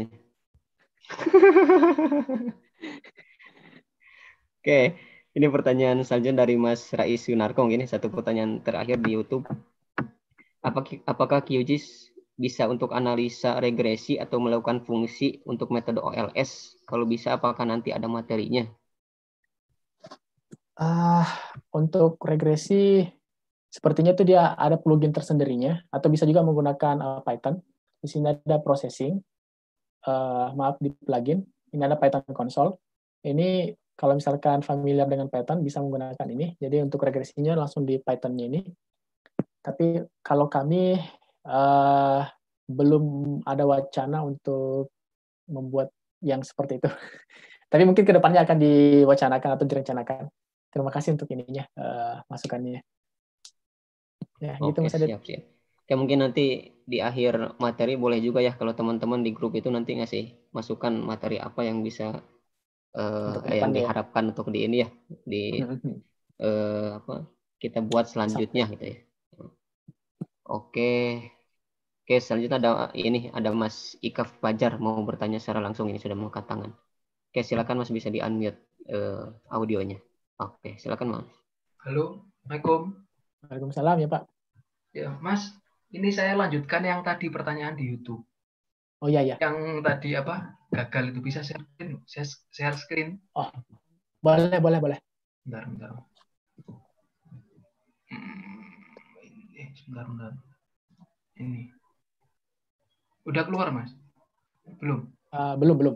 Oke, ini pertanyaan selanjutnya dari Mas Rais Yunarkong. Ini satu pertanyaan terakhir di YouTube. Apakah QGIS bisa untuk analisa regresi atau melakukan fungsi untuk metode OLS? Kalau bisa, apakah nanti ada materinya? Untuk regresi, sepertinya itu dia ada plugin tersendirinya, atau bisa juga menggunakan Python. Di sini ada processing, di plugin. Ini ada Python console. Ini kalau misalkan familiar dengan Python bisa menggunakan ini. Jadi untuk regresinya langsung di Python-nya ini. Tapi kalau kami belum ada wacana untuk membuat yang seperti itu. Tapi mungkin kedepannya akan diwacanakan atau direncanakan. Terima kasih untuk ininya, masukannya. Ya, gitu Mas Adit. Siap. Ya, mungkin nanti di akhir materi boleh juga ya kalau teman-teman di grup itu nanti ngasih masukan materi apa yang bisa yang diharapkan untuk di ini ya, di kita buat selanjutnya gitu ya. Oke, selanjutnya ada Mas Ikaf Fajar mau bertanya secara langsung, ini sudah mengangkat tangan. Oke, silakan Mas, bisa di-unmute audionya. Oke, silakan Mas. Halo, Assalamualaikum. Waalaikumsalam ya Pak. Ya Mas, ini saya lanjutkan yang tadi pertanyaan di YouTube. Oh iya. Yang tadi gagal itu bisa share screen. Oh, boleh. Bentar. Sebentar. Ini. Udah keluar, Mas? Belum? Belum.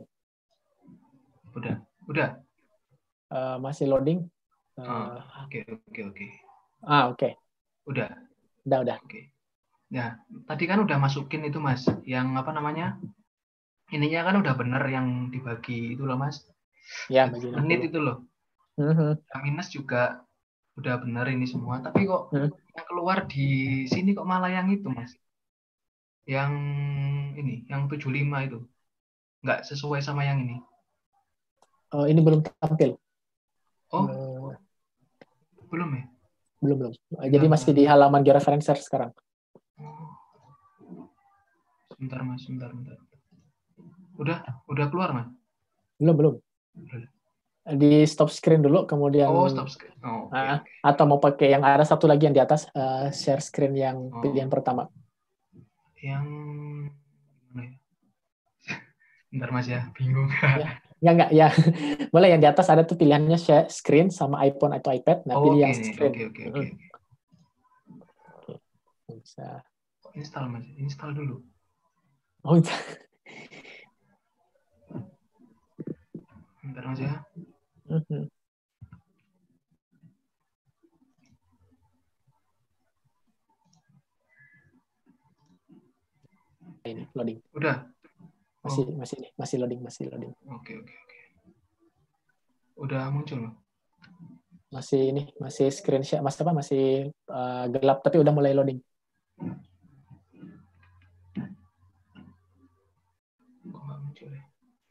Udah. Masih loading. Oke. Oke. Udah. Oke. Nah, tadi kan udah masukin itu, Mas. Yang ininya kan udah bener yang dibagi itu loh, Mas. Ya, menit itu loh. Yang minus juga udah bener ini semua. Tapi kok yang keluar di sini kok malah yang itu, Mas. Yang ini, yang 75 itu. Nggak sesuai sama yang ini. Oh, ini belum tampil. Oh, belum ya? Belum. Jadi masih di halaman georeferencer sekarang. Sebentar, Mas. Udah keluar, Mas? Belum. Di stop screen dulu, kemudian. Oh, stop screen. Okay. Atau mau pakai yang ada satu lagi yang di atas, share screen yang pilihan pertama. Yang mana ya? Bentar Mas ya, bingung. Ya. Boleh, yang di atas ada tuh pilihannya share screen sama iPhone atau iPad. Nah, pilih yang screen. Oke. Bisa. Install, Mas. Install dulu. Oh, itu. Bentar Mas ya. Ini loading. Udah. Masih loading. Oke. Udah muncul, Mas. Masih screenshot, masih gelap tapi udah mulai loading. Kok nggak muncul ya?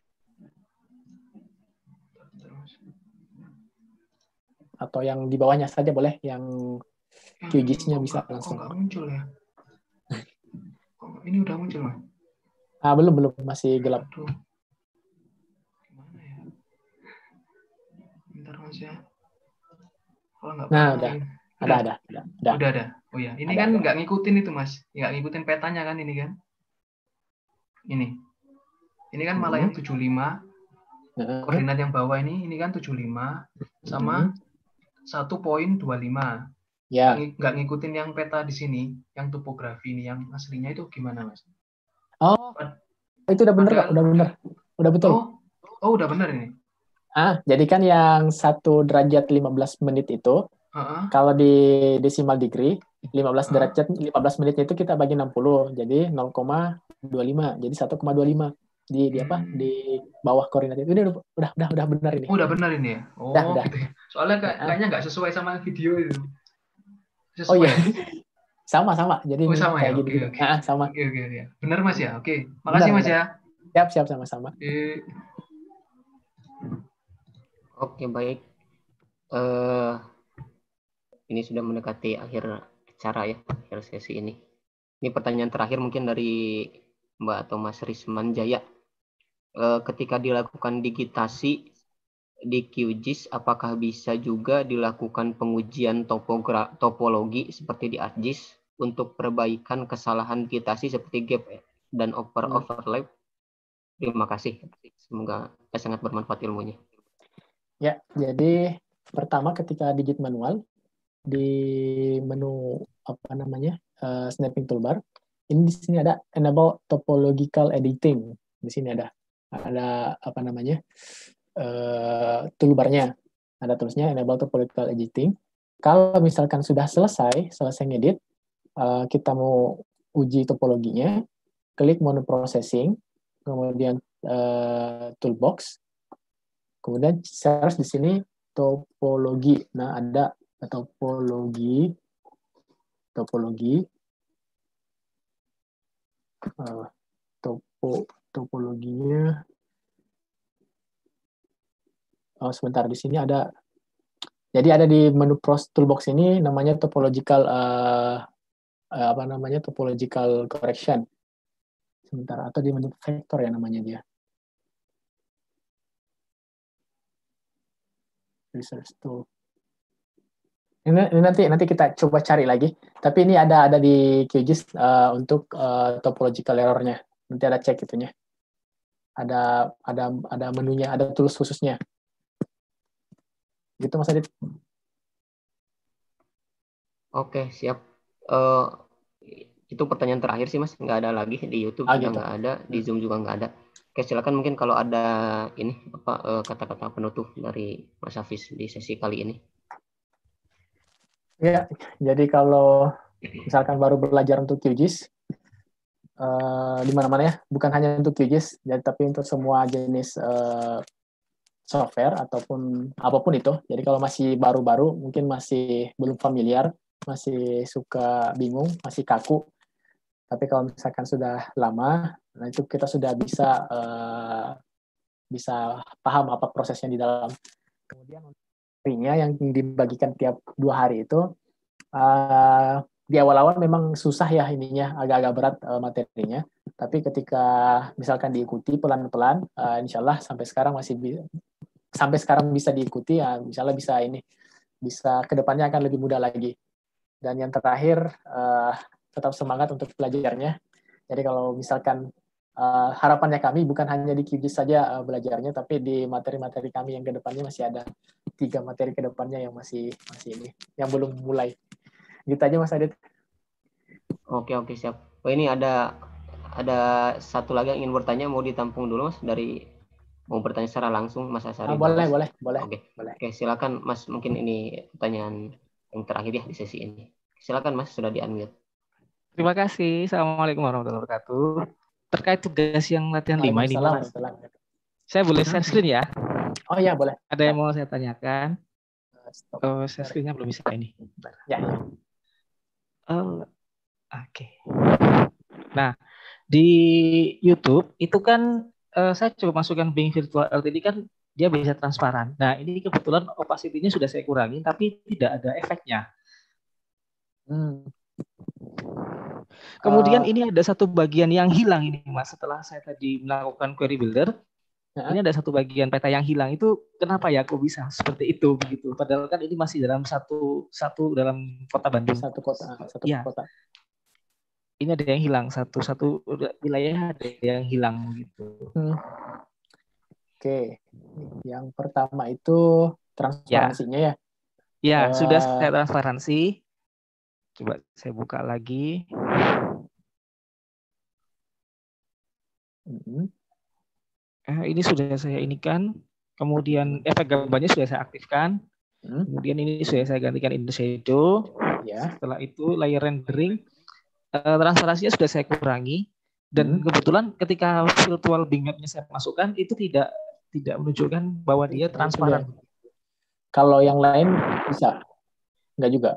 Atau yang di bawahnya saja boleh, yang QGIS-nya bisa langsung. Kok nggak muncul ya? Ini udah muncul, Mas? Belum, masih gelap. Aduh. Gimana ya? Bentar Mas ya. Nah, udah. Udah. Oh ya, ini kan nggak ngikutin itu, Mas. Nggak ngikutin petanya kan ini kan? Ini kan malah yang 75. Koordinat yang bawah ini kan 75 sama 1.25. Ya. Nggak ngikutin yang peta di sini, yang topografi ini, yang aslinya itu gimana, Mas? Oh, itu udah bener, Kak. Udah betul. Oh, udah bener ini. Jadi kan yang 1 derajat 15 menit itu, kalau di decimal degree, 15 derajat 15 menitnya itu kita bagi 60, jadi 0,25, jadi 1,25. di apa di bawah koordinat itu. Ini udah benar ini. Udah benar ini ya. Udah. Gitu ya. Soalnya kayaknya nggak sesuai sama video itu. Sesuai. Oh iya. Sama. Jadi sama kayak ya. gitu. Oke. Sama. Oke. Benar Mas ya. Oke. Makasih Mas ya. Siap sama-sama. Oke, baik. Ini sudah mendekati akhir acara ya, akhir sesi ini. Ini pertanyaan terakhir mungkin dari Mbak atau Mas Risman Jaya. Ketika dilakukan digitasi di QGIS, apakah bisa juga dilakukan pengujian topologi seperti di ArcGIS untuk perbaikan kesalahan digitasi seperti gap dan overlap? Terima kasih. Semoga sangat bermanfaat ilmunya. Ya, jadi pertama ketika digit manual di menu snapping toolbar, ini di sini ada enable topological editing. Di sini ada toolbarnya, ada tulisnya enable topological editing. Kalau misalkan sudah selesai ngedit, kita mau uji topologinya, klik menu processing, kemudian toolbox, kemudian search di sini topologi. Nah, ada topologinya sebentar, di sini ada, jadi ada di menu toolbox ini namanya topological topological correction sebentar, atau di menu vector ya namanya dia. Research tool. Ini nanti kita coba cari lagi. Tapi ini ada di QGIS untuk topological error-nya. Nanti ada cek itunya. Ada menunya, ada tools khususnya. Gitu Mas Adit. Oke, siap. Itu pertanyaan terakhir sih Mas. Nggak ada lagi di YouTube juga gitu. Nggak ada, di Zoom juga nggak ada. Oke, silakan mungkin kalau ada ini kata-kata penutup dari Mas Hafiz di sesi kali ini. Ya, jadi kalau misalkan baru belajar untuk QGIS, di mana-mana ya, bukan hanya untuk QGIS, tapi untuk semua jenis software ataupun apapun itu. Jadi kalau masih baru-baru, mungkin masih belum familiar, masih suka bingung, masih kaku. Tapi kalau misalkan sudah lama, nah itu kita sudah bisa paham apa prosesnya di dalam. Kemudian materinya yang dibagikan tiap 2 hari itu di awal-awal memang susah ya ininya, agak-agak berat materinya, tapi ketika misalkan diikuti pelan-pelan, insya Allah sampai sekarang bisa diikuti ya, insya Allah bisa kedepannya akan lebih mudah lagi. Dan yang terakhir, tetap semangat untuk belajarnya. Jadi kalau misalkan harapannya kami bukan hanya di QGIS saja belajarnya, tapi di materi-materi kami yang kedepannya masih ada 3 materi kedepannya yang masih ini, yang belum mulai. Gitu aja Mas Adit. Oke, siap. Oh, ini ada satu lagi yang ingin bertanya, mau ditampung dulu Mas, mau bertanya secara langsung Mas Asari. Boleh. Oke, silakan Mas, mungkin ini pertanyaan yang terakhir ya di sesi ini. Silakan Mas, sudah di-unmute. Terima kasih. Assalamualaikum warahmatullahi wabarakatuh. Terkait tugas yang latihan 5 ini Mas, saya boleh share screen ya? Oh iya, boleh. Ada yang mau saya tanyakan? Share screen-nya belum bisa ini. Ya. Oke. Nah, di YouTube itu kan saya coba masukkan Bing Virtual LTD, kan dia bisa transparan. Nah, ini kebetulan opacity-nya sudah saya kurangi, tapi tidak ada efeknya. Kemudian ini ada satu bagian yang hilang ini Mas, setelah saya tadi melakukan query builder. Ini ada satu bagian peta yang hilang. Itu kenapa ya kok bisa seperti itu begitu? Padahal kan ini masih dalam satu dalam kota Bandung. Satu kota. Ini ada yang hilang, satu wilayah ada yang hilang gitu. Oke. Yang pertama itu transparansinya ya. Ya, sudah saya transparansi. Coba saya buka lagi. Ini sudah saya inikan. Kemudian efek gambarnya sudah saya aktifkan. Kemudian ini sudah saya gantikan in the shadow. Setelah itu layer rendering, transparansinya sudah saya kurangi. Dan kebetulan ketika virtual bitmap-nya saya masukkan itu tidak menunjukkan bahwa dia transparan. Kalau yang lain bisa? Enggak juga?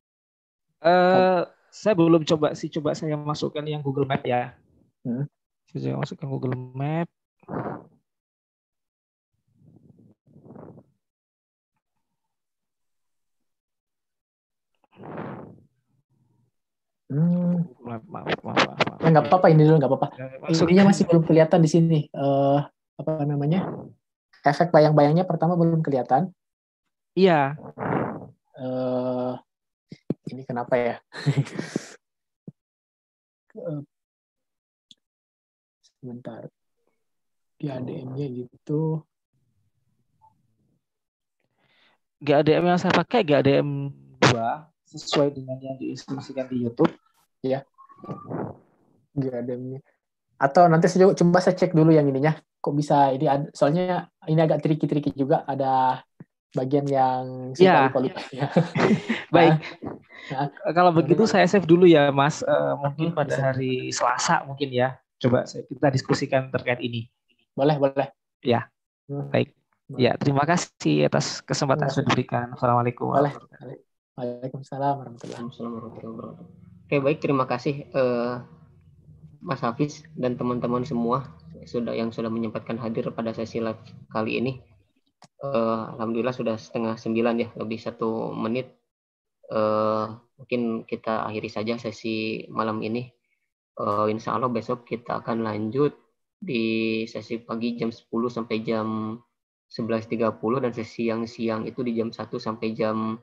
Saya belum coba sih, coba saya masukkan yang Google Map ya. Saya masukkan Google Map. Maaf. Nggak apa-apa, ini dulu nggak apa-apa. Ininya masih belum kelihatan di sini. Apa namanya? Efek bayang-bayangnya pertama belum kelihatan. Iya. Ini kenapa ya? Sebentar. Di ADM-nya gitu. GADM yang saya pakai GADM 2 sesuai dengan yang diinstruksikan di YouTube. Ya. GADM-nya. Atau nanti coba saya cek dulu yang ininya. Kok bisa ini? Soalnya ini agak tricky juga. Ada bagian yang ya. Baik. Nah, kalau begitu saya save dulu ya, Mas. Mungkin pada hari Selasa mungkin ya. Coba kita diskusikan terkait ini. Boleh. Ya. Baik. Ya, terima kasih atas kesempatan yang sudah diberikan. Assalamualaikum warahmatullahi wabarakatuh. Waalaikumsalam warahmatullahi wabarakatuh. Oke, baik, terima kasih Mas Hafiz dan teman-teman semua yang sudah menyempatkan hadir pada sesi live kali ini. Alhamdulillah sudah 8:30 ya, lebih 1 menit. Mungkin kita akhiri saja sesi malam ini. Insya Allah besok kita akan lanjut di sesi pagi jam 10 sampai jam 11.30 dan sesi yang siang itu di jam 1 sampai jam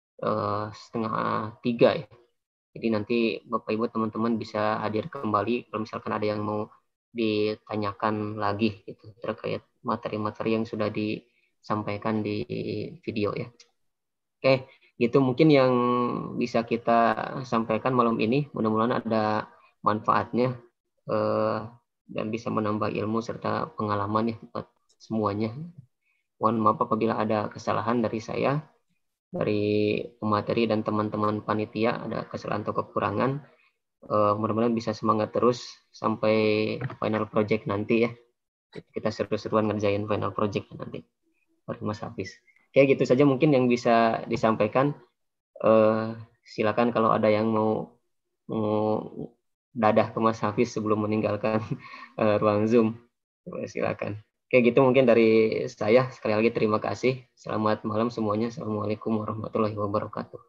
2:30 ya. Jadi nanti Bapak Ibu teman-teman bisa hadir kembali kalau misalkan ada yang mau ditanyakan lagi gitu terkait materi-materi yang sudah disampaikan di video ya. Oke, gitu mungkin yang bisa kita sampaikan malam ini. Mudah-mudahan ada manfaatnya dan bisa menambah ilmu serta pengalaman ya buat semuanya. Mohon maaf apabila ada kesalahan dari saya, dari pemateri dan teman-teman panitia, ada kesalahan atau kekurangan. Mudah-mudahan bisa semangat terus sampai final project nanti ya. Kita seru-seruan ngerjain final project nanti. Mas Hafiz. Oke, gitu saja mungkin yang bisa disampaikan. Silakan kalau ada yang mau dadah ke Mas Hafiz sebelum meninggalkan ruang Zoom. Silakan. Oke, gitu mungkin dari saya. Sekali lagi terima kasih. Selamat malam semuanya. Assalamualaikum warahmatullahi wabarakatuh.